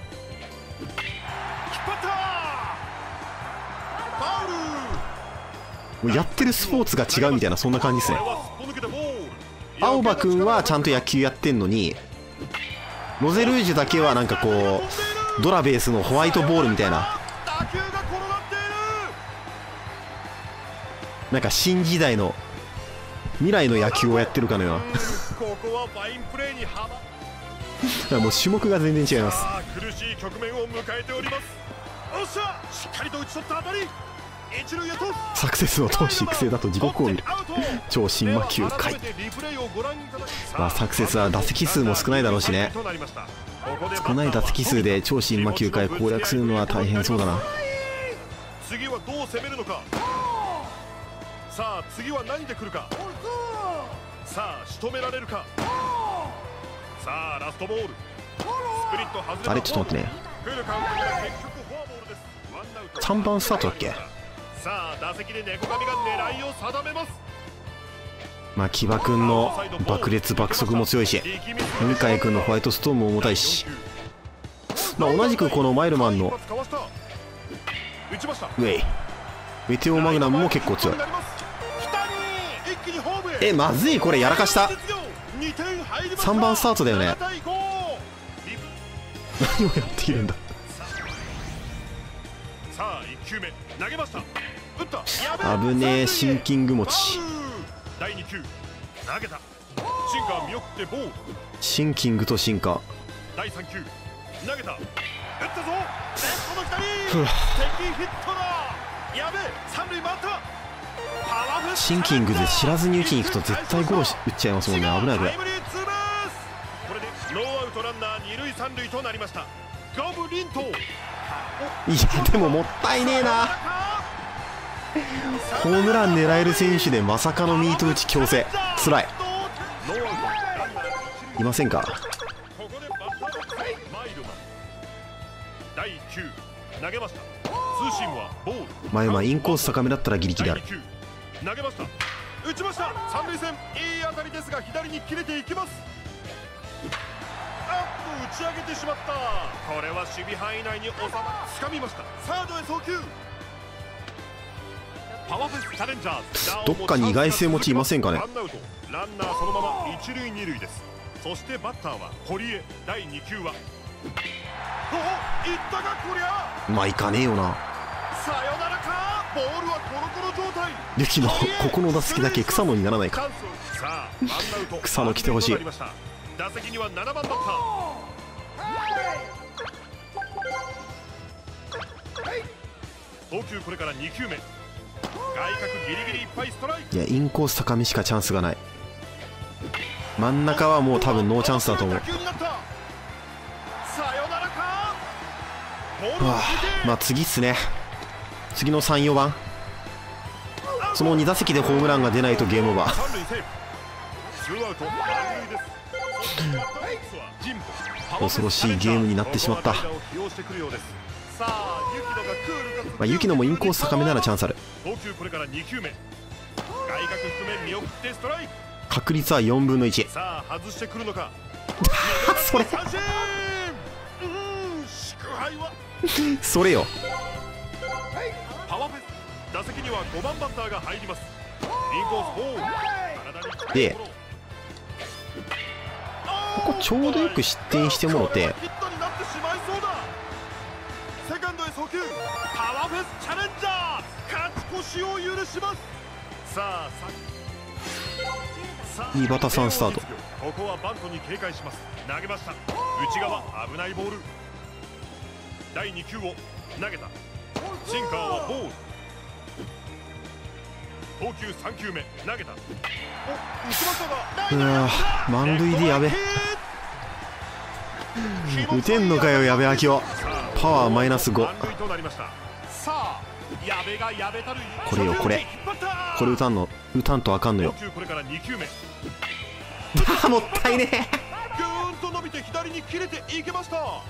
もうやってるスポーツが違うみたいな、そんな感じですね。青葉くんはちゃんと野球やってんのに、ロゼルージュだけはなんかこうドラベースのホワイトボールみたいな、 なんか新時代の未来の野球をやってるかのようここはファインプレーに幅なもう種目が全然違います。 さあ苦しい局面を迎えております。おっしゃしっかりと打ち取った当たり一塁へとサクセスの投手育成だと地獄を見る超新魔球回。まあサクセスは打席数も少ないだろうしね。少ない打席数で超新魔球回攻略するのは大変そうだな。 次はどう攻めるのか。さあ次は何で来るか。さあ仕留められるか。さあラストボールスプリット外れた。 あれちょっと待ってね。 フルカウントから結局フォアボールです。ワンアウト 3番スタートだっけ。 さあ打席で猫神が狙いを定めます。 まあ木場君の爆裂爆速も強いし、向井君のホワイトストーンも重たいし、まあ同じくこのマイルマンのウェイメテオマグナムも結構強い。まずい、これやらかした。3番スタートだよね。何をやっているんだ。 さあ1球目投げました。打った危ねえシンキング持ち。 第2球投げた。シンカー見送ってボール。 シンキングとシンカー。 第3球投げた。打ったぞレフトの左敵ヒットだ。やべえ三塁回った。 シンキングで知らずに打ちに行くと絶対ゴロ打っちゃいますもんね。危ないこれ。 これでノーアウトランナー2塁3塁となりました。ゴブリント。いやでももったいねえな。ホームラン狙える選手でまさかのミート打ち強制。つらい。いませんか。 ここでバッターマイルマン第1球投げました。ツーシームはボール。 マイルマンインコース高めだったらギリギリある。 投げました。打ちました。三塁線いい当たりですが左に切れていきます。打ち上げてしまった。これは守備範囲内に収まり掴みました。サードへ送球。パワフェスチャレンジャーズ。 どっかに意外性持ちいませんかね。 ワンアウトランナーそのまま一塁二塁です。そしてバッターは堀江。第2球はおおいったかこりゃ。 まあいかねえよな。 さよならか。ボールはコロコロ状態。 ユキのここの打席だけ草野にならないか。 さあワンアウト草野来てほしい。 打席には7番バッター。投球これから2球目。外角ギリギリいっぱいストライク。 いやインコース高めしかチャンスがない。真ん中はもう多分ノーチャンスだと思う。まあ次っすね。次の3、4番その2打席でホームランが出ないとゲームオーバー。恐ろしいゲームになってしまった。ユキノもインコース高めならチャンスある。確率は4分の1。 さあ外してくるのか。 それそれよ。 パワーフェス打席には5番バッターが入ります。インコースボール。 でここちょうどよく失点してもろて。 ヒットになってしまいそうだ。セカンドへ送球。パワーフェスチャレンジャー勝ち越しを許します。さあ井端さんスタート。 ここはバントに警戒します。投げました。内側危ないボール。第2球を投げた。シンカーはボール。投球3球目投げた。 うわ満塁でやべ。打てんのかよ矢部明夫。パワーマイナス5。これよこれ。これ打たんとあかんのよ。もったいねえ。 ぐーんと伸びて左に切れていけました。はい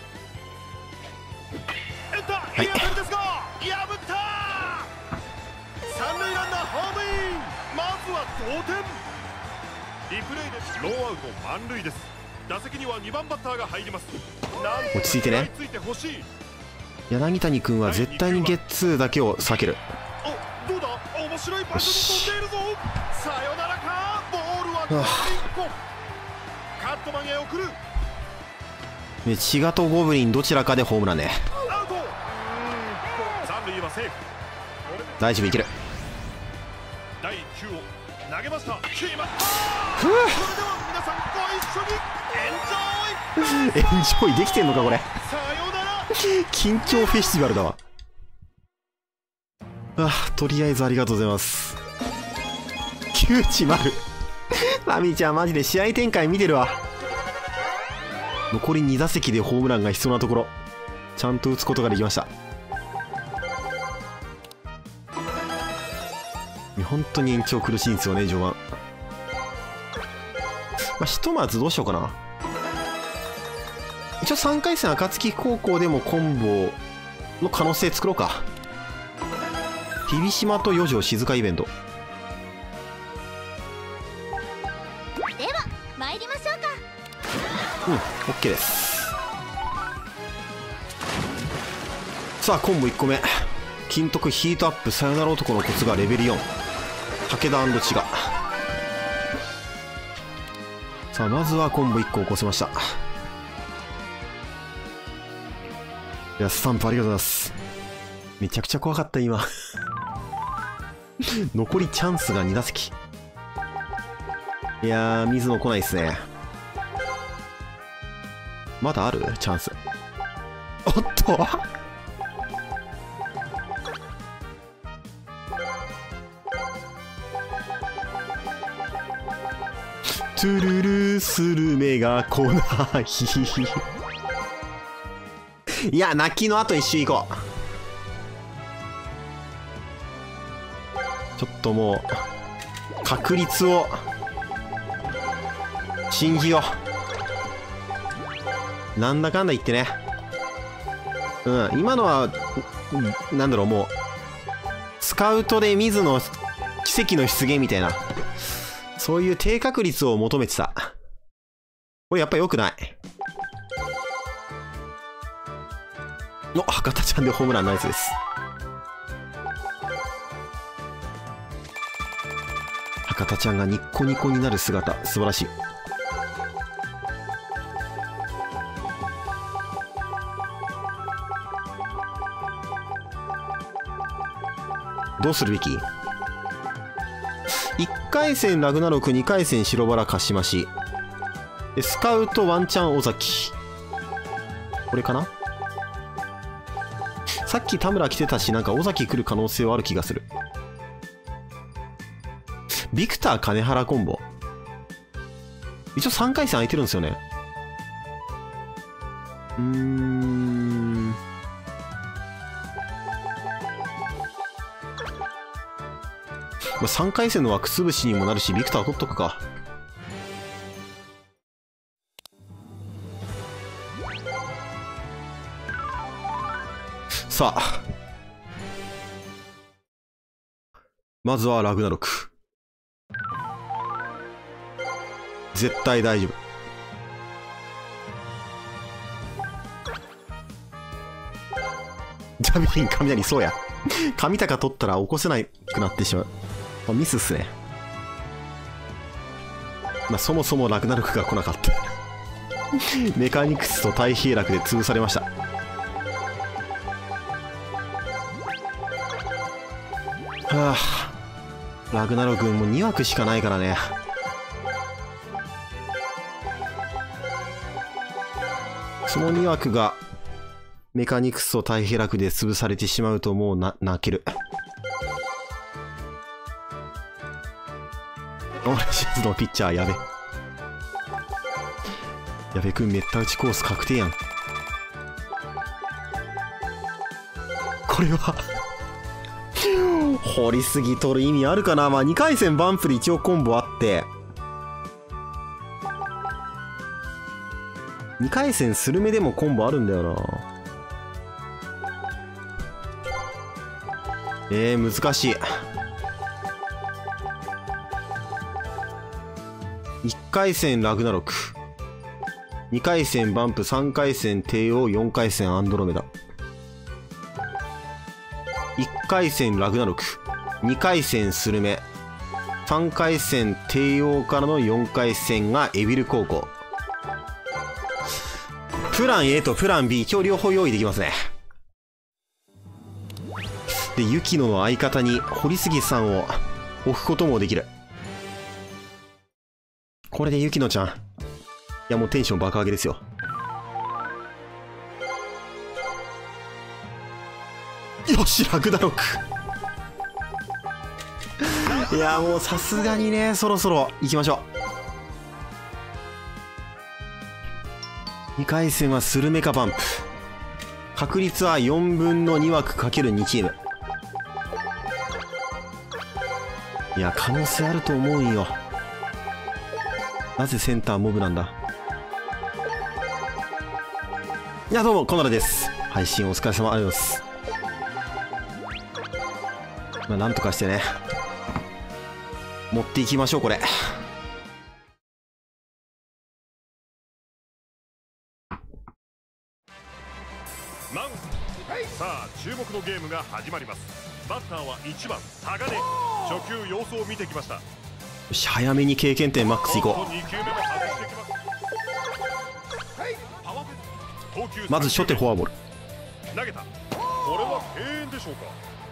、いい当たりですが破った。三塁ランナーホームイン。まずは同点。リプレイでノーアウト満塁です。打席には2番バッターが入ります。 落ち着いてね。柳谷君は絶対にゲッツーだけを避ける。 どうだ面白い場所に飛んでいるぞ。さよならか。ボールは1個。カットマンへ送る。 で千賀とゴブリンどちらかでホームランね。 三塁はセーフ。 大丈夫いける。 第1球を投げました。決まった。それでは皆さんご一緒にエンジョイ。 エンジョイできてんのかこれ。 さよなら。 緊張フェスティバルだわ。とりあえずありがとうございます。9-0。ラミーちゃんマジで試合展開見てるわ。残り2打席でホームランが必要なところ、ちゃんと打つことができました。本当に延長苦しいんですよね、序盤。ひとまずどうしようかな。一応3回戦暁高校でもコンボの可能性作ろうか。日比島と四条静かイベント。 では参りましょうか。 OK です。さあコンボ1個目、金徳ヒートアップさよなら男のコツがレベル4、武田&千賀。さあまずはコンボ1個起こせました。いやスタンプありがとうございます。めちゃくちゃ怖かった今。残りチャンスが2打席。いやー水野来ないっすね。まだあるチャンス。おっとトゥルルスルメが来ない。いや泣きの後一周行こう。ちょっともう確率を信じよう。なんだかんだ言ってね。今のはなんだろう、もうスカウトで水野奇跡の出現みたいな、そういう低確率を求めてた。これやっぱ良くない。博多ちゃんでホームランナイスです。博多ちゃんがニッコニコになる姿素晴らしい。どうするべき？ 1 回戦ラグナロク、2回戦白バラかしましで、スカウトワンチャン尾崎、これかな。さっき田村来てたし、なんか尾崎来る可能性はある気がする。ビクター金原コンボ一応3回戦空いてるんですよね。3回戦の枠潰しにもなるし、ビクター取っとくか。さあまずはラグナロク。絶対大丈夫。ジャビリン雷、そうや。上高取ったら起こせなくなってしまう。ミスっすね。そもそもラグナロクが来なかった。メカニクスと太平楽で潰されました。はあ、ラグナロクもう2枠しかないからね。その2枠がメカニクスと太平楽で潰されてしまうともう泣ける。オレンジズのピッチャーやべ。やべくんめった打ちコース確定やん。これは掘りすぎ取る意味あるかな。2回戦バンプで一応コンボあって2回戦スルメでもコンボあるんだよな。難しい。1回戦ラグナロク、2回戦バンプ、3回戦帝王、4回戦アンドロメダ。1回戦ラグナロク、2回戦スルメ、3回戦帝王からの4回戦がエビル高校。プラン A とプラン B 一応両方用意できますね。でユキノの相方に堀杉さんを置くこともできる。これで雪乃ちゃん、いやもうテンション爆上げですよ。よし、ラグナロクいやもうさすがにね、そろそろ行きましょう。2回戦はスルメカバンプ、確率は4分の2枠 ×2 チーム。いや可能性あると思うんよ。なぜセンターモブなんだ。いやどうもコナラです。配信お疲れ様、ありがとうございます。まあなんとかしてね持っていきましょう。これさあ注目のゲームが始まります。バッターは1番鋼。初球様子を見てきました。 よし、早めに経験点マックスいこう。まず初手フォアボール投げた。これは敬遠でしょうか。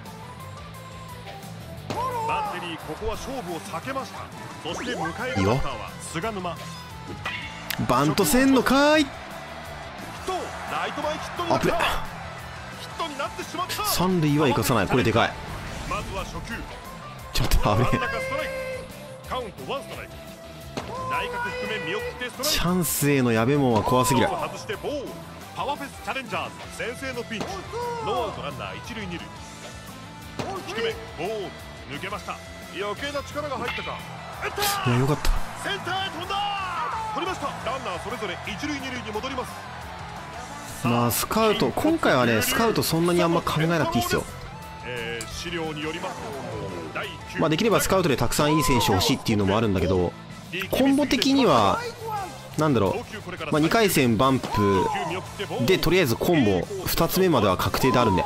バッテリーここは勝負を避けました。そして迎えるバッターは菅沼。 バントせんのかーい。 ライト前ヒットになった。ヒットになってしまった。 三塁は生かさない。これでかい。 まずは初球。 ちょっと危ねえ。 カウントワンストライク。内角低め見送ってストライク。 チャンスへの矢部門は怖すぎる。 外してボール。パワーフェスチャレンジャーズ先制のピンチ。ノーアウトランナー一塁二塁。低めボール抜けました。余計な力が入ったか。 いやよかった。 センターへ飛んだ。取りました。ランナーそれぞれ一塁二塁に戻ります。 まあスカウト、今回はねスカウトそんなにあんま考えなくていいっすよ。 資料によります。 まあできればスカウトでたくさんいい選手欲しいっていうのもあるんだけど、コンボ的にはなんだろう、まあ、2回戦バンプでとりあえずコンボ2つ目までは確定であるんで。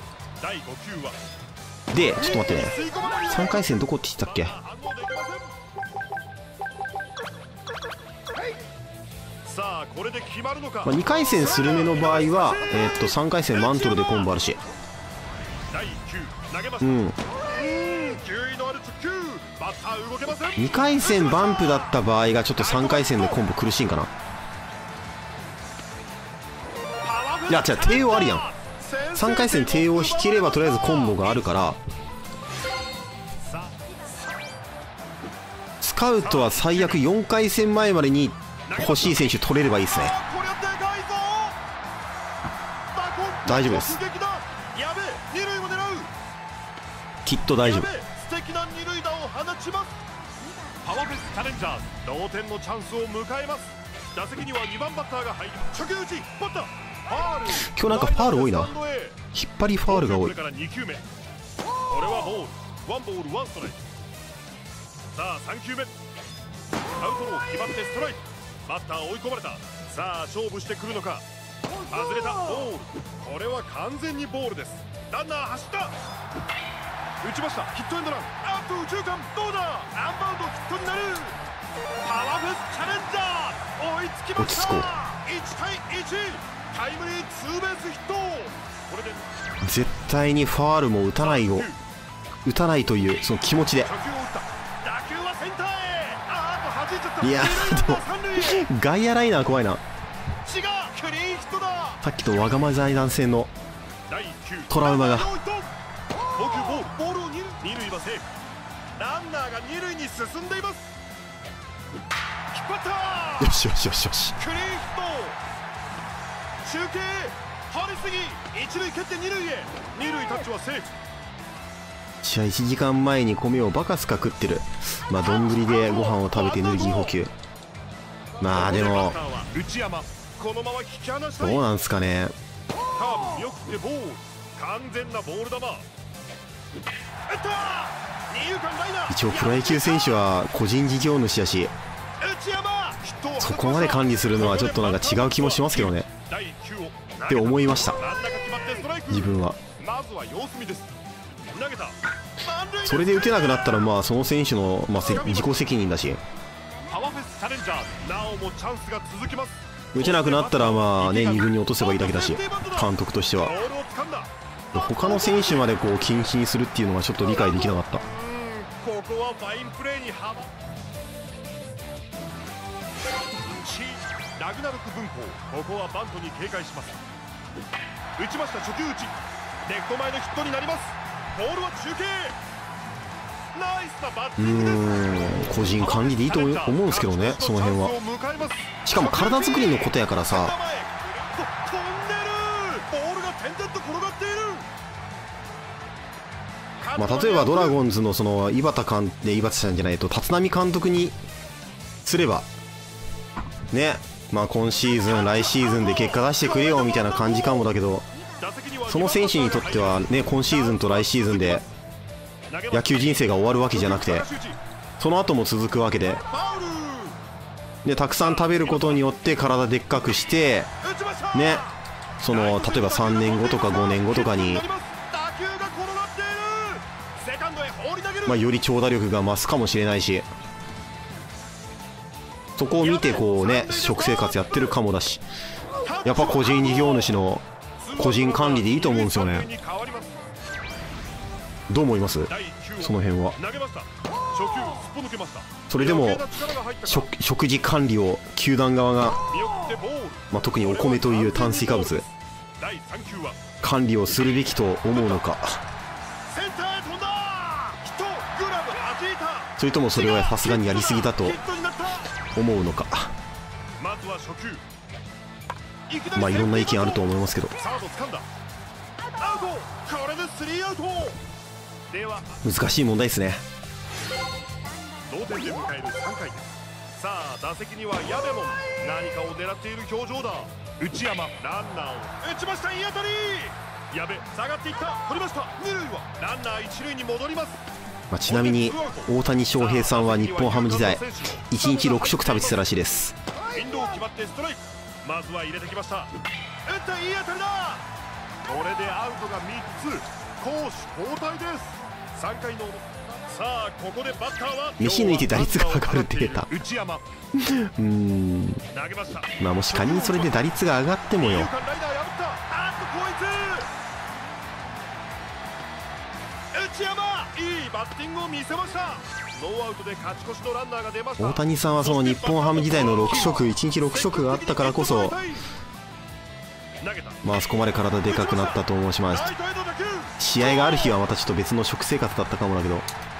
でちょっと待ってね、3回戦どこって言ってたっけ。 さあこれで決まるのか。 まあ、2回戦スルメの場合は3回戦マントルでコンボあるし、うん2回戦バンプだった場合がちょっと3回戦でコンボ苦しいんかな。いや違う、帝王ありやん。3回戦帝王引ければとりあえずコンボがあるから、スカウトは最悪4回戦前までに欲しい選手取れればいいですね。大丈夫です、きっと大丈夫。 パワーフェスチャレンジャーズ同点のチャンスを迎えます。打席には2番バッターが入ります。初球打ちバッターファール。 今日なんかファール多いな。引っ張りファールが多い。 これから2球目。これはボール。ワンボールワンストライク。さあ3球目。アウトロー決まってストライク。バッター追い込まれた。さあ勝負してくるのか。外れたボール。これは完全にボールです。ランナー走った。打ちました。ヒットエンドラン。あっと右中間どうだ。アンバウンドヒットになる。パワーフェスチャレンジャー追いつきました。1対1タイムリーツーベースヒット。これで絶対にファールも打たないよ、打たないというその気持ちで。 打球はセンターへ。あーっと弾いちゃった。 いやでも外野ライナー怖いな。 違う、クリーンヒットだ。 さっきとわがま財団戦のトラウマが。 投球ボールを二塁はセーフ。ランナーが二塁に進んでいます。引っ張った。 よしよしよしよし。 クリーンヒット。中継張りすぎ。一塁蹴って二塁へ。二塁タッチはセーフ。 試合1時間前に米をバカスカ食ってる。まあ丼でご飯を食べてエネルギー補給。まあでもどうなんすかね。 カーブ見送ってボール。完全なボール球。 一応プロ野球選手は個人事業主だし、そこまで管理するのはちょっとなんか違う気もしますけどねって思いました自分は。それで打てなくなったらまあその選手の、まあ、自己責任だし、打てなくなったらまあね2軍に落とせばいいだけだし、監督としては。他の選手までこう禁止にするっていうのはちょっと理解できなかった。 ここはファインプレーに幅ラグナロク分校、ここはバントに警戒します。打ちました、初球打ち、レフト前のヒットになります。ボールは中継、ナイスなバッティングです。 個人管理でいいと思うんですけどね、その辺は。しかも体作りのことやからさ。 飛んでる、ボールが点々と転がっている。 まあ例えばドラゴンズのその井端さんじゃないと立浪監督にすればね、まあ今シーズン来シーズンで結果出してくれよみたいな感じかもだけど、その選手にとってはね、今シーズンと来シーズンで野球人生が終わるわけじゃなくて、その後も続くわけで、たくさん食べることによって体でっかくしてね、その例えば3年後とか5年後とかに、まあより長打力が増すかもしれないし、そこを見てこうね、食生活やってるかもだし、やっぱ個人事業主の個人管理でいいと思うんですよね。どう思います？その辺は。それでも食事管理を球団側が、まあ、特にお米という炭水化物管理をするべきと思うのか、それともそれはさすがにやりすぎだと思うのか。まあいろんな意見あると思いますけど、難しい問題ですね。 同点で迎える3回です。さあ打席には矢部も何かを狙っている表情だ。内山ランナーを打ちました。いい当たり、矢部下がっていった、取りました。二塁はランナー一塁に戻ります。 まあちなみに大谷翔平さんは日本ハム時代1日6食食べてたらしいです。 インドを決まってストライク、まずは入れてきました。打ったいい当たりだ。これでアウトが3つ、攻守交代です。3回のさあここでバッターは飯抜いて打率が上がるデータまあもし仮にそれで打率が上がってもよ、大谷さんはその日本ハム時代の6食1日6食があったからこそ、まああそこまで体でかくなったと思うし、まあ試合がある日はまたちょっと別の食生活だったかもだけど、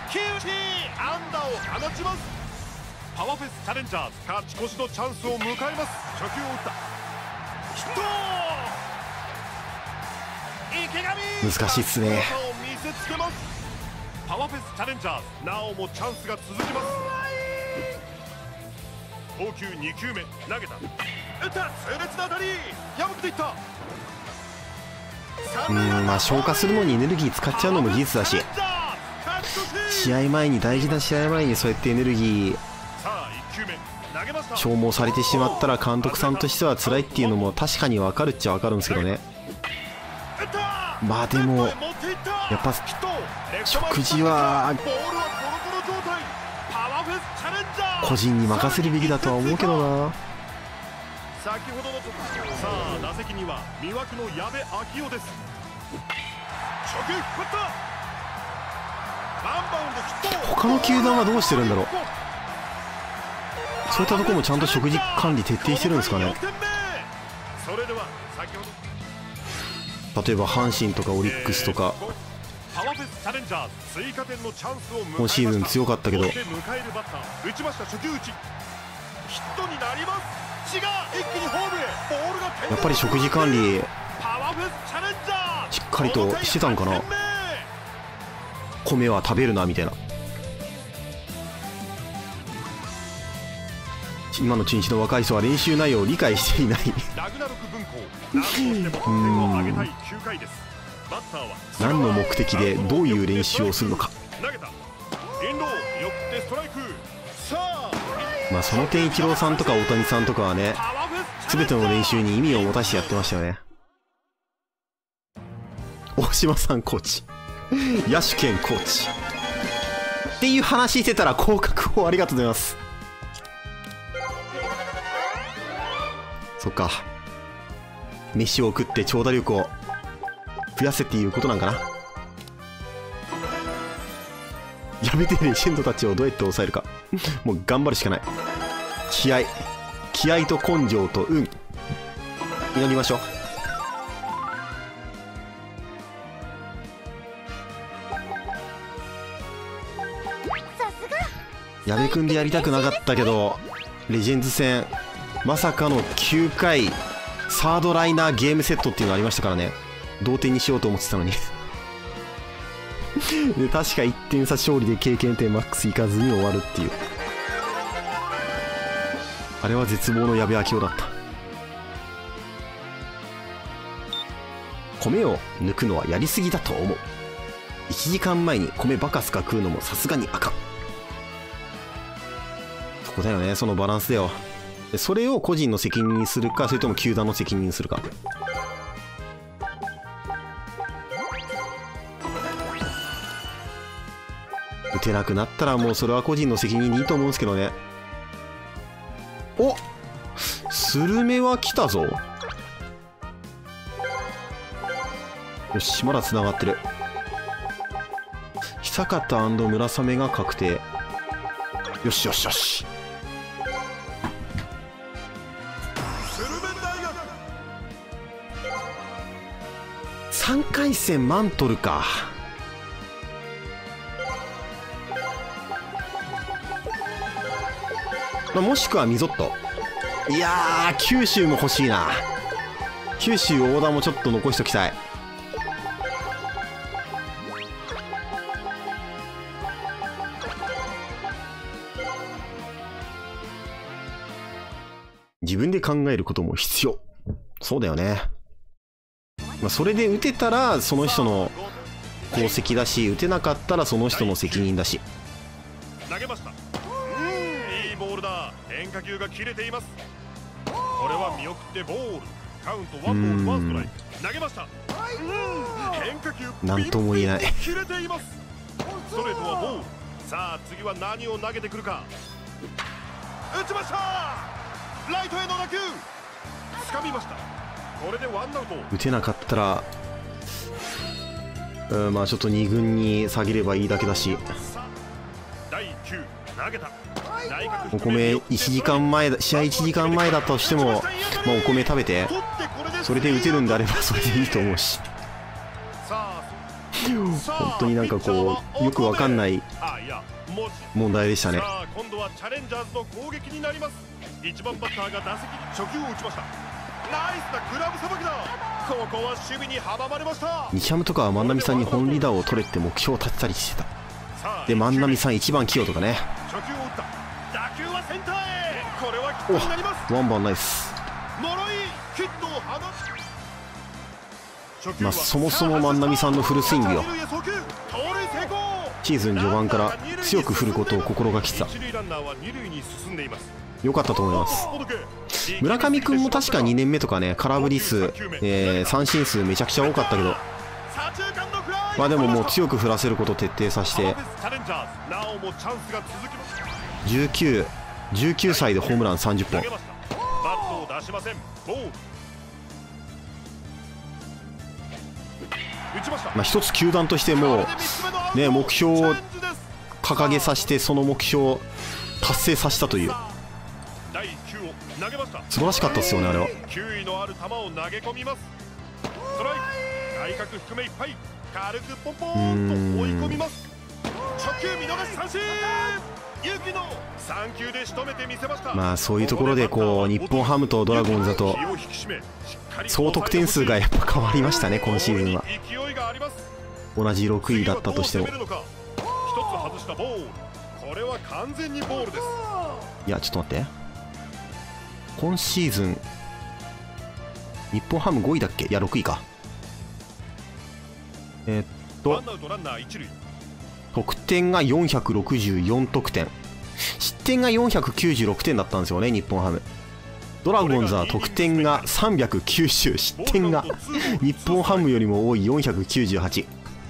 パワーフェスチャレンジャーズ勝ち越しのチャンスを迎えます。初球を打ったヒット、 難しいっすね。 パワーフェスチャレンジャーズなおもチャンスが続きます。投球2球目投げた、打った痛烈な当たり、破っていった。 まあ消化するのにエネルギー使っちゃうのも事実だし、試合前に大事な試合前にそうやってエネルギー消耗されてしまったら監督さんとしては辛いっていうのも確かに分かるっちゃ分かるんですけどね。まあでもやっぱ食事は個人に任せるべきだとは思うけどな。 先ほどのさあ打席には魅惑の矢部昭夫です。初球引っ張った、ワンバウンドヒット。 他の球団はどうしてるんだろう。そういったところもちゃんと食事管理徹底してるんですかね。例えば阪神とかオリックスとか、今シーズン強かったけど、やっぱり食事管理しっかりとしてたんかな。米は食べるなみたいな。今の中日の若い人は練習内容を理解していない何の目的でどういう練習をするのか。まあその点イチローさんとか大谷さんとかはね、全ての練習に意味を持たせてやってましたよね。大島さんコーチ野手兼コーチっていう話してたら広角をありがとうございます。そっか、飯を食って長打力を増やせっていうことなんかな。いやべてレジェンドたちをどうやって抑えるかもう頑張るしかない。気合と根性と運、祈りましょう。 さすが。 矢部君でやりたくなかったけど、レジェンズ戦まさかの9回サードライナーゲームセットっていうのがありましたからね。同点にしようと思ってたのにで確か1点差勝利で経験点マックスいかずに終わるっていう、あれは絶望の矢部明夫だった。米を抜くのはやりすぎだと思う。1時間前に米バカスカ食うのもさすがにあかん。そこだよね、そのバランスだよ。でそれを個人の責任にするか、それとも球団の責任にするか。打てなくなったらもうそれは個人の責任でいいと思うんですけどね。お、スルメは来たぞ。よし、まだつながってる。久方&村雨が確定。よしよしよし。3回戦マントルか。もしくはミゾット。いやー、九州も欲しいな。九州大田もちょっと残しときたい。自分で考えることも必要。そうだよね。まあ、それで打てたらその人の功績だし、打てなかったらその人の責任だし。 投げました。いいボールだ。変化球が切れています。これは見送ってボール。カウントワンボールワンストライク。投げました。変化球なんとも言えない。 切れています。ストレートはボール。さあ次は何を投げてくるか。打ちました。ライトへの打球。掴みました。これでワンアウト。 打てなかったらまあちょっと2軍に下げればいいだけだし。 第9投げた。 お米1時間前だ、試合1時間前だったとしても、まあ、お米食べてそれで打てるんであればそれでいいと思うし。本当になんかこうよくわかんない問題でしたね。 今度はチャレンジャーズの攻撃になります。1番バッターが打席に初球を打ちました。ナイスなグラブさばきだ。ここは守備に阻まれました。 西山とかは万波さんに本リーダーを取れって目標を立てたりしてた。で万波さん1番起用とかね。 初球を打った。打球はセンターへ。これはヒットになります。 ワンバンナイス。 呪いヒットを放つ。 まあそもそも万波さんのフルスイングよ。シーズン序盤から強く振ることを心がけてた。良かったと思います。村上君も確か2年目とかね、空振り数、三振数めちゃくちゃ多かったけど、まあでももう強く振らせることを徹底させて、19歳でホームラン30本。まあ一つ球団としてもね、目標を掲げさせて、その目標を達成させたという、素晴らしかったですよね、あれは。 球威のある球を投げ込みます。ストライク、外角低めいっぱい、軽くポンポンと追い込みます。初球見逃し三振。勇気の3球で仕留めてみせました。 まあそういうところでこう日本ハムとドラゴンズだと総得点数がやっぱ変わりましたね、今シーズンは。同じ6位だったとしても。 一つ外したボール。これは完全にボールです。 いやちょっと待って、今シーズン日本ハム5位だっけ。いや6位か。得点が464得点、失点が496点だったんですよね、日本ハム。ドラゴンズは得点が390、失点が日本ハムよりも多い498。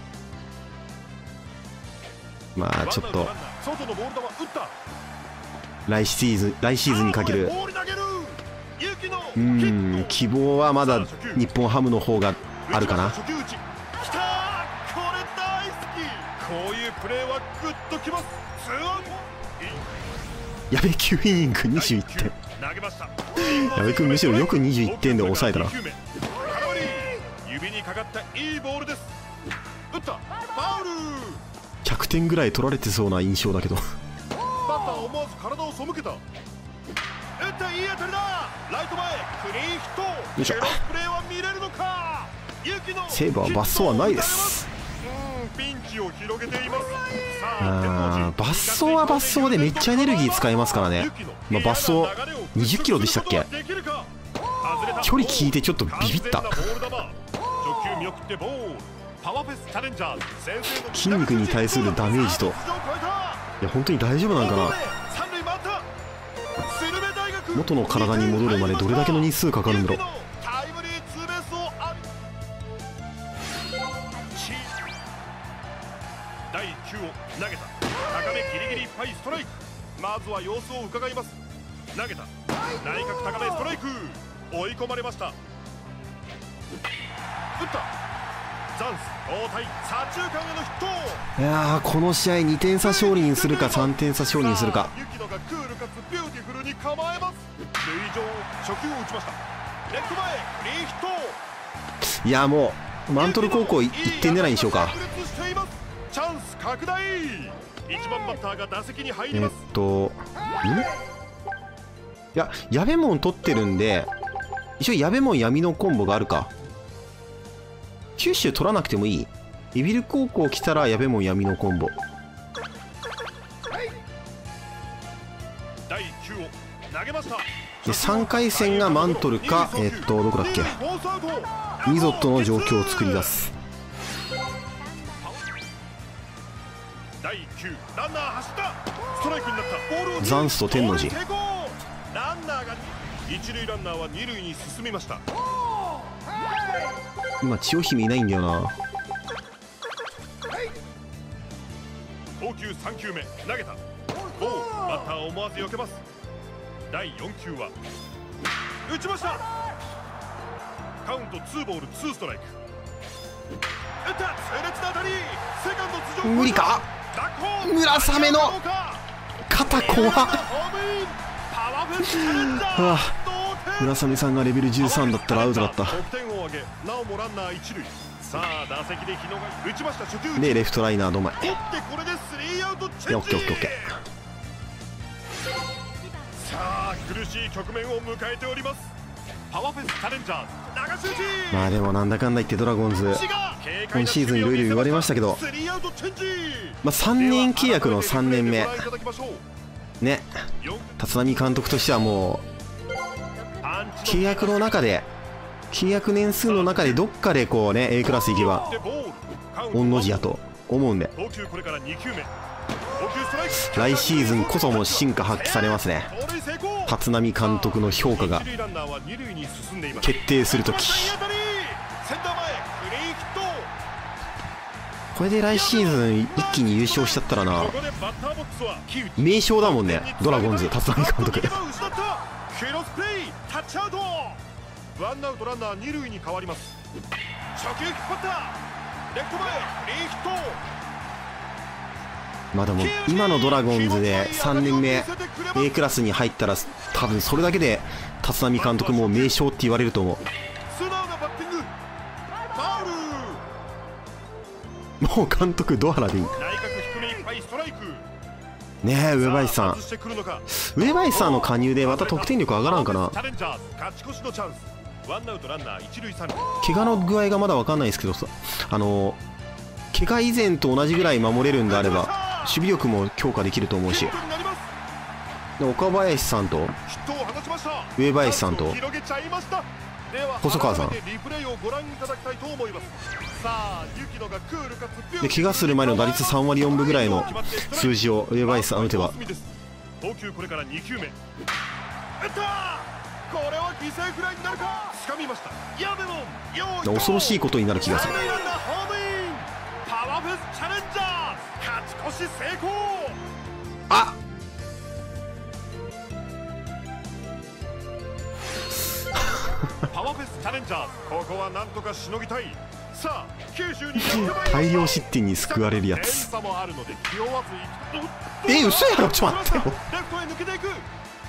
まあちょっと来シーズンにかける希望はまだ日本ハムの方があるかな。 こういうプレーはグッとききます。ツーアウト。 矢部9イニング21点。 投げました。 矢部君むしろよく21点で抑えたな。 空振り。指にかかったいいボールです。打った。ファウル。 100点ぐらい取られてそうな印象だけど。 バッター思わず体を背けた。打ったいい当たりだ。ライト前クリーンヒット。 よいしょ。 クロスプレーは見れるのか。 セーブは罰走はないです。 ピンチを広げています。 罰走は罰走でめっちゃエネルギー使いますからね。まあ、罰走20キロでしたっけ。距離聞いてちょっとビビった。筋肉に対するダメージと、いや本当に大丈夫なのかな。元の体に戻るまでどれだけの日数かかるんだろう。 第9を投げた。高めギリギリいっぱいストライク。まずは様子を伺います。投げた。内角高めストライク。追い込まれました。打った。ザンス交代。左中間へのヒット。 いやー、この試合2点差勝利にするか3点差勝利にするか。 ユキノがクールかつビューティフルに構えます。塁上初球を打ちました。レフト前クリーンヒット。 いやもうマントル高校1点狙いにしようか。 チャンス拡大。1番バッターが打席に入ります。 いや矢部門取ってるんで、一応矢部門闇のコンボがあるか。九州取らなくてもいい。エビル高校来たら矢部門闇のコンボ。 第9を投げました。 で3回戦がマントルかどこだっけ、ミゾットの状況を作り出す。 第9ランナー走った。ストライクになった。ボールをザンスと天王寺。 ランナーが一塁ランナーは二塁に進みました。 今千代姫いないんだよな。 投球3球目投げた。ボールバッター思わず避けます。第4球は打ちました。カウント2ボール2ストライク。打った。痛烈な当たり。セカンド頭上。 無理か。村雨の肩怖っ。村雨さんがレベル13だったらアウトだった。でレフトライナー止まり。いやオッケーオッケーオッケー。 さあ苦しい局面を迎えております。パワーフェスチャレンジャーズ流し打ち。 まあでもなんだかんだ言ってドラゴンズ今シーズンいろいろ言われましたけど、まあ3年契約の3年目ね、立浪監督としてはもう契約の中で、契約年数の中でどっかでこうね A クラス行けば御の字やと思うんで、来シーズンこそも進化発揮されますね。立浪監督の評価が決定するとき、これで来シーズン一気に優勝しちゃったらな、名将だもんね、ドラゴンズ立浪監督。 ワンアウトランナー二塁に変わります。初球引っ張った。レフト前リーヒット。 まあでも今のドラゴンズで3年目 A クラスに入ったら多分それだけで立浪監督も名将って言われると思う。もう監督ドアラでいいねえ。上林さん、上林さんの加入でまた得点力上がらんかな。怪我の具合がまだ分かんないですけどさ、怪我以前と同じぐらい守れるんであれば守備力も強化できると思うし、岡林さんと上林さんと細川さんで、怪我する前の打率3割4分ぐらいの数字を上林さん打てば、恐ろしいことになる気がする。あっパワーフェスチャレンジャーズ、ここはなんとかしのぎたい。 さあ92 大量失点に救われるや点つ。 差もあるので気負わず嘘やろ、ちょっと待ってよ。 レフトへ抜けていく。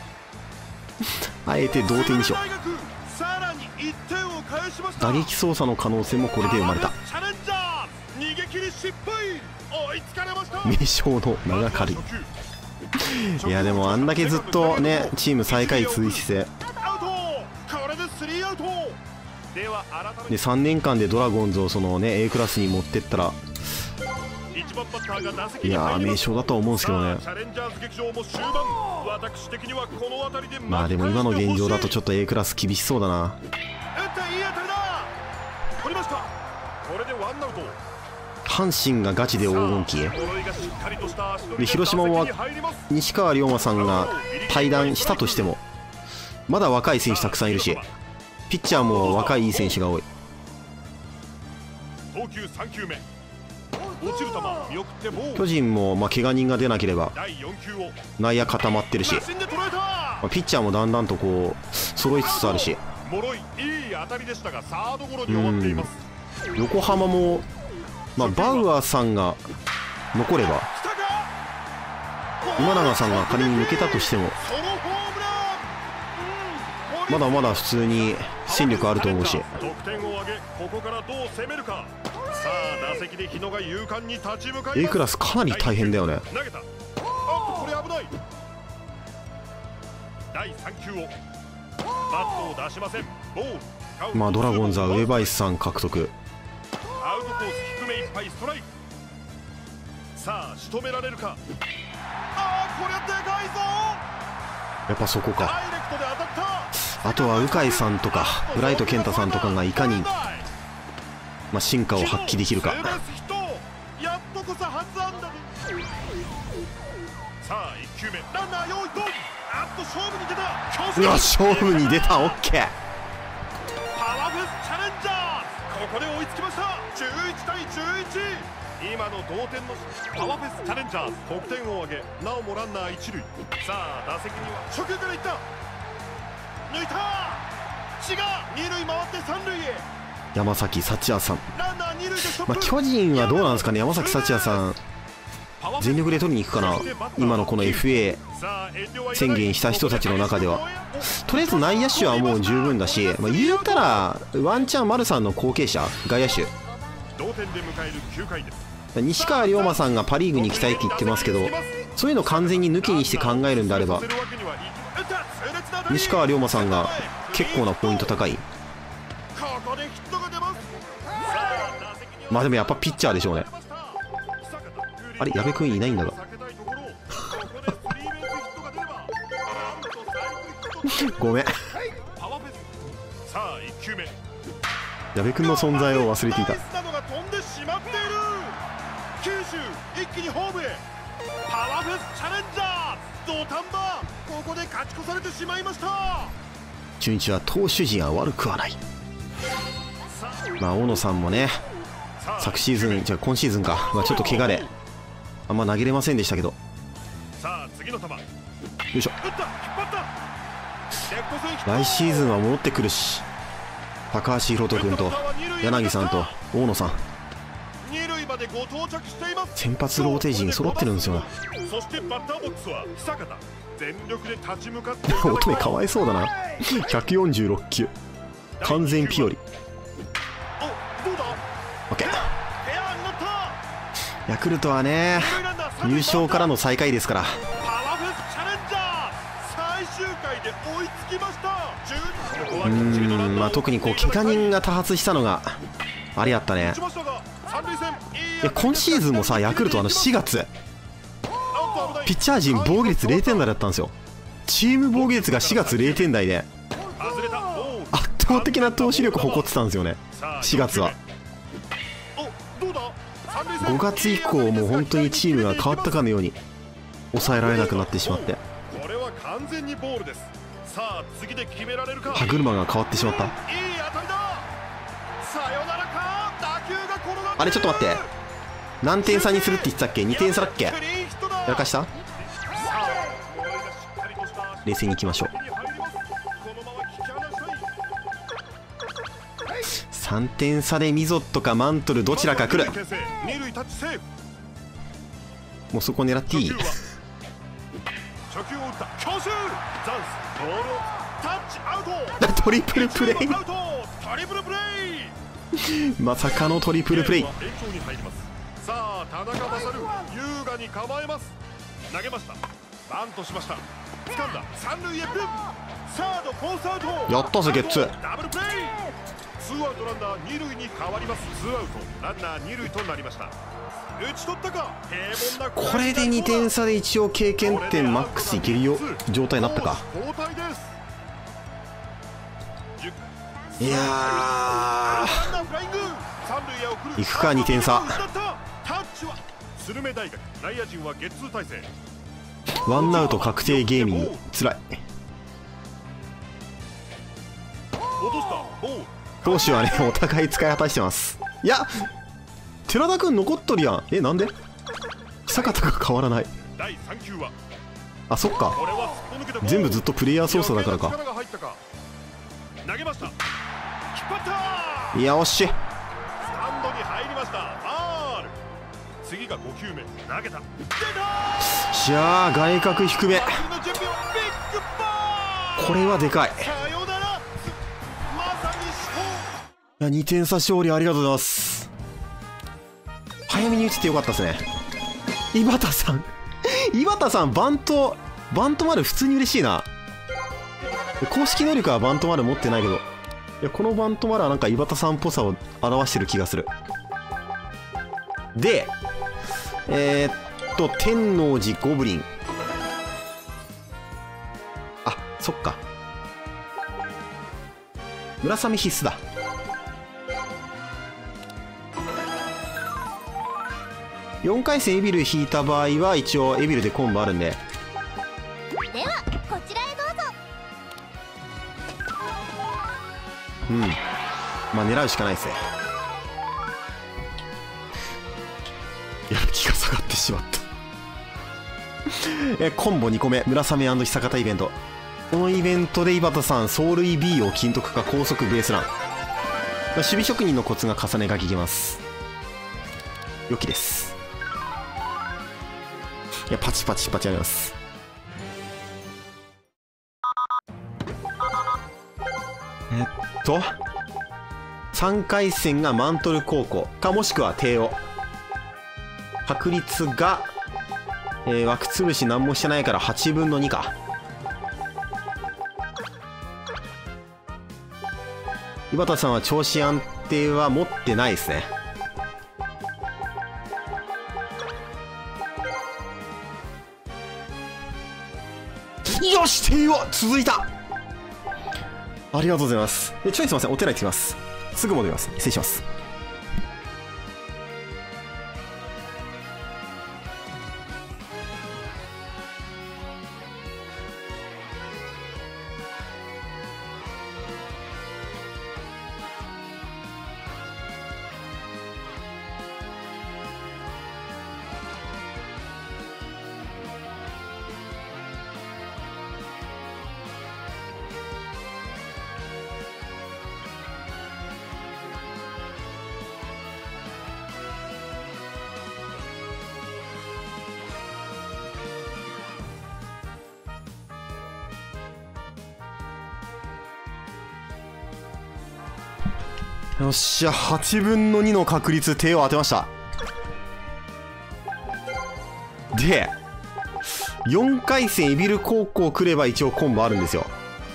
あえて同点にしよう。 さらに1点を返しました。 打撃操作の可能性もこれで生まれた。 チャレンジャー逃げ切り失敗。追いつかれました。 名将の名が軽い。いやでもあんだけずっとねチーム最下位続いてて、 アウト。これで3アウト。では改めてで3年間でドラゴンズをそのね A クラスに持ってったら、 1番バッターが打席いやーに入ります。 名将だとは思うんですけどね。 さあチャレンジャーズ劇場も終盤。私的にはこの辺りでまあでも今の現状だとちょっと A クラス厳しそうだな。 打っていい当たりだ。取りました。これでワンアウト。 阪神がガチで黄金期へ。 さあ揃いがしっかりとした足取りで広島は打席に入ります。 西川龍馬さんが退団したとしてもまだ若い選手たくさんいるし、ピッチャーも若いいい選手が多い。 投球3球目。落ちる球見送ってボール。 巨人もまあ怪我人が出なければ第4球を内野固まってるし、 マシンで捉えた。 まあピッチャーもだんだんとこう揃いつつあるし、 もろいいい当たりでしたがサードゴロに終わっています。 横浜も、まあ、バウアーさんが残れば、 来たか。 今永さんが仮に抜けたとしてもソロホームラン。 まだまだ普通に戦力あると思うし、 得点を挙げここからどう攻めるか。さあ打席で日野が勇敢に立ち向かいます。 A クラスかなり大変だよね。 投げた。これ危ない。第3球をバットを出しません。ボール。 まあドラゴンズは上林さん獲得。 アウトコース低めいっぱいストライク。さあ仕留められるか。これでかいぞ。 やっぱそこか。 ダイレクトで当たった。 あとは鵜飼さんとかブライト健太さんとかがいかに、まあ、進化を発揮できるか。 ツーベースヒット。やっとこそ初安打で。さあ1球目ランナー用意ドン。勝負に出た。 うわ勝負に出た。オッケー。 パワフェスチャレンジャーズ。ここで追いつきました。11対11。今の同点のパワフェスチャレンジャーズ得点を挙げなおもランナー一塁。さあ打席には初球からいった。抜いた。違う。二塁回って三塁へ。 山崎幸也さん、 ランナー二塁でストップ。 まあ、巨人はどうなんですかね。山崎幸也さん全力で取りに行くかな。今のこの FA 宣言した人たちの中ではとりあえず内野手はもう十分だし、まあ、言うたらワンチャン丸さんの後継者外野手同点で迎える9回です。 西川龍馬さんがパ・リーグに行きたいって言ってますけど、そういうの完全に抜きにして考えるんであれば西川龍馬さんが結構なポイント高い。 ここでヒットが出ます。 まあでもやっぱピッチャーでしょうね。あれ矢部君いないんだがごめんさあ1球目。 矢部君の存在を忘れていた。 ナイスなのが飛んでしまっている。九州一気にホームへ。パワフェスチャレンジャーズ土壇場。ここで勝ち越されてしまいました。 中日は投手陣は悪くはない。まあ大野さんもね昨シーズンじゃあ今シーズンか、まあ、ちょっと怪我であんま投げれませんでしたけど、 さあ次の球。よよいしょ。 打った引っ張った。レフト線ヒット。 来シーズンは戻ってくるし、高橋宏斗君と柳さんと大野さん二塁までご到着しています。 先発ローテ陣揃ってるんですよな。 そしてバッターボックスは久方。全力で立ち向かって乙女かわいそうだな。146球完全ピオリ。 お、どうだ。 オッケー。 フェアになった。 ヤクルトはね優勝からの最下位ですから。 パワフェスチャレンジャー最終回で追いつきました。 まあ特にこう怪我人が多発したのがあれやったね。いや今シーズンもさヤクルト4月ピッチャー陣防御率0点台だったんですよ。チーム防御率が4月0点台で圧倒的な投手力誇ってたんですよね。4月は5月以降もう本当にチームが変わったかのように抑えられなくなってしまって、 これは完全にボールです。さあ次で決められるか。 歯車が変わってしまった。 いい当たりだ。さよならか。打球が転がって。 あれちょっと待って、何点差にするって言ってたっけ。2点差だっけ。やらかした。冷静にいきましょう。 3点差でミゾットかマントルどちらか来る。 二塁タッチセーフ。 もうそこ狙っていい？ 初球を打った強襲。ザンスボールをタッチアウト。 トリプルプレイアウト。トリプルプレイ。 まさかのトリプルプレイ。 延長に入ります。さあ田中勝優雅に構えます。投げました。バントしました。掴んだ。三塁へピン。サードフォースアウト。 やったぜゲッツー。 ダブルプレイ。ツーアウトランナー二塁に変わります。ツーアウトランナー二塁となりました。打ち取ったか。平凡なこれで2点差で一応経験点マックスいけるよ状態になったか。 交代です。 いやランナーフライング。三塁へ送る。 行くか2点差。 タッチはスルメ大学。内野陣はゲッツー体制。 ワンアウト確定ゲーミングつらい。 落としたボール。 投手はねお互い使い果たしてます。いや寺田君残っとるやん。え、なんで久方が変わらない。 第3球はあ、そっか、 これはすっぽ抜けたボール。 全部ずっとプレイヤー操作だからか。 力が入ったか。投げました。引っ張った。 いや惜しい。 スタンドに入りました。ファール。次が5球目。投げた。出た。 しゃあ外角低め。 バッティングの準備はビッグバー。 これはでかい。 さよなら。まさに勝いや2点差勝利ありがとうございます。早めに打ちてよかったですね。井端さん井端さんバント丸普通に嬉しいな。公式能力はバント丸持ってないけど、いやこのバント丸はなんか井端さんっぽさを表してる気がする。で天王寺ゴブリン。あ、そっか村雨必須だ。4回戦エビル引いた場合は一応エビルでコンボあるんで。 ではこちらへどうぞ。 まあ狙うしかないですね。やる気が下がってしまったコンボ2個目村雨&久方イベント。このイベントで井端さん走塁 B を金徳か高速ベースラン。守備職人のコツが重ねが効きます。良きです。いやパチパチパチあります。3回戦がマントル高校かもしくは帝王。確率が、枠潰し何もしてないから8分の2か。井端さんは調子安定は持ってないですね。よし帝王続いた。ありがとうございます。ちょいすいません、お手洗い行ってきます。すぐ戻ります。失礼します。よっしゃ、8分の2の確率手を当てました。で4回戦エビル高校来れば一応コンボあるんですよ。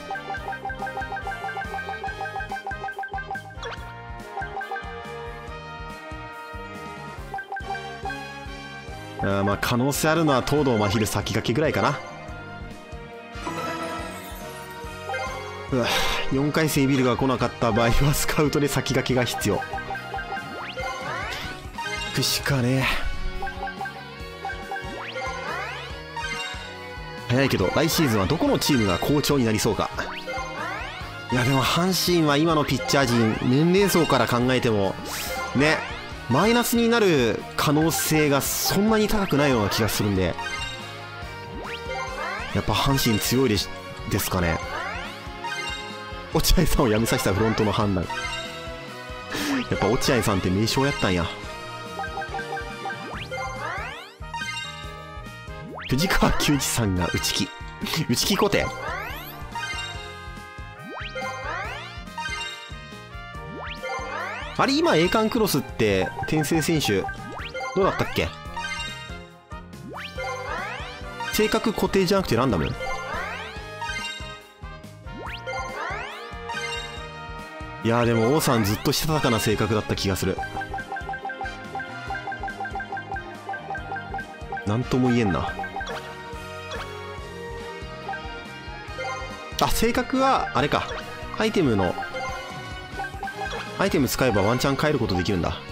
まあ可能性あるのは東堂真昼先駆けぐらいかな。うわ、4回戦エビルが来なかった場合はスカウトで先駆けが必要。行くしかねえ。早いけど来シーズンはどこのチームが好調になりそうか。いやでも阪神は今のピッチャー陣年齢層から考えてもね、マイナスになる可能性がそんなに高くないような気がするんで、やっぱ阪神強いですかね。落合さんを辞めさせたフロントの判断。 やっぱ落合さんって名将やったんや。藤川球児さんが内木内木小手。あれ今栄冠クロスって転生選手どうだったっけ？性格固定じゃなくてランダム？いやーでも王さんずっとしたたかな性格だった気がする。なんとも言えんな。あ、性格はあれか、アイテム使えばワンチャン変えることできるんだ。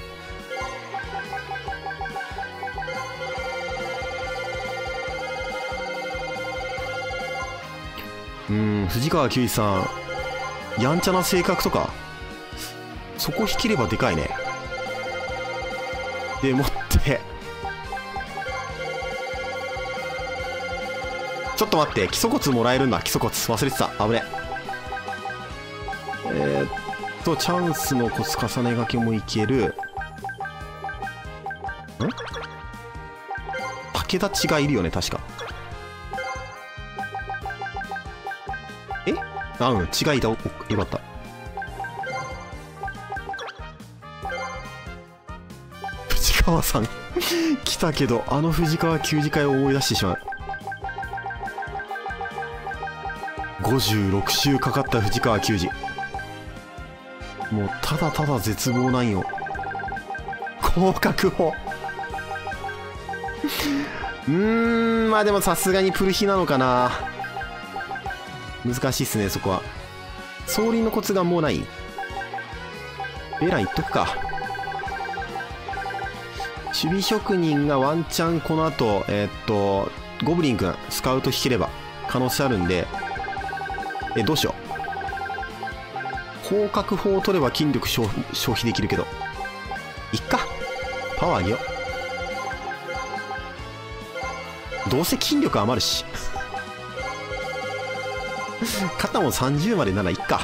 藤川球児さんやんちゃな性格とかそこ引ければでかいね。でもってちょっと待って、基礎骨もらえるんだ。基礎骨忘れてた。危ね。チャンスのコツ重ね掛けもいける。武田血がいるよね確か。血がいた。よかった。藤川さん来たけど、あの藤川球児会を思い出してしまう。56周かかった藤川球児、もうただただ絶望なんよ。降格法まあでもさすがにプルヒなのかな。難しいっすねそこは。走塁のコツがもうない。ベランいっとくか。守備職人がワンチャンこの後ゴブリン君スカウト引ければ可能性あるんで、どうしよう。降格法を取れば筋力消費できるけど、いっか、パワー上げよう。どうせ筋力余るし肩も30までならいっか。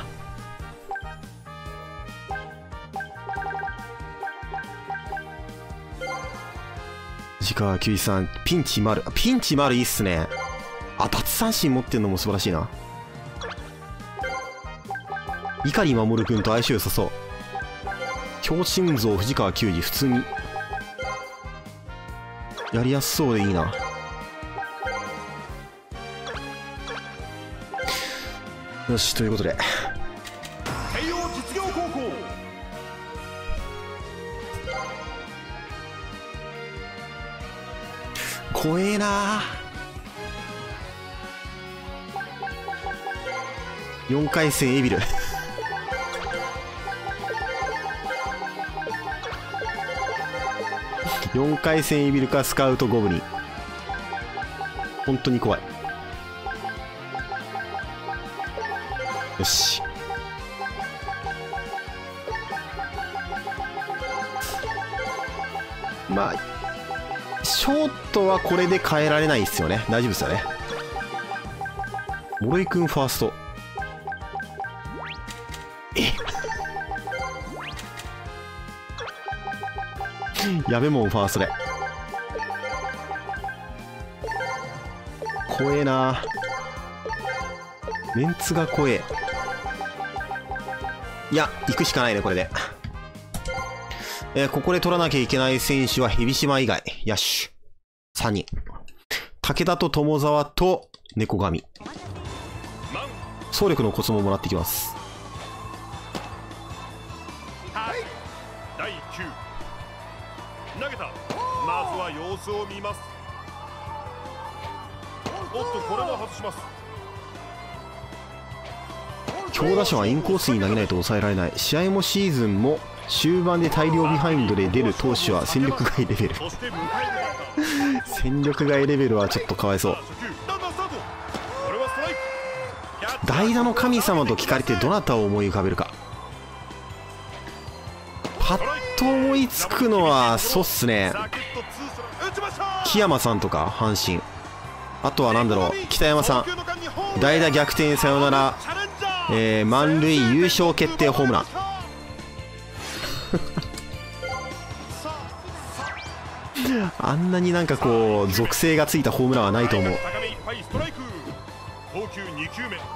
藤川球児さんピンチ丸いいっすね。あ、奪三振持ってんのも素晴らしいな。碇守君と相性良さそう。強心臓藤川球児普通にやりやすそうでいいな。よし、ということで慶応実業高校怖えな。4回戦エビル4回戦エビルかスカウトゴブリン、本当に怖い。よし、まあショートはこれで変えられないですよね。大丈夫ですよね。諸井君ファースト。やべもんファーストで怖えな。メンツが怖え。いや行くしかないねこれで。ここで取らなきゃいけない選手は蛇島以外野手3人、武田と友沢と猫神。走力のコツももらってきます。 第9投げた。まずは様子を見ます。おっと、これも外します。 強打者はインコースに投げないと抑えられない。試合もシーズンも終盤で大量ビハインドで出る投手は戦力外レベル戦力外レベルはちょっとかわいそう。代打の神様と聞かれてどなたを思い浮かべるか。パッと思いつくのはそうっすね、木山さんとか阪神、あとはなんだろう、北山さん代打逆転サヨナラ、満塁優勝決定ホームランあんなになんかこう属性がついたホームランはないと思う。 高めいっぱいストライク。投球2球目。フォークは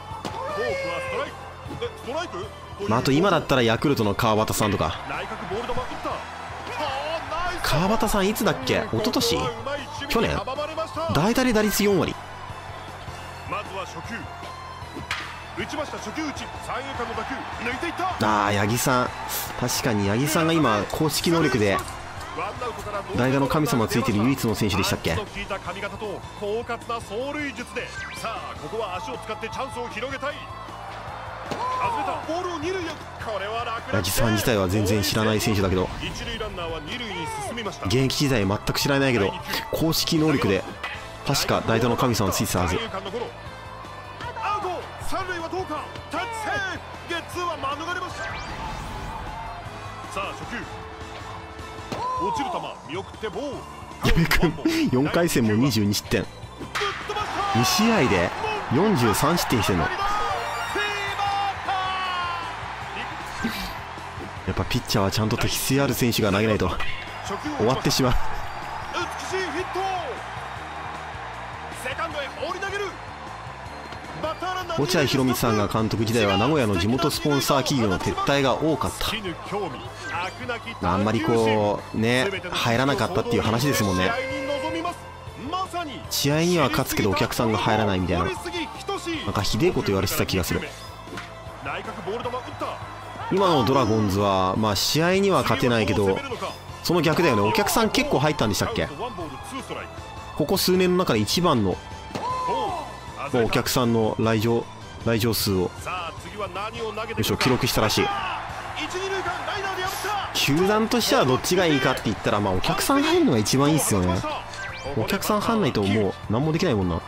ストライク。 まあ、あと今だったらヤクルトの川端さんとか。 内角ボール球打った。 川端さんいつだっけ、一昨年去年代打で打率4割。 まずは初球打ちました。初球打ち三遊間の打球抜いていった。 ああ、八木さん、確かに八木さんが今公式能力で代打の神様ついてる唯一の選手でしたっけ。 効いた髪型と狡猾な走塁術で、さあここは足を使ってチャンスを広げたい。外れたボールを二塁へ。これは楽々。 八木さん自体は全然知らない選手だけど、 一塁ランナーは二塁に進みました。 現役時代全く知らないけど公式能力で確か代打の神様ついてたはず。 アウト。三塁はどうか。タッチセーフ。ゲッツーは免れました。さあ初球落ちる球見送ってボール。 矢部君4回戦も22失点、2試合で43失点してんの。やっぱピッチャーはちゃんと適性ある選手が投げないと終わってしまう。 美しいヒット。セカンドへ放り投げる。 落合博満さんが監督時代は名古屋の地元スポンサー企業の撤退が多かった。あんまりこうね入らなかったっていう話ですもんね。試合には勝つけどお客さんが入らないみたいな、なんかひでえこと言われてた気がする。今のドラゴンズはまあ試合には勝てないけど、その逆だよね。お客さん結構入ったんでしたっけ。ここ数年の中で一番のお客さんの来場数を記録したらしい。球団としてはどっちがいいかって言ったら、まあお客さん入るのが一番いいっすよね。お客さん入んないともう何もできないもんな。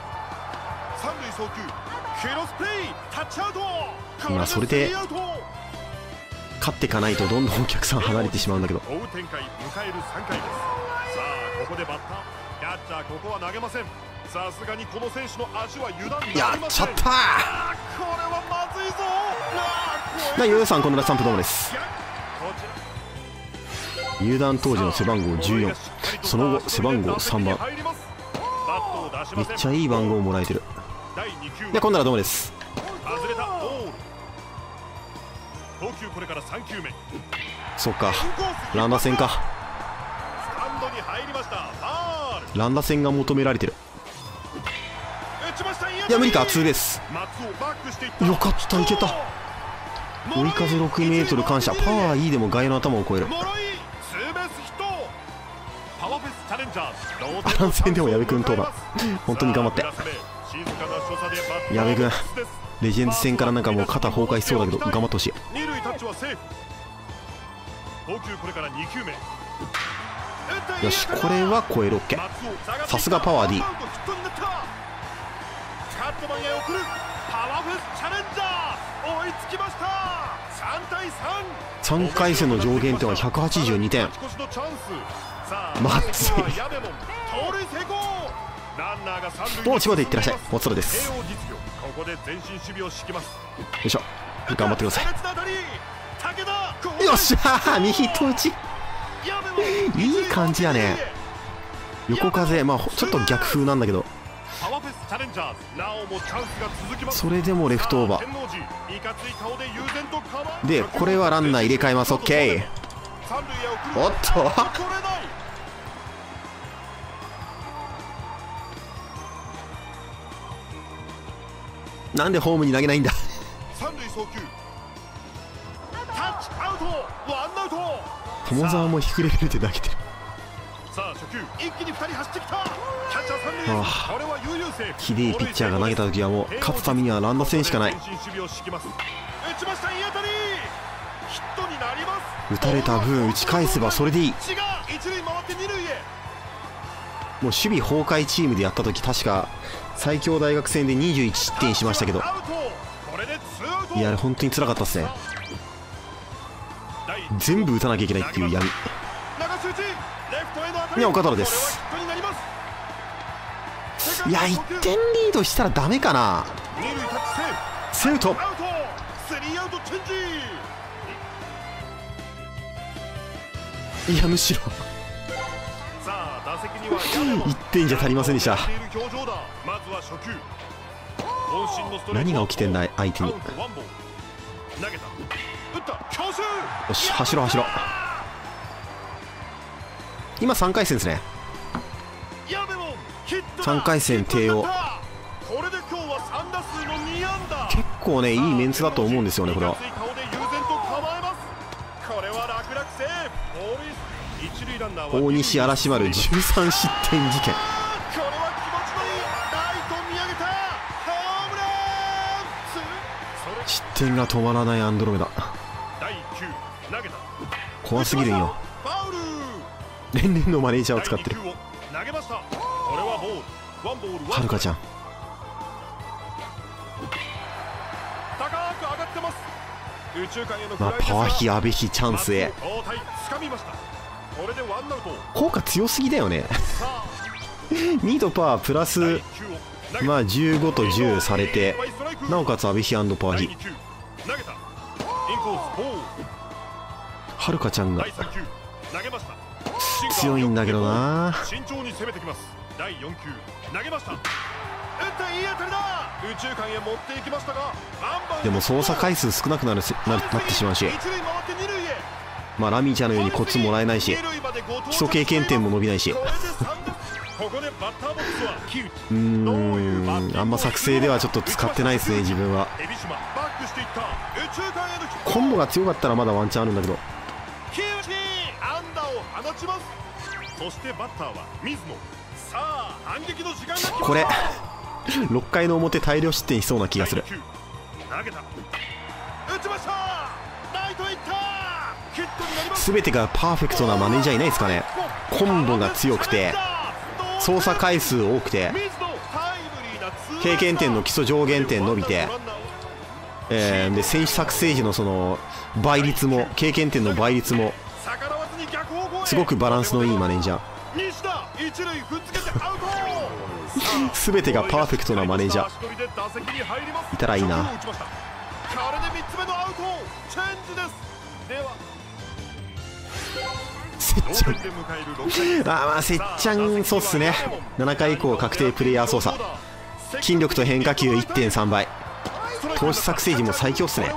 まあそれで勝っていかないとどんどんお客さん離れてしまうんだけど。 追う展開迎える3回です。さあここでバッターキャッチャーここは投げません。さすがにこの選手の足は油断できません。 やっちゃったー。 これはまずいぞ。 ヨヨさんこのラスタンプどうもです。入団当時の背番号14、その後背番号3番、めっちゃいい番号をもらえてる。で今度はどうもです。 外れたボール。投球これから3球目。 そっか、乱打戦か。 スタンドに入りました。ファール。 乱打戦が求められてる。いや無理か、ツーベース。よかった、いけた。追い風6メートル感謝。パワーいいでも外野の頭を越える。アラン戦でも矢部君登板、本当に頑張って。矢部君レジェンズ戦からなんかもう肩崩壊しそうだけど頑張ってほしい。よし、これは超える。 OK。 さすがパワー D。3回戦の上限点は182点。まずい。どう千葉でいってらっしゃい。おつろです。よいしょ、頑張ってください。よっしゃー、右と打ちいい感じやね。横風、まあちょっと逆風なんだけど、それでもレフトオーバーで、これはランナー入れ替えます。 OK。 おっとなんでホームに投げないんだ。友沢も低レベルで投げてる。ひでえピッチャーが投げた時はもう勝つためには乱打戦しかない。打たれた分打ち返せばそれでいい。もう守備崩壊チームでやった時、確か最強大学戦で21失点しましたけど、いや本当につらかったっすね。全部打たなきゃいけないっていう闇。いや岡太郎です。いや1点リードしたらダメかな。セウト、いやむしろ打席にはヤネモン。 1点じゃ足りませんでした。 まずは初球。渾身のストレート。 何が起きてんだ相手に。 カウントワンボール。投げた。打った。強襲。 よし、走ろう走ろう。今3回戦ですね。3回戦帝王。結構ねいいメンツだと思うんですよねこれは。大西嵐丸13失点事件。失点が止まらないアンドロメダ。怖すぎるんよ。連々のマネージャーを使ってる。はるかちゃん。まあパワー比阿部比チャンスへ。効果強すぎだよね2とパワープラスまあ15と10されて、なおかつ阿部比パワー比。はるかちゃんが強いんだけどな。でも操作回数少なくなってしまうし、まあラミーちゃんのようにコツもらえないし、基礎経験点も伸びないしあんま作成ではちょっと使ってないですね自分は。コンボが強かったらまだワンチャンあるんだけど。これ6回の表大量失点しそうな気がする。全てがパーフェクトなマネージャーいないですかね。コンボが強くて操作回数多くて経験点の基礎上限点伸びて、で選手作成時のその倍率も経験点の倍率もすごくバランスのいいマネージャー。全てがパーフェクトなマネージャーいたらいいな。せっちゃんまあせっちゃんそうっすね。7回以降確定プレイヤー操作、筋力と変化球 1.3 倍、投資作成時も最強っすね。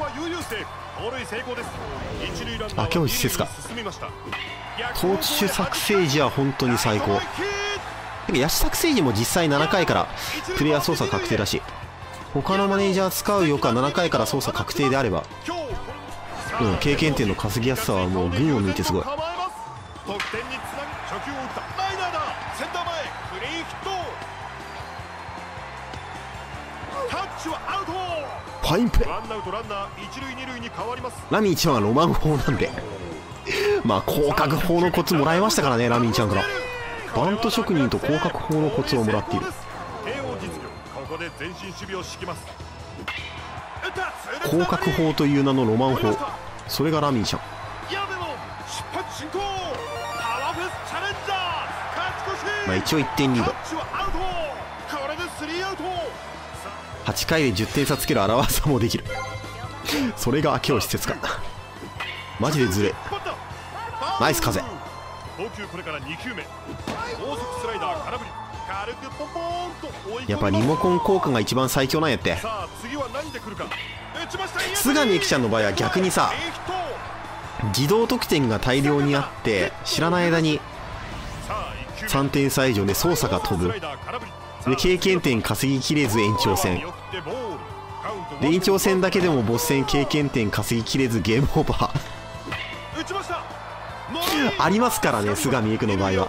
あ、今日施設か。投手作成時は本当に最高。野手作成時も実際7回からプレイヤー操作確定だし、他のマネージャー使うよか7回から操作確定であれば、経験点の稼ぎやすさはもう群を抜いてすごい。ファインプレー。ラミーちゃんはロマン法なんでまあ広角法のコツもらいましたからね。ラミーちゃんからバント職人と広角法のコツをもらっている。広角法という名のロマン法、それがラミーちゃん。まあ一応1点リード。8回で10点差つける荒技もできるそれが今日施設かマジでずれ。ナイス風。やっぱリモコン効果が一番最強なんやって。菅野由紀ちゃんの場合は逆にさ、自動得点が大量にあって知らない間に3点差以上で操作が飛ぶ。で経験点稼ぎきれず延長戦で、延長戦だけでもボス戦経験点稼ぎきれずゲームオーバーありますからね、菅野由紀の場合は。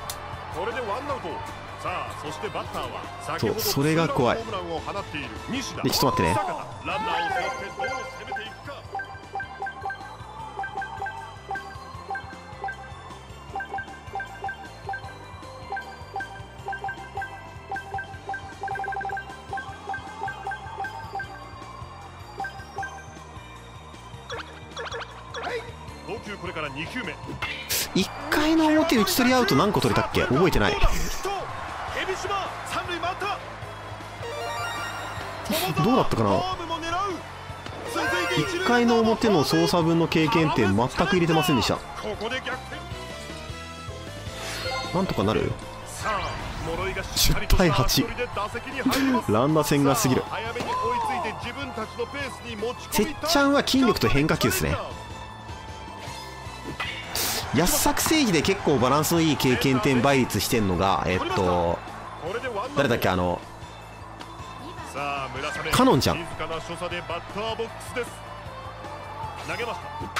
そう、それが怖い。でちょっと待ってね。1回の表打ち取りアウト何個取れたっけ覚えてないどうだったかな。1回の表の操作分の経験点全く入れてませんでした。 なんとかなる。 さあ諸井がしっかりと 10対8 した足取りで打席に入ります。 ランナー戦が過ぎる。 さあ早めに追いついて自分たちのペースに持ち込みたい。 せっちゃんは筋力と変化球ですね。安作正義で結構バランスのいい経験点倍率してんのが誰だっけ、 さあ村雨カノンちゃん。 静かな所作でバッターボックスです。投げました。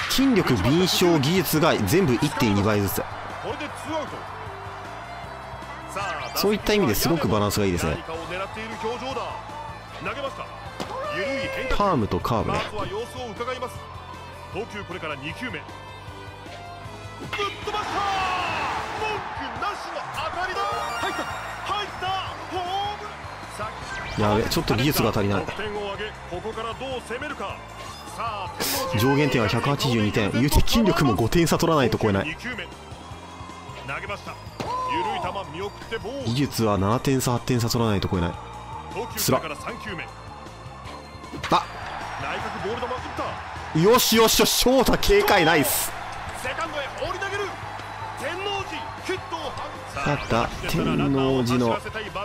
筋力、敏捷、技術が全部 1.2 倍ずつ。 これでツーアウト。さあそういった意味ですごくバランスがいいですね。 何かを狙っている表情だ。投げました。緩い変化球。 パームとカーブね。 まずは様子を伺います。投球これから2球目。ぶっ飛ばした。文句なしの当たりだ。入った入ったホーム。さあやべ、ちょっと技術が足りない。 得点を上げ、ここからどう攻めるか。さあ上限点は182点。言うて筋力も5点差取らないと超えない。 2球目投げました。緩い球見送ってボール。 技術は7点差8点差取らないと超えない。 投球つらから3球目。 あ、 内角ボール球打った。 よしよしよし、翔太警戒ナイス。 セカンドへ放り投げる。天王寺ヒットを放だった天王寺の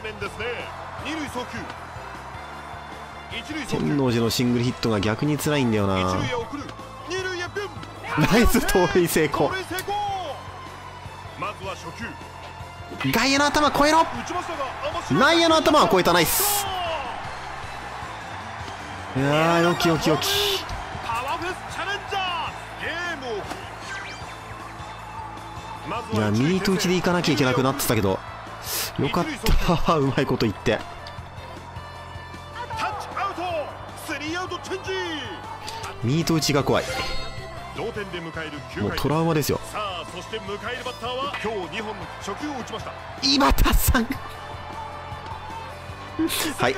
天王寺のシングルヒットが逆に辛いんだよな。ナイス盗塁成功。外野の頭越えろ。内野の頭は越えた。ナイス。いやー、よきよきよき。いや、ミート打ちでいかなきゃいけなくなってたけどよかったうまいこと言って。ミート打ちが怖い。もうトラウマですよ。 さあそして迎えるバッターは今日2本の初球を打ちました。 井端さんはい、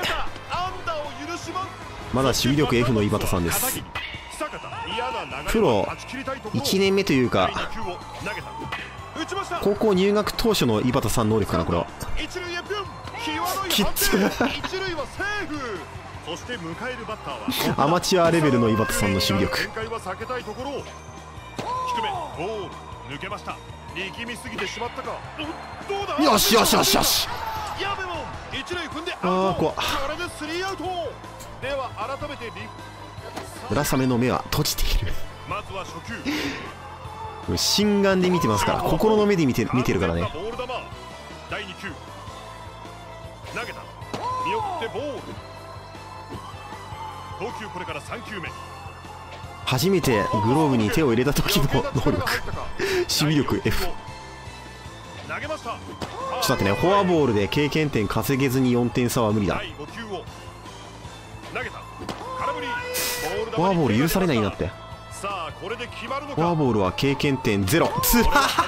まだ守備力 F の井端さんです。プロ1年目というか高校入学当初の井端さん能力かな、これは。きつアマチュアレベルの井端さんの守備力。よしよしよしよし。ああ怖っ。村雨の目は閉じている。心眼で見てますから、心の目で見てるからね。初めてグローブに手を入れた時の能力守備力 F。 ちょっと待ってね、フォアボールで経験点稼げずに4点差は無理だ。フォアボール許されないなって。フォアボールは経験点0。つら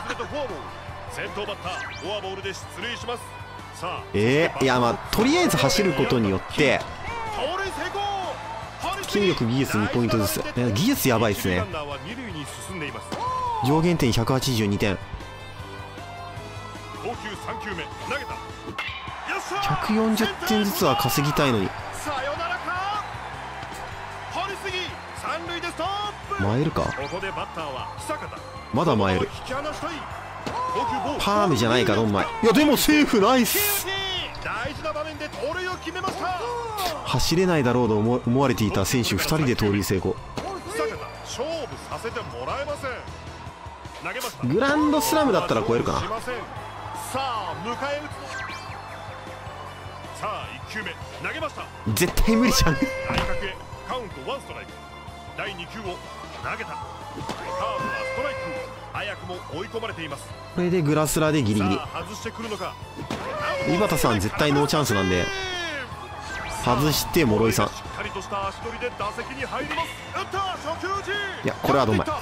いや、まあとりあえず走ることによって筋力技術2ポイントずつ。技術やばいですね。上限点182点。140点ずつは稼ぎたいのに。参えるか。まだ参える。パームじゃないか、ドンマイ。いやでもセーフ。ナイス。走れないだろうと思われていた選手2人で盗塁成功。グランドスラムだったら超えるかな。絶対無理じゃんこれでグラスラーでギリギリ。井端さん絶対ノーチャンスなんで外して諸井さん。いやこれはどんまい。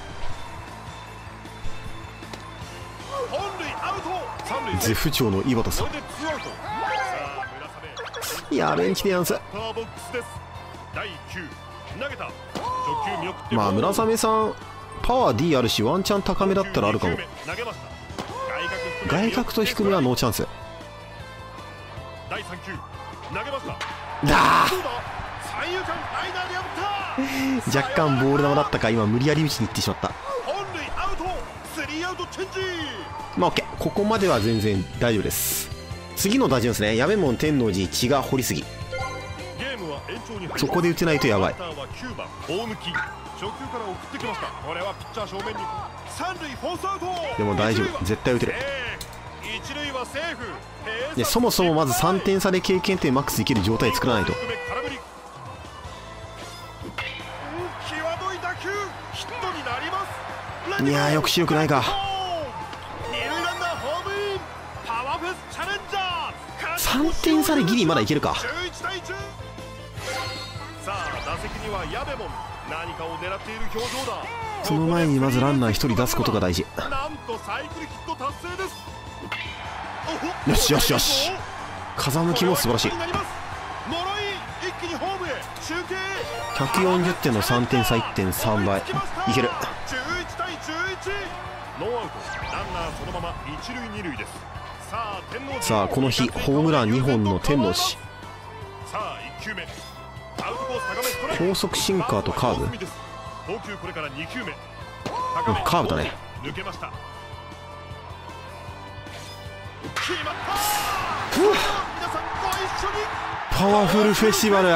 絶不調の井端さん。やべえ、来てやんす。まあ村雨さんパワー D あるし、ワンチャン高めだったらあるかも。外角と低めはノーチャンスだー若干ボール球だったか。今無理やり打ちに行ってしまった。 チェンジ。 まあ OK、 ここまでは全然大丈夫です。次の打順ですね。矢部門、天王寺、千賀、堀杉。 ゲームは延長に入り、 そこで打てないとやばい。 バッターは9番大貫。初球から送ってきました。これはピッチャー正面に。三塁フォースアウト。 でも大丈夫、絶対打てる。 一塁はセーフ。 でそもそもまず3点差で経験点マックスいける状態作らないと。 際どい打球、ヒットになります。 いやー、抑止力ないか。 二塁ランナーホームイン。パワフェスチャレンジャー。 3点差でギリまだいけるか。 11対10。さあ打席には矢部門。何かを狙っている表情だ。 その前にまずランナー1人出すことが大事。 なんとサイクルヒット達成です。 よしよしよし、風向きも素晴らしい。140点の3点差 1.3 倍いける。さあこの日ホームラン2本の天王寺。高速シンカーとカーブ、カーブだね。パワフルフェスティバル。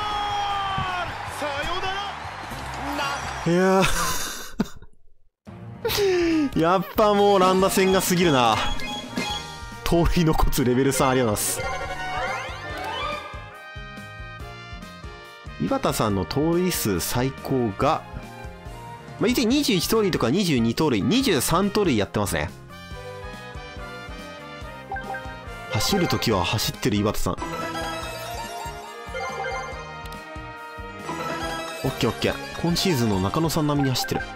いややっぱもう乱打戦が過ぎるな。盗塁のコツレベル3、ありがとうございます。井端さんの盗塁数最高が、まあ、一応21盗塁とか22盗塁、23盗塁やってますね。走るときは走ってる井端さん。オッケーオッケー。今シーズンの中野さん並みに走ってる。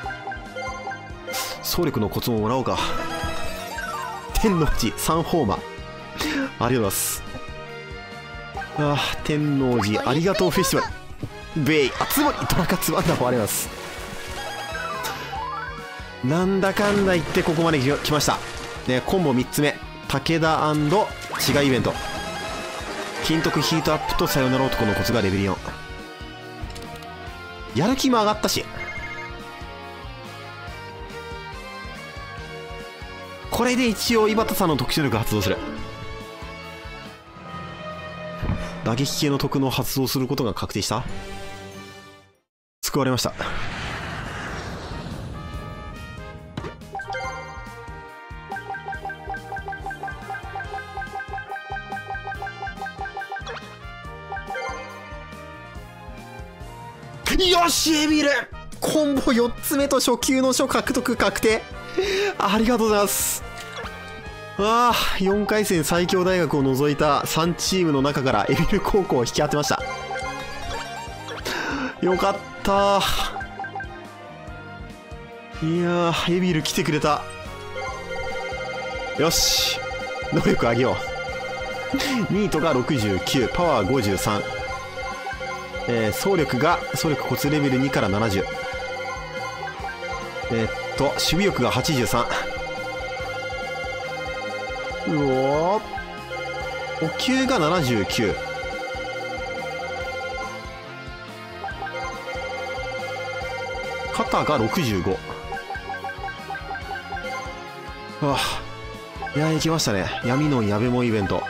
走力のコツももらおうか。天王寺3ホーマー。ありがとうございます。ああ、天王寺ありがとうフェスティバル。ベイ、あ、つまりトラカツバンダもあります。なんだかんだ言ってここまで来ました。ね、コンボ3つ目。武田違いイベント。金徳ヒートアップとさよなら男のコツがレベル4。やる気も上がったし。これで一応井端さんの特殊力発動する。打撃系の特能発動することが確定した。救われました。よし、エビルコンボ4つ目と初級の書獲得確定。ありがとうございます。ああ、4回戦最強大学を除いた3チームの中からエビル高校を引き当てました。よかったー。いやー、エビル来てくれた。よし、能力上げよう。ニートが69、パワー53。走力コツレベル2から70。守備力が83。うおー、補給が79。肩が65。ああ、いや、行きましたね。闇の矢部門イベント。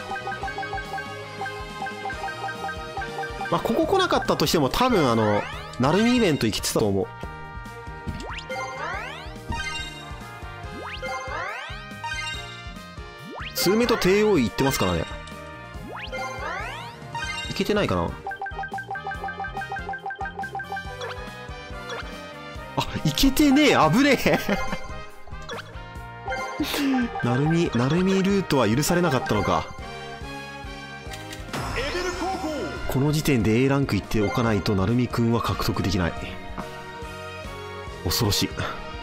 まあ、ここ来なかったとしても多分ナルミイベント生きてたと思う。数目と帝王位行ってますからね。いけてないかな。あ、いけてねえ、危ねえ。ナルミルートは許されなかったのか。この時点で A ランク行っておかないと成海くんは獲得できない。恐ろしい。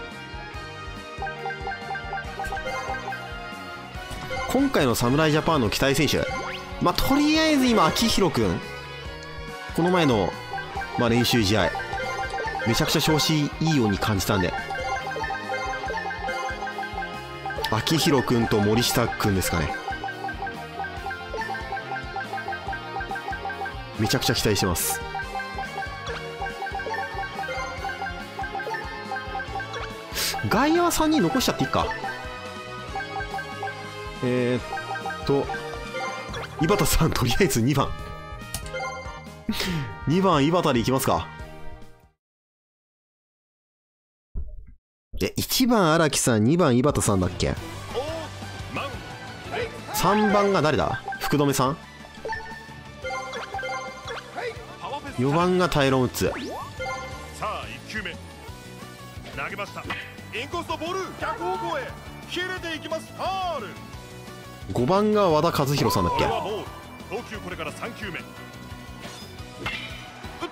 今回の侍ジャパンの期待選手、まあ、とりあえず今秋広くん、この前の、まあ、練習試合めちゃくちゃ調子いいように感じたんで、秋広くんと森下くんですかね。めちゃくちゃ期待してます。 外野は3人残しちゃっていいか。井端さん、とりあえず2番2番井端でいきますか。1番荒木さん、2番井端さんだっけ。3番が誰だ。福留さん。4番がタイロン・ウッズ。 さあ1球目投げました。インコースのボール逆方向へ切れていきます。ファール。 5番が和田和弘さんだっけ。 これはボール。投球これから3球目打った。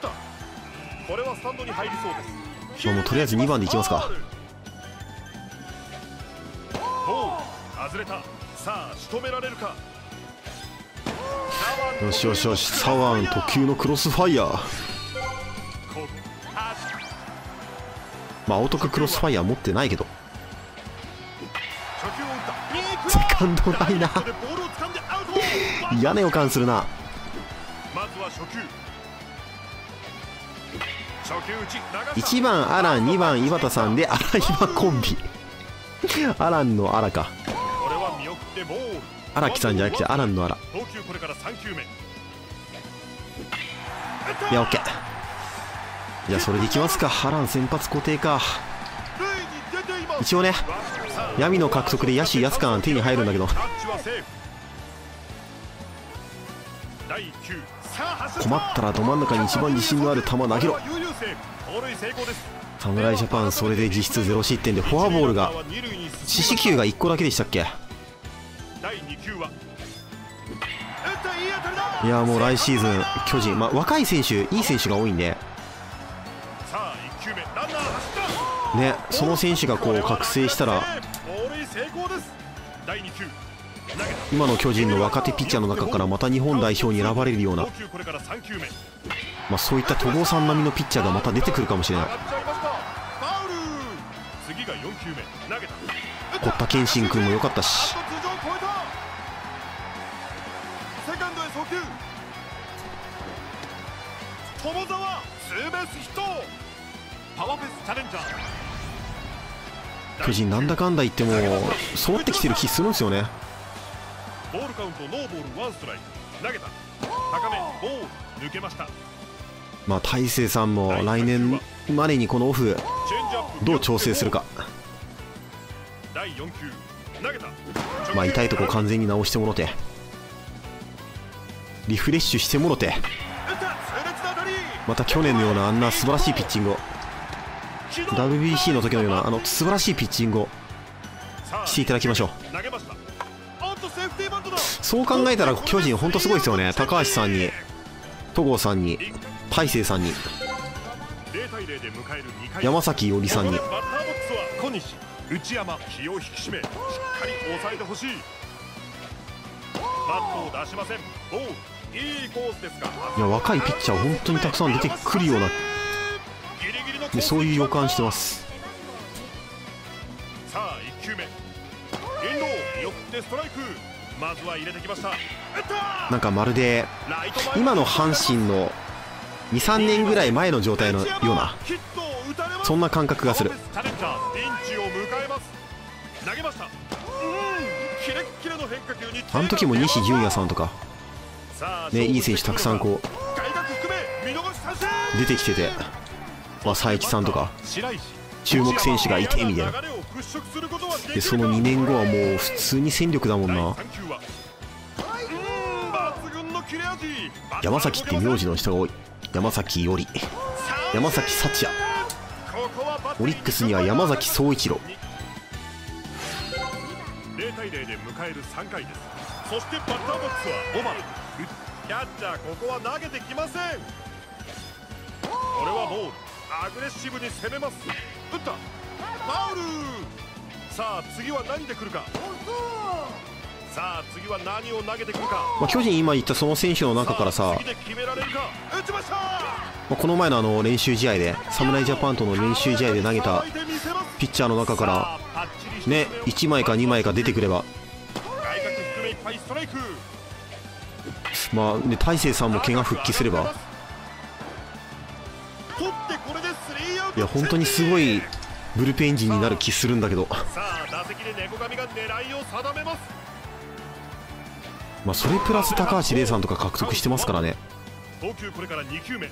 これはスタンドに入りそうです。 もうとりあえず2番でいきますか。 ボール外れた。さあ仕留められるか。 よしよしよし、左腕特有のクロスファイヤー。まあ青徳クロスファイヤー持ってないけど。セカンドライナー嫌な予感するな。 まずは初球 1番アラン、2番井端さんでアライバコンビアランのアラか。荒木さんじゃなくてアランのアラ。いや、オッケー。じゃあそれでいきますか。アラン先発固定か。一応ね、闇の獲得で野手安感手に入るんだけど、困ったらど真ん中に一番自信のある球投げろ。侍ジャパンそれで実質0失点でフォアボールが四死球が1個だけでしたっけ。いやもう来シーズン巨人、若い選手いい選手が多いんでね、その選手がこう覚醒したら今の巨人の若手ピッチャーの中からまた日本代表に選ばれるような、そういった戸郷さん並みのピッチャーがまた出てくるかもしれない。堀田健信君も良かったし。 友澤ツーベースヒット。パワーフェスチャレンジャー。 巨人なんだかんだ言っても揃ってきてる気するんですよね。 ボールカウントノーボールワンストライク。投げた高めボール抜けました。 大勢さんも来年までにこのオフどう調整するか。 第4球投げた。 痛いとこ完全に直してもろてリフレッシュしてもろて、また去年のようなあんな素晴らしいピッチングを WBC の時のような素晴らしいピッチングをしていただきましょう。そう考えたら巨人本当すごいですよね。高橋さんに戸郷さんに大勢さんに山崎伊織さんに内山気を引き締めしっかり抑えてほしい。バットを出しません。ボールいいコースですか。 いや若いピッチャー本当にたくさん出てくるようなで、そういう予感してます。 さあ1球目インロー見送ってストライク。まずは入れてきました。 なんかまるで今の阪神の 2,3 年ぐらい前の状態のようなそんな感覚がする。あの時も西純也さんとかね、いい選手たくさんこう出てきてて、佐伯さんとか注目選手がいてみたいな。でその2年後はもう普通に戦力だもんな。山崎って名字の人が多い。山崎伊織、山崎幸也、オリックスには山崎総一郎。 0対0で迎える3回です。そしてバッターボックスはオマル。キャッチャーここは投げてきません。これはボール。アグレッシブに攻めます。打ったファウル。さあ次は何で来るか。さあ次は何を投げてくるか。 巨人今言ったその選手の中からさ、この前の練習試合で侍ジャパンとの練習試合で投げたピッチャーの中からね、1枚か2枚か出てくれば、で大勢さんも怪我復帰すれば、いや本当にすごいブルペン陣になる気するんだけど、 さあ打席で猫神が狙いを定めます。 まあそれプラス高橋礼さんとか獲得してますからね。 投球これから2球目。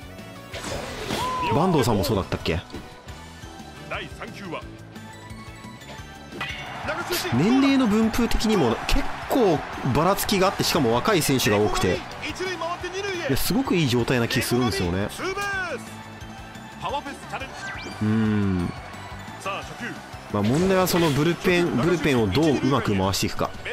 坂東さんもそうだったっけ。 第3球は年齢の分布的にも結構ばらつきがあって、しかも若い選手が多くて、いやすごくいい状態な気するんですよね。まあ問題はそのブルペンをどううまく回していくか。 こ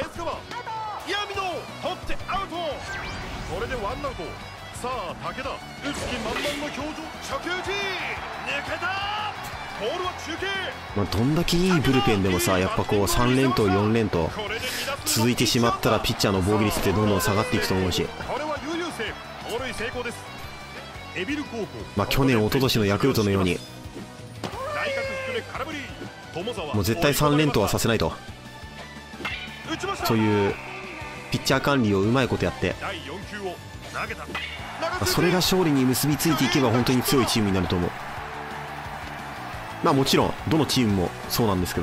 れでワンアウト。さあ武田、打つ気満々の表情、初球打ち抜けた。ボールは中継。 まあどんだけいいブルペンでもさ、やっぱこう3連投4連投続いてしまったらピッチャーの防御率ってどんどん下がっていくと思うし、 これは悠々セーフ、盗塁成功です。エビル高校、 まあ去年一昨年のヤクルトのように内角低め空振り。友沢、 もう絶対3連投はさせないと、そういうピッチャー管理をうまいことやって、 第4球を投げた。 それが勝利に結びついていけば本当に強いチームになると思う。まあもちろんどのチームもそうなんですけど。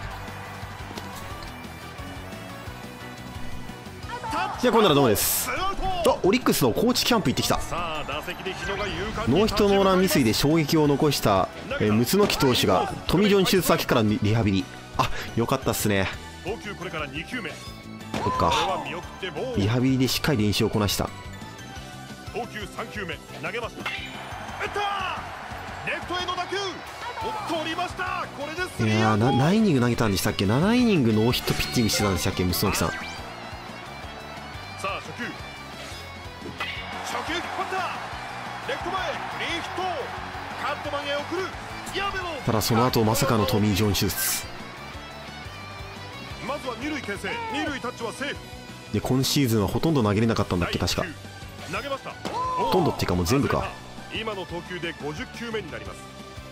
じゃあ今度はどうもです。オリックスの高知キャンプ行ってきた。ノーヒットノーラン未遂で衝撃を残した六木投手がトミー・ジョン手術明けからリハビリ。あ、よかったっすね。そっか、リハビリでしっかり練習をこなした。 投球3球目投げました。打った。レフトへの打球取りました。これでスリーアウト。 何イニング投げたんでしたっけ。7イニングノーヒットピッチングしてたんでしたっけ、六木さん。 さあ初球引っ張った。レフト前クリーンヒット。カットマンへ送る。 ただその後まさかのトミー・ジョン手術。 まずは二塁牽制、二塁タッチはセーフで、今シーズンはほとんど投げれなかったんだっけ、確か。 投げました。 ほとんどっていうかもう全部か。 今の投球で50球目になります。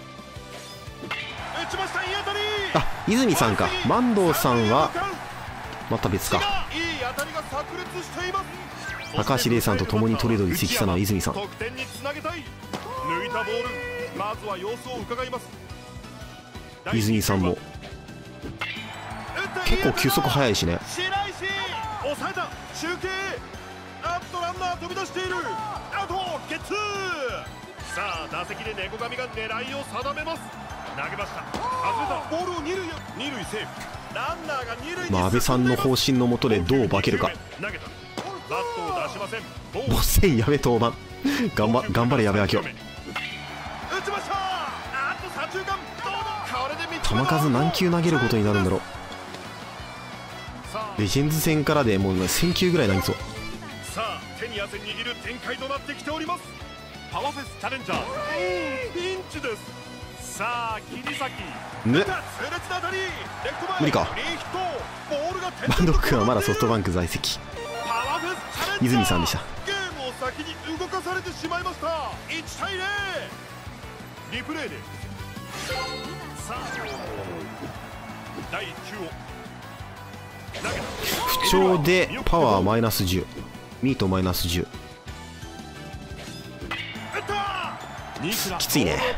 打ちました。いい当たり。 あ、泉さんか。坂東さんはまた別か。 いい当たりが炸裂しています。 高橋礼さんと共にトレードに移籍したのは泉さん。 得点につなげたい。抜いたボール、まずは様子を伺います。 泉さんも結構球速速いしね。 抑えた。中継。あっとランナー飛び出している。アウトゲッツー。さあ打席で猫神が狙いを定めます。投げました。外れたボールを二塁セーフ。ランナーが二塁に。 まあ安倍さんの方針のもとでどう化けるか。 投げた。バットを出しません。 ボッセンやべ登板。頑張れやべ明夫。 打ちました。あっと左中間。これで3つ目。 球数何球投げることになるんだろう。レジェンズ戦からでもう1000球ぐらい投げそう。 さあ手に汗握る展開となってきております。パワーフェスチャレンジャーピンチです。さあ切り裂きね、無理か。バンドックはまだソフトバンク在籍。泉さんでした。 ゲームを先に動かされてしまいました。1対0。リプレイでさあ第1球を不調でパワーマイナス10、ミートマイナス10。きついね。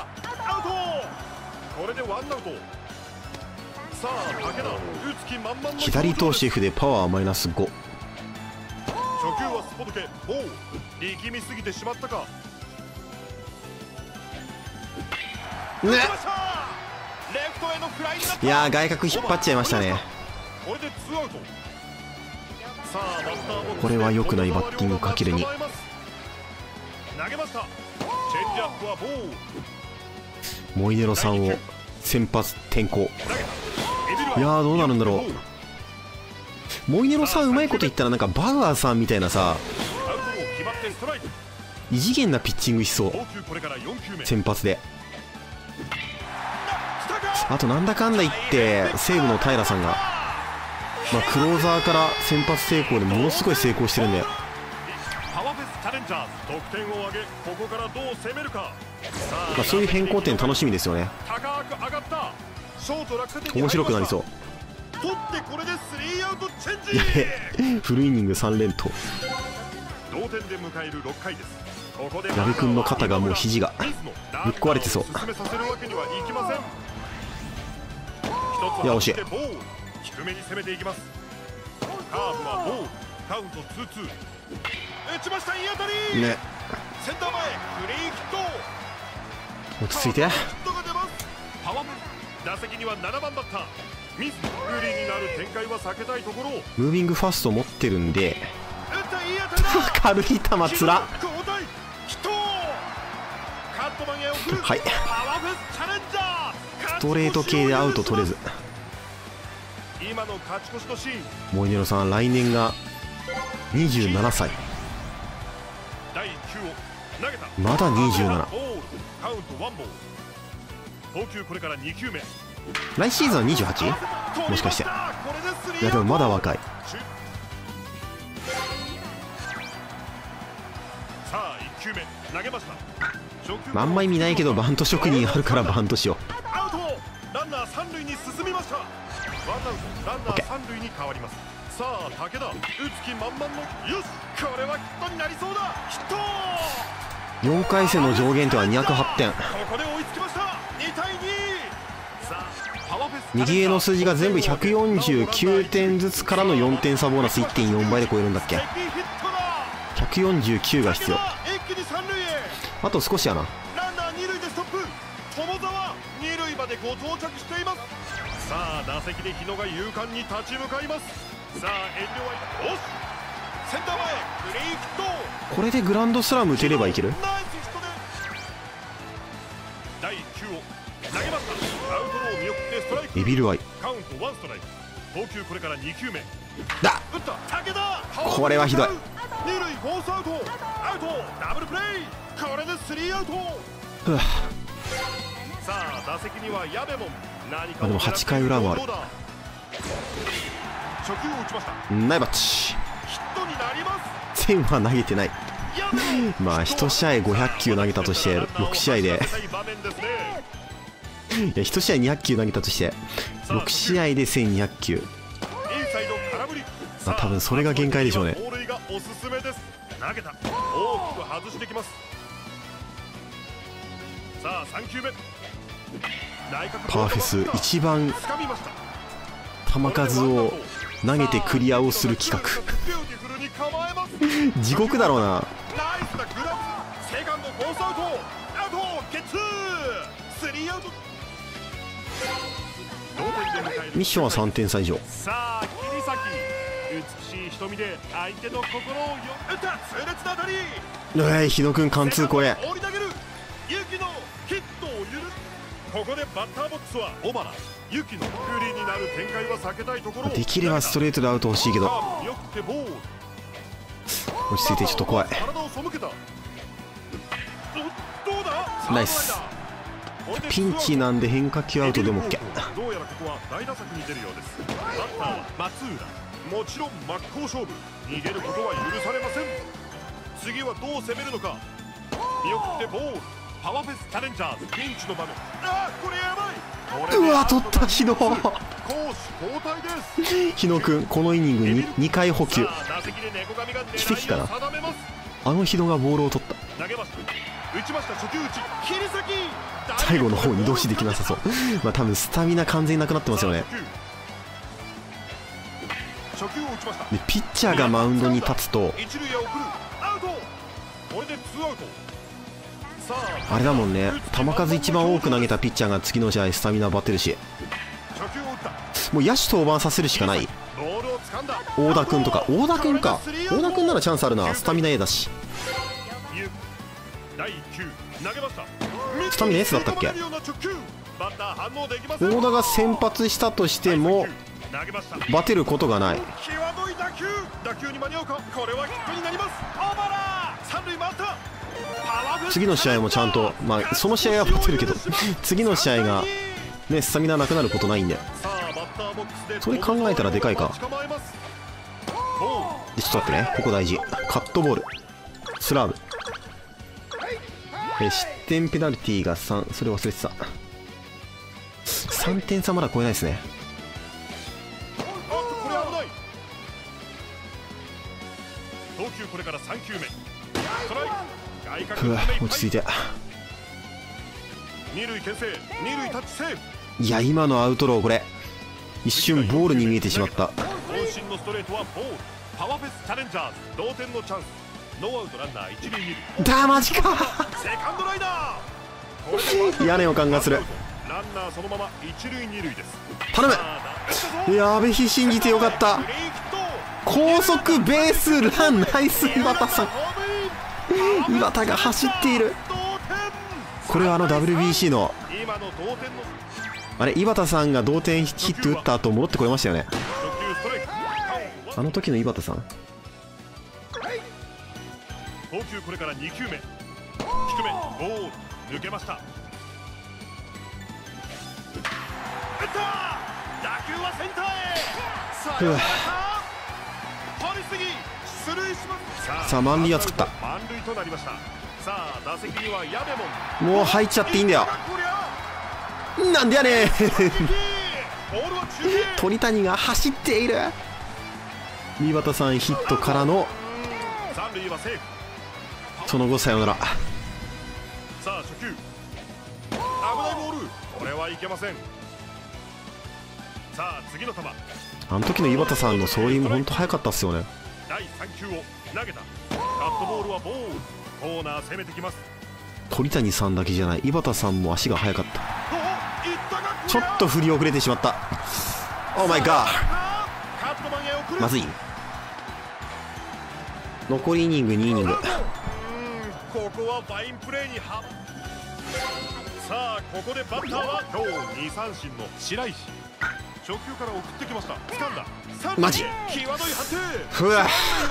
左投手 F でパワーマイナス5。 初球はすっぽ抜け。おお、力みすぎてしまったか。 ね、いやー外角引っ張っちゃいましたね。これは良くないバッティングかける2。モイネロさんを先発転向。いやーどうなるんだろう。モイネロさんうまいこと言ったらなんかバウアーさんみたいなさ、異次元なピッチングしそう、先発で。あとなんだかんだ言って西武の平さんが、まあ、クローザーから先発成功でものすごい成功してるんで、まあ、そういう変更点楽しみですよね。面白くなりそう。フルイニング3連投。 同点で迎える6回です。 矢部君の肩がもう肘がぶっ壊れてそう。いや惜しい。 低めに攻めていきます。カーブはボール、カウント 2-2。打ちました、いい当たりね。 センター前、フリーヒット。 落ち着いて。 ヒットが出ます。パワーム打席には7番バッター水野。不利になる展開は避けたいところ。 ムービングファースト持ってるんで打ったいい当たりだ。 軽い球つら。 交代ヒット。カットマンへ送る。 はい。 パワフェスチャレンジャー。 ストレート系でアウト取れず。 今の勝ち越しのシーン。 モイネロさん来年が27歳。 第1球を投げた。 まだ27。 カウントワンボール。投球これから2球目。 来シーズンは 28？ もしかして。いやでもまだ若い。 さあ1球目投げました。 あんまり見ないけどバント職人あるからバントしよアウト。ランナー三塁に進みました。ワンアウトランナー三塁に変わります。さあ武田打つ気満々のよし、これはヒットになりそうだ。ヒット。 う。4回戦の上限点は208点。 ここで追いつきました。2対2。さあパワーフェス右上の数字が全部149点ずつからの4点差ボーナス 1.4 倍で超えるんだっけ。149が必要。 一気に三塁へ。 あと少しやな。 ランナー二塁でストップ。友沢二塁までご到着しています。さあ打席で日野が勇敢に立ち向かいます。さあ遠慮はいおしセンター前フリーヒット。 これでグランドスラム打てればいける。 ナイスヒットで第1球を投げました。アウトロー見送ってストライク。 エビルアイカウントワンストライク。投球これから2球目。 だ。 打った武田。 これはひどい。 二塁フォースアウト。アウトダブルプレー。これでスリーアウト。 ふわ。 さあ打席には矢部も何かあでも8回裏もある。 初球を打ちました。 ナイバッチ。 ヒットになります。 全は投げてない。まあ1試合500球投げたとして6試合でいや1試合200球投げたとして6試合で1200球。まあ多分それが限界でしょうね。 盗塁がおすすめです。投げた。大きく外してきます。さあ3球目。 パワーフェス一番球数を投げてクリアをする企画地獄だろうな。ミッションは3点差以上。 さあ桐崎美しい瞳で相手の心を打った痛烈な当たり。 日野君貫通超え。 放り投げる。ユキのヒットを許す。ここでバッターボックスは小原。ユキの不利になる展開は避けたいところ。 できればストレートでアウト欲しいけど落ち着いてちょっと怖い。ナイス。ピンチなんで変化球アウトでも OK。 どうやらここは大打作に出るようです。バッターは松浦。もちろん真っ向勝負。逃げることは許されません。次はどう攻めるのか。見送ってボール。パワーフェスチャレンジャーズピンチの場面。あーこれやばい。 うわ取った日野。 攻守交代です。 日野君このイニングに2回補給。奇跡かな。あの日野がボールを取った。最後の方に移動しできなさそう。まあ多分スタミナ完全になくなってますよね。でピッチャーがマウンドに立つとあれだもんね、球数一番多く投げたピッチャーが次の試合スタミナバテるし、もう野手登板させるしかない。大田君とか。大田君か。大田君ならチャンスあるな。スタミナ A だし。スタミナ S だったっけ。大田が先発したとしてもバテることがない。次の試合もちゃんと、まあその試合はバテるけど次の試合がねスタミナなくなることないんで、それ考えたらでかいか。でちょっと待ってね、ここ大事。カットボールスラーブ失点ペナルティが3。それ忘れてた。3点差まだ超えないですね。 投球これから3球目。ストライク。外ふわ落ち着いて。 二塁牽制、二塁タッチセーフ。 いや今のアウトローこれ一瞬ボールに見えてしまった。 渾身のストレートはボール。パワーフェスチャレンジャーズ同点のチャンス。ノーアウトランナー一塁二塁。 だマジかセカンドライナー。 嫌な予感がする。 ランナーそのまま一塁二塁です。 頼む。やべひ信じてよかった。高速ベースランナイス岩田さん。岩田が走っている。これはWBC のあれ岩田さんが同点ヒット打った後戻ってこれましたよね。あの時の岩田さん。 投球これから2球目。低めボール抜けました。打った。打球はセンターへ。取りすぎ出塁します。 さあ満塁は作った。 満塁となりました。さあ打席には矢部もう入っちゃっていいんだよ。なんでやねん鳥谷が走っている。岩田さんヒットからのその後サヨナラ。 さあ初球危ないボール。これはいけません。さあ次の球。 あの時の岩田さんの走塁も本当速かったっすよね。 第3球を投げた。カットボールはボール。コーナー攻めてきます。 鳥谷さんだけじゃない岩田さんも足が速かった。ちょっと振り遅れてしまった。オーマイガーまずい。残りイニング2イニング。 ここはファインプレーにさあここでバッターは今日2三振の白石。初球から送ってきました。掴んだ。 マジ際どい判定。 ふわ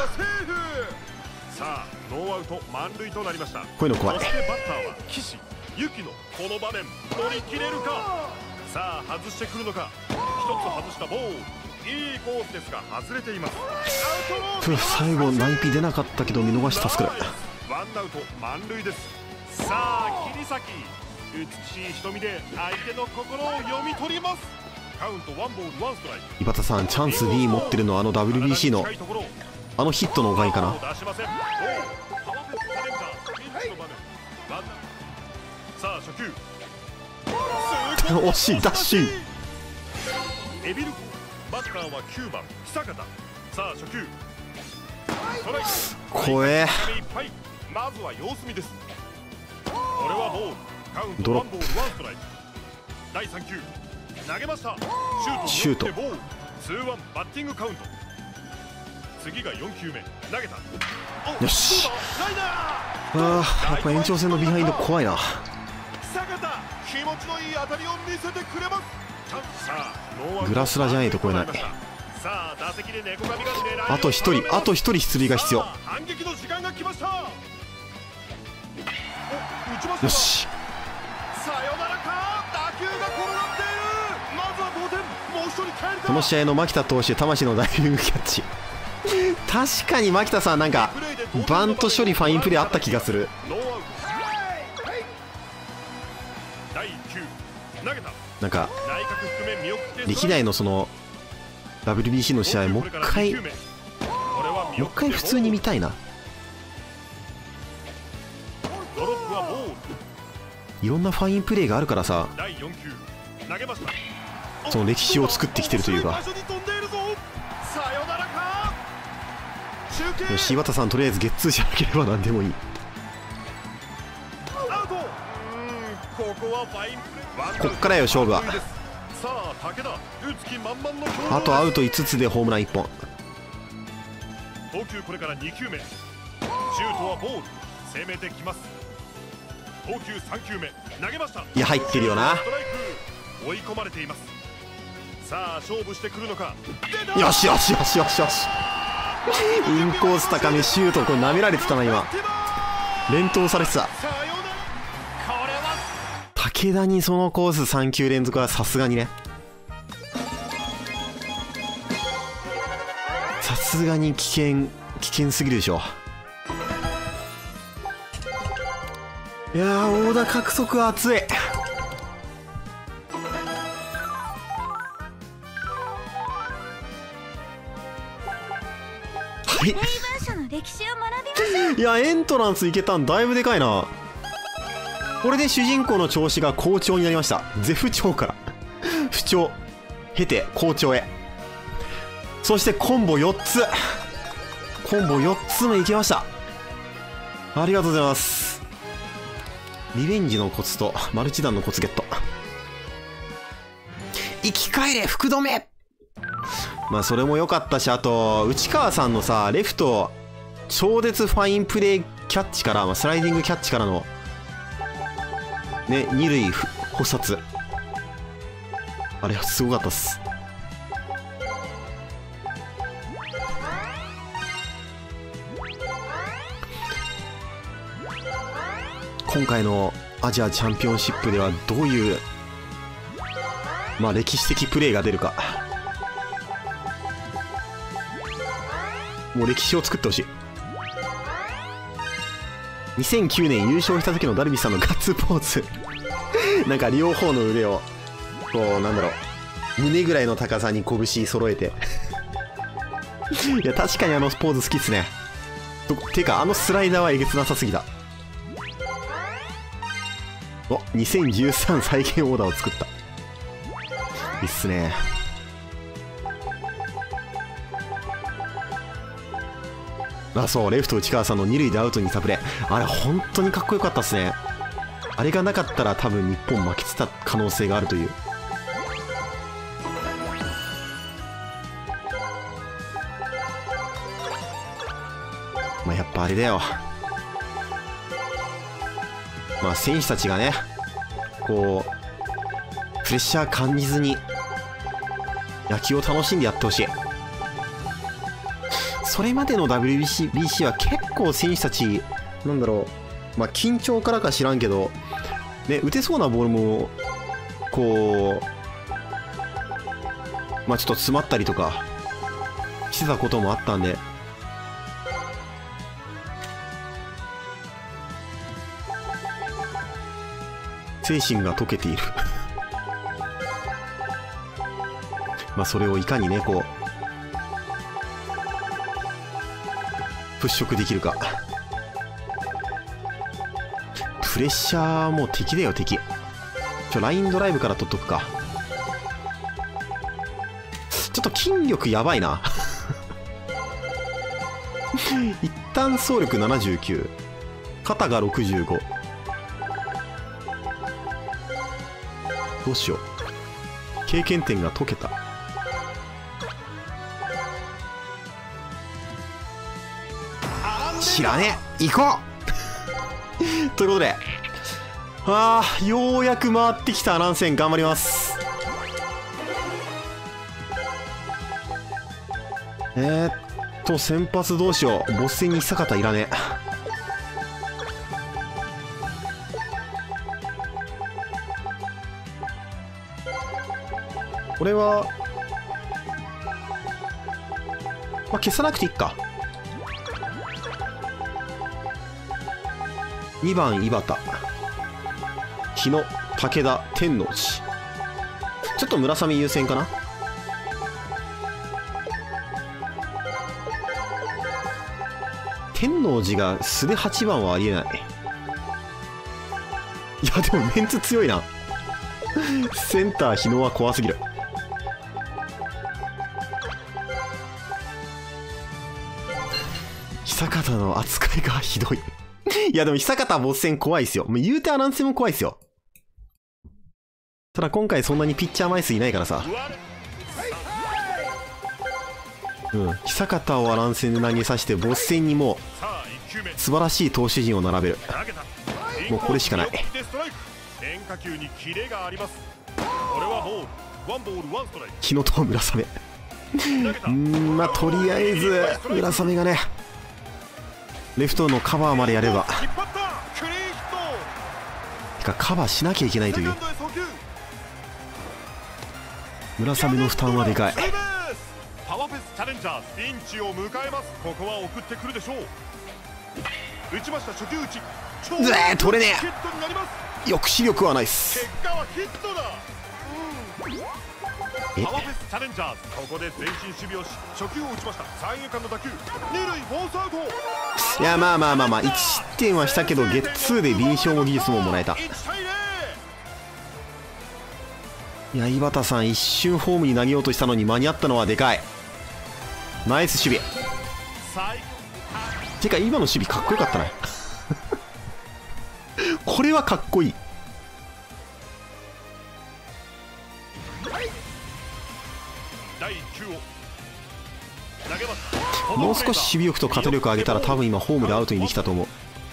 さあノーアウト満塁となりました。 こういうの怖い。 そしてバッターは岸由紀のこの場面乗り切れるか。さあ外してくるのか。一つ外したボール。いいコースですが外れています。 最後ナイピ出なかったけど見逃し助かる。 ワンアウト満塁です。さあ切り裂き美しい瞳で相手の心を読み取ります。カウントワンボールワンストライク。 岩田さんチャンス B 持ってるのはWBC のあのヒットのおかげかな。 さあ初球惜しいダッシュ。 エビルコバッターは9番久方。さあ初球ストライク。 怖え。 まずは様子見です。これはボール。カウントワンボールワンストライク。第3球投げました。シュートボール。2-1バッティングカウント。次が4球目投げた。 よし。やっぱ延長戦のビハインド怖いな。 気持ちのいい当たりを見せてくれます。 グラスラじゃないと超えない。あと1人あと1人出塁が必要。 反撃の時間が来ました。 よし。 サヨナラか。打球が転がっている。まずは同点。もう1人帰るか。 この試合の牧田投手魂のダイビングキャッチ確かに牧田さんなんかバント処理ファインプレーあった気がする。なんか歴代のその WBC の試合もう一回普通に見たいな。いろんなファインプレーがあるからさ、その歴史を作ってきてるというか。よし岩田さんとりあえずゲッツーじゃなければ何でもいい。こっからよ勝負は。あとアウト5つでホームラン1本。 投球これから2球目。シュートはボール。攻めてきます。投球3球目投げました。 いや入ってるよな。 追い込まれています。さあ勝負してくるのか。 よしよしよしよしよし。インコース高めシュート。これ舐められてたな今。連投されてた。武田にそのコース3球連続はさすがにね。さすがに危険すぎるでしょ。いやー大田獲得熱い。はい。 文書の歴史を学びましょいや、エントランスいけたんだいぶでかいな。これで主人公の調子が好調になりました。絶不調から不調経て好調へ。そしてコンボ4つ、コンボ4つもいけました。ありがとうございます。リベンジのコツとマルチ弾のコツゲット。生き返れ福留。まあそれも良かったし、あと内川さんのさ、レフト超絶ファインプレーキャッチから、まあ、スライディングキャッチからのね、二塁補殺、あれすごかったっす。今回のアジアチャンピオンシップではどういう、まあ歴史的プレーが出るか。もう歴史を作ってほしい。2009年優勝した時のダルビッシュさんのガッツポーズなんか両方の腕をこう、なんだろう、胸ぐらいの高さに拳揃えていや確かにあのポーズ好きっすね。てかあのスライダーはえげつなさすぎた。お、2013再現オーダーを作った。いいっすね。あ、そう、レフト内川さんの二塁でアウトにサプレー、あれ本当にかっこよかったっすね。あれがなかったら多分日本負けてた可能性があるという。まあやっぱあれだよ、まあ選手たちがね、こうプレッシャー感じずに野球を楽しんでやってほしい。それまでの WBC は結構選手たち、なんだろう、まあ緊張からか知らんけどね、打てそうなボールもこう、まあちょっと詰まったりとかしてたこともあったんで、精神が溶けているまあそれをいかにね、こう払拭できるか。プレッシャーも敵だよ、敵。ラインドライブから取っとくか。ちょっと筋力やばいな一旦走力79、肩が65。どうしよう、経験点が解けた。知らねえ、行こうということで、ようやく回ってきた乱戦、頑張ります。先発どうしよう。ボス戦に久方いらねえ。これはまあ消さなくていいか。2番井端、日野、武田、天王寺。ちょっと村雨優先かな。天王寺が素で8番はありえない。いやでもメンツ強いなセンター日野は怖すぎる。久方の扱いがひどいいやでも久方ボス戦怖いっすよ。もう言うてアナウンスも怖いっすよ。ただ今回そんなにピッチャー枚数いないからさ。久方をアナウンスで投げさせてボス戦にもう素晴らしい投手陣を並べる。もうこれしかない。日野と村雨まあとりあえず村雨がね、レフトのカバーまでやれば。てかカバーしなきゃいけないという。村雨の負担はでかい。 パワフェスチャレンジャーズピンチを迎えます。ここは送ってくるでしょう。打ちました、初球打ち。 取れねヒットになります。 え。抑止力はないっす。 結果はヒットだ。パワフェスチャレンジャーズ、ここで前進守備をし初球を打ちました。三遊間の打球、二塁フォースアウト。 いや、まあまあまあまあ、1失点はしたけどゲッツーで臨床も技術ももらえた。いや、井端さん一瞬ホームに投げようとしたのに間に合ったのはでかい。ナイス守備。てか今の守備かっこよかったなこれはかっこいい。もう少し守備力と肩力上げたら多分今ホームでアウトにできたと思う。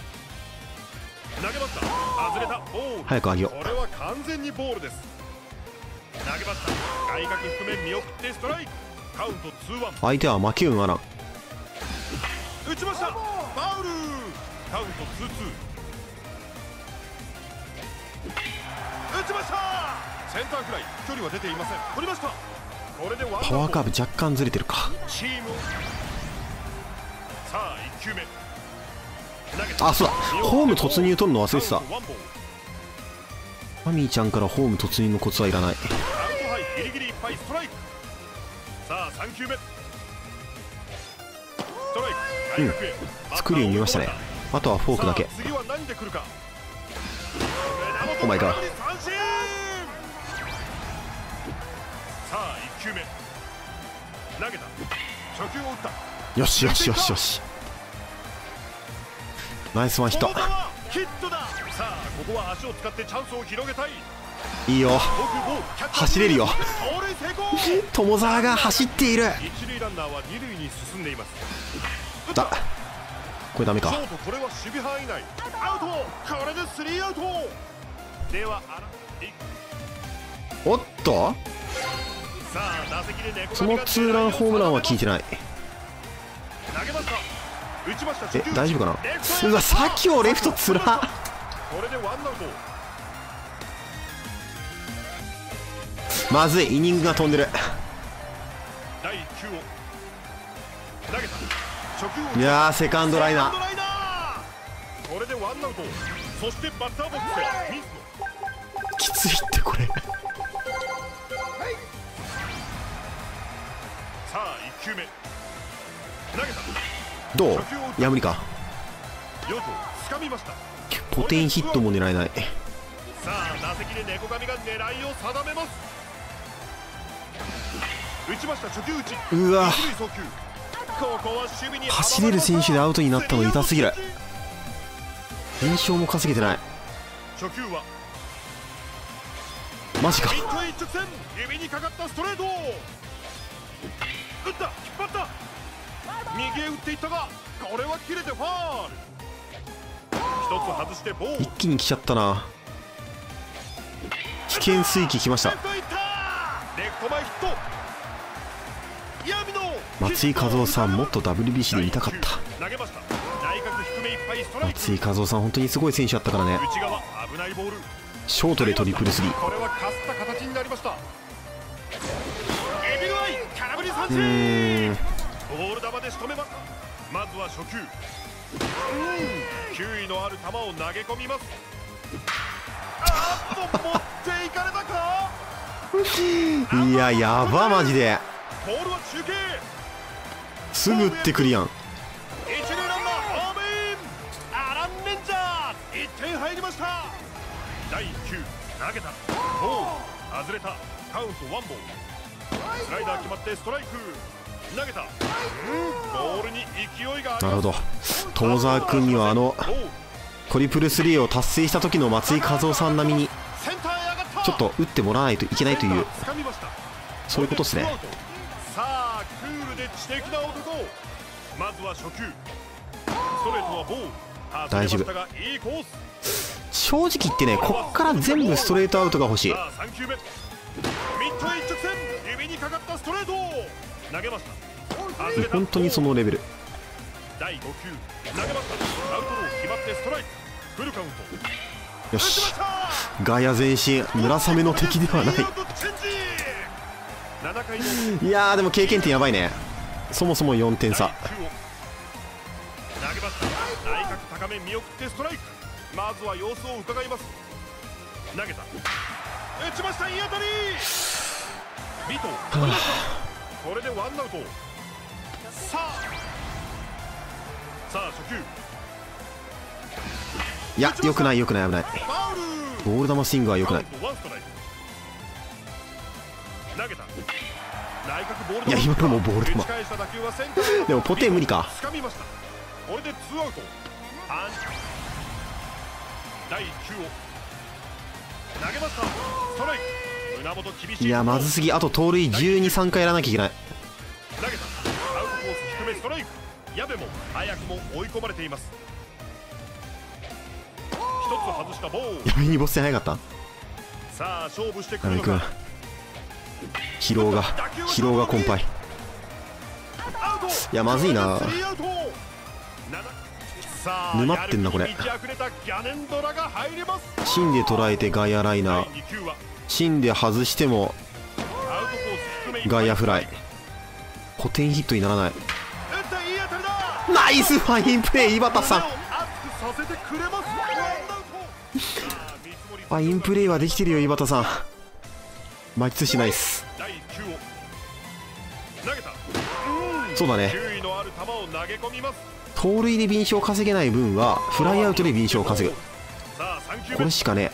早く上げよう。 これは完全にボールです。投げました。外角低め見送ってストライク。カウント2-1。 相手は負け運アラン。 打ちました。ファウル。カウント2-2。打ちました。センターフライ。距離は出ていません。取りました。これでワンアウト。 パワーカーブ若干ずれてるか。 チーム。さあ1球目。 あ、そうだ、ホーム突入取るの忘れてた。マミーちゃんからホーム突入のコツはいらない。 アウトハイギリギリいっぱいストライク。さあ3球目。ストライク。外角へ。 作るように見えましたね。あとはフォークだけ。 次は何で来るか。 お前か。 さあ1球目。投げた。初球を打った。 よしよしよしよし。ナイスワンヒット。 ヒットだ。さあここは足を使ってチャンスを広げたい。 いいよ、走れるよ。友澤が走っている。 一塁ランナーは二塁に進んでいます。 だ、これダメか。 ショート、これは守備範囲内。アウト。これでスリーアウト。ではおっと、 さあ打席でそのツーランホームランは効いてない。 投げました。打ちました。 え、大丈夫かな。うわ、さっきをレフトつら。 これでワンアウト。 まずい、イニングが飛んでる。 第1球を投げた。初球を。 いやー、セカンドライナー。 これでワンアウト。そしてバッターボックスで水野。 きついってこれ。 さあ1球目。投げた。 どう、いや無理か。 よく掴みました。 ポテンヒットも狙えない。 さあ打席で猫神が狙いを定めます。打ちました。初球打ち。 うわ、 ここは守備に走れる選手でアウトになったの痛すぎる。連勝も稼げてない。 初球はマジか。 ミット一直線。指にかかったストレート。打った。引っ張った。右へ打っていったが、これは切れてファール。一つ外してボール。 一気に来ちゃったな。危険水域来ました。 レフト前ヒット。 松井稼頭さん、もっと WBC で見たかった。 投げました。内角低めいっぱいストライク。 松井稼頭さん本当にすごい選手だったからね。 内側危ないボール。 ショートでトリプルスリー。 これはかすった形になりました。エビルアイ空振り三振。ボール球で仕留めました。まずは初球。球威のある球を投げ込みます。あっと持っていかれたか。 いや、やばマジで。 ボールは中継。 すぐ打ってくるやん。 一塁ランナーホームイン。アラン・レンジャーズ1点入りました。第1球投げた。ボール外れた。カウントワンボール。スライダー決まってストライク。投げた。ボールに勢いがある。 なるほど、友澤君にはあのトリプルスリーを達成した時の松井稼頭さん並みにちょっと打ってもらわないといけないという、そういうことですね。 さあクールで知的な男。まずは初球。ストレートはボール。 大丈夫。 いいコース。 正直言ってね、こっから全部ストレートアウトが欲しい。 さあ3球目。ミット一直線。指にかかったストレート。投げました。 本当にそのレベル。 第5球投げました。アウトロー決まってストライク。フルカウント。 よし、ガヤ前進。村雨の敵ではない。いやー、でも経験点やばいね。そもそも4点差。 投げました。内角高め見送ってストライク。まずは様子を伺います。投げた。打ちました。いい当たり。ビト。これでワンアウト。さあさあ初球、 いや、よくないよくない、危ない。 ファウル。 ボール球スイングはよくない。 カウントワンストライク。投げた。内角ボール球。 いや、今のもボール球打ち返した打球はセンター。 でもポテン無理か。 掴みました。これでツーアウト。パンチ。第1球を投げました。ストライク。胸元厳しい。 いや、まずすぎ。あと盗塁12、3回やらなきゃいけない。 投げた。アウトコース低めストライク。矢部も早くも追い込まれています。一つ外したボール。 やべにボス戦早かっさあ勝負してくた。やべくんるのか。 疲労が困憊。 アウト。 いや、まずいな。 スリーアウト。さあ沼ってんなこれ。 やる気に満ち溢れたギャネンドラが入ります。 芯で捉えて外野ライナー、 第2球は芯で外してもアウトコース低め。 外野フライ。ポテンヒットにならない。 打ったいい当たりだ。 ナイスファインプレー、井端さん。 胸を熱くさせてくれます。ワンアウト。さあ見積もりファインプレーはできてるよ、井端さん。巻き寿司ナイス。 第1球を投げた。 そうだね。 球威のある球を投げ込みます。 盗塁で敏捷を稼げない分はフライアウトで敏捷を稼ぐ。 さあ3球目。 これしかね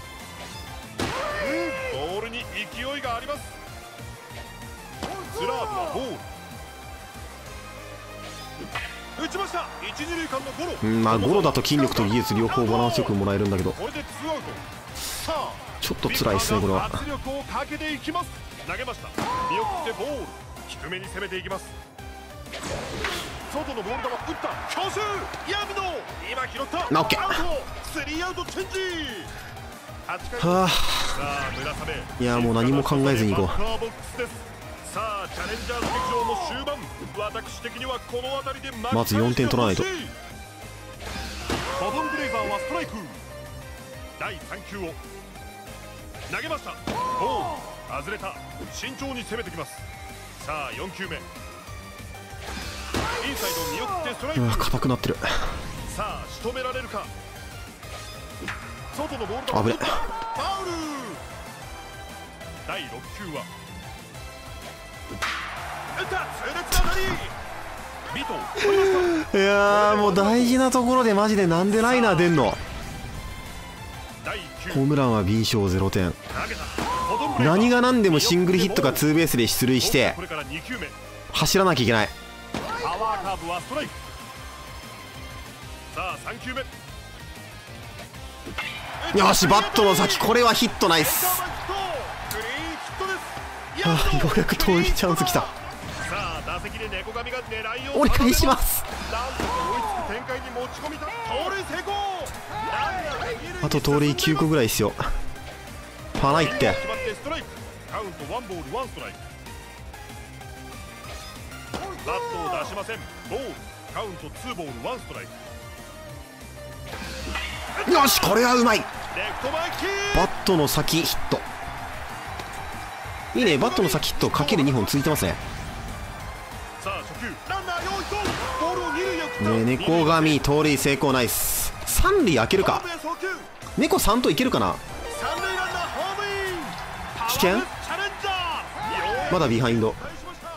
ボールに勢いがあります。スラーブはボール。打ちました。一二塁間のゴロ。 え。まあゴロだと筋力と技術両方バランスよくもらえるんだけど、 これでツーアウト。さあちょっと辛いですねこれは。 圧力をかけていきます。投げました。見送ってボール。低めに攻めていきます。外のボール球打った。強襲。闇野今拾った。 オッケー。 アウト。スリーアウトチェンジ。8回。 はあ、 さあ村雨。 いやもう何も考えずにいこう。 バッターボックスです。さあチャレンジャーズ劇場も終盤。私的にはこの辺りでまず4点取らないと。 ボブンブレイザーはストライク。第3球を投げました。ボール外れた。慎重に攻めてきます。さあ4球目。インサイド見送ってストライうわク。 硬くなってる。 さあ仕留められるか。外のボール球。 危ね。 ファウル。第6球は打った。痛烈な当たり。ビト取りました。 いやーもう大事なところでマジでなんでライナー出んの。 第1球ホームランは敏捷0点。 投げた。ボトンブレイザー何が何でもシングルヒットかツーベースで出塁してこれから2球目。 走らなきゃいけない。 パワーカーブはストライク。さあ3球目。 よしバットの先、これはヒットナイス。 クリーンヒットです。 あーようやく盗塁チャンスきた。 さあ打席で猫神が狙いを折り返します。 なんとか追いつく展開に持ち込みた。盗塁成功。 あと盗塁9個ぐらいっすよ。パナイって。 決まってストライク。カウントワンボールワンストライク。バットを出しません。ボール。カウントツーボールワンストライク。 よしこれはうまい。 レフト前キー。 バットの先ヒット。いいね、バットの先ヒットかける2本ついてますね。 さあ初球。ランナー用意とボールを二塁へ送った。 ねえ猫神盗塁成功ナイス。3塁開けるか。猫3といけるかな。 三塁ランナーホームイン。 危険。 チャレンジャー。 まだビハインド。 返しました。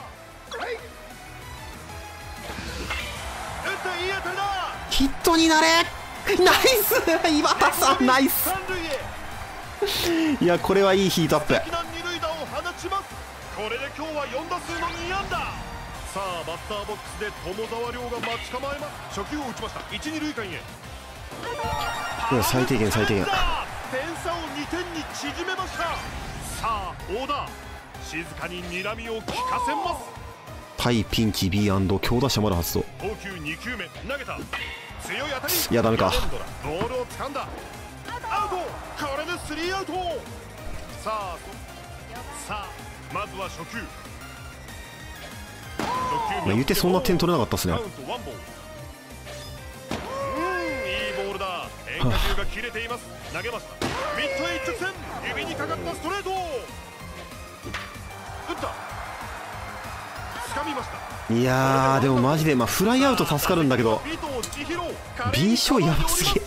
打ったいい当たりだ。 ヒットになれ。ナイス井端さんナイス。 三塁へ。 いやこれはいいヒートアップ。 素敵な二塁打を放ちます。これで今日は4打数の2安打。さあバッターボックスで友沢亮が待ち構えます。初球を打ちました。1、2塁間へ。 いや最低限最低限。 点差を2点に縮めました。さあオーダー。静かに睨みを利かせます。 対ピンチ B& 強打者まで発動。 投球2球目投げた。強い当たり。 いやダメか。 ボールを掴んだ。アウト。これでスリーアウト。さあまずは初球。 まあ言うてそんな点取れなかったっすね。 カウントワンボール。いいボールだ。変化球が切れています。投げました。ミットへ一直線。指にかかったストレート。打った。掴みました。 いやーでもマジでまあフライアウト助かるんだけど敏捷やばすぎ。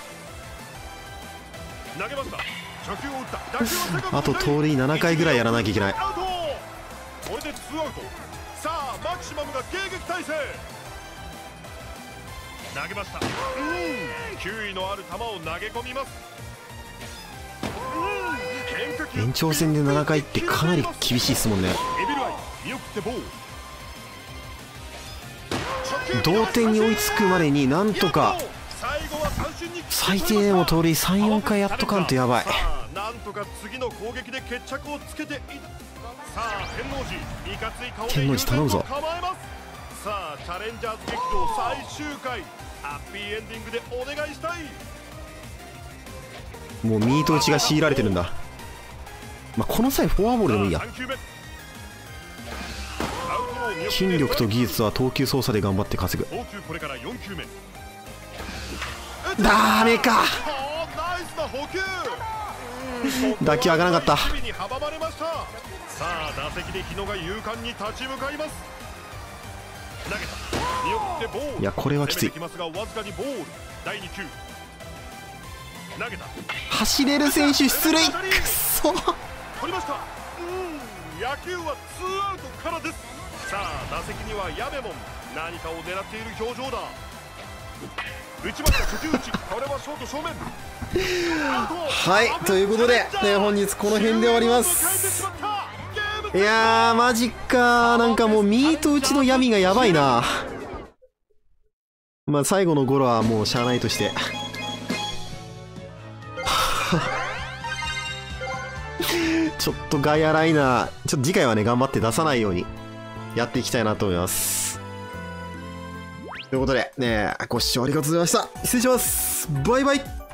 投げました。初球を打った。打球はセカンド。 あと盗塁7回ぐらいやらなきゃいけない。 アウト。これでツーアウト。さあマキシマムが迎撃態勢。 投げました。球威のある球を投げ込みます。 延長戦で7回ってかなり厳しいですもんね。同点に追いつくまでになんとか最低でも盗塁 3,4 回やっとかんとやばい。 なんとか次の攻撃で決着をつけていた。さあ天王寺いかつい顔で天王寺頼むぞ。 構えます。さあチャレンジャーズ激闘最終回、ハッピーエンディングでお願いしたい。 もうミート打ちが強いられてるんだ。まあ、この際フォアボールでもいいや。筋力と技術は投球操作で頑張って稼ぐ。ダメか。打球上がらなかった。 さあ打席で日野が勇敢に立ち向かいます。投げた。見送ってボール。 いやこれはきつい。 攻めてきますがわずかにボール。第2球投げた。 走れる選手出塁。くそ。 取りました。野球はツーアウトからです。さあ打席には矢部も何かを狙っている表情だ。打ちました。初球打ち。これはショート正面。 はい、ということで、本日この辺で終わります。いやーマジか。なんかもうミート打ちの闇がやばいな。まあ最後のゴロはもうしゃあないとしてちょっとガイアライナー、ちょっと次回はね頑張って出さないようにやっていきたいなと思います。ということでね、ご視聴ありがとうございました。失礼します。バイバイ。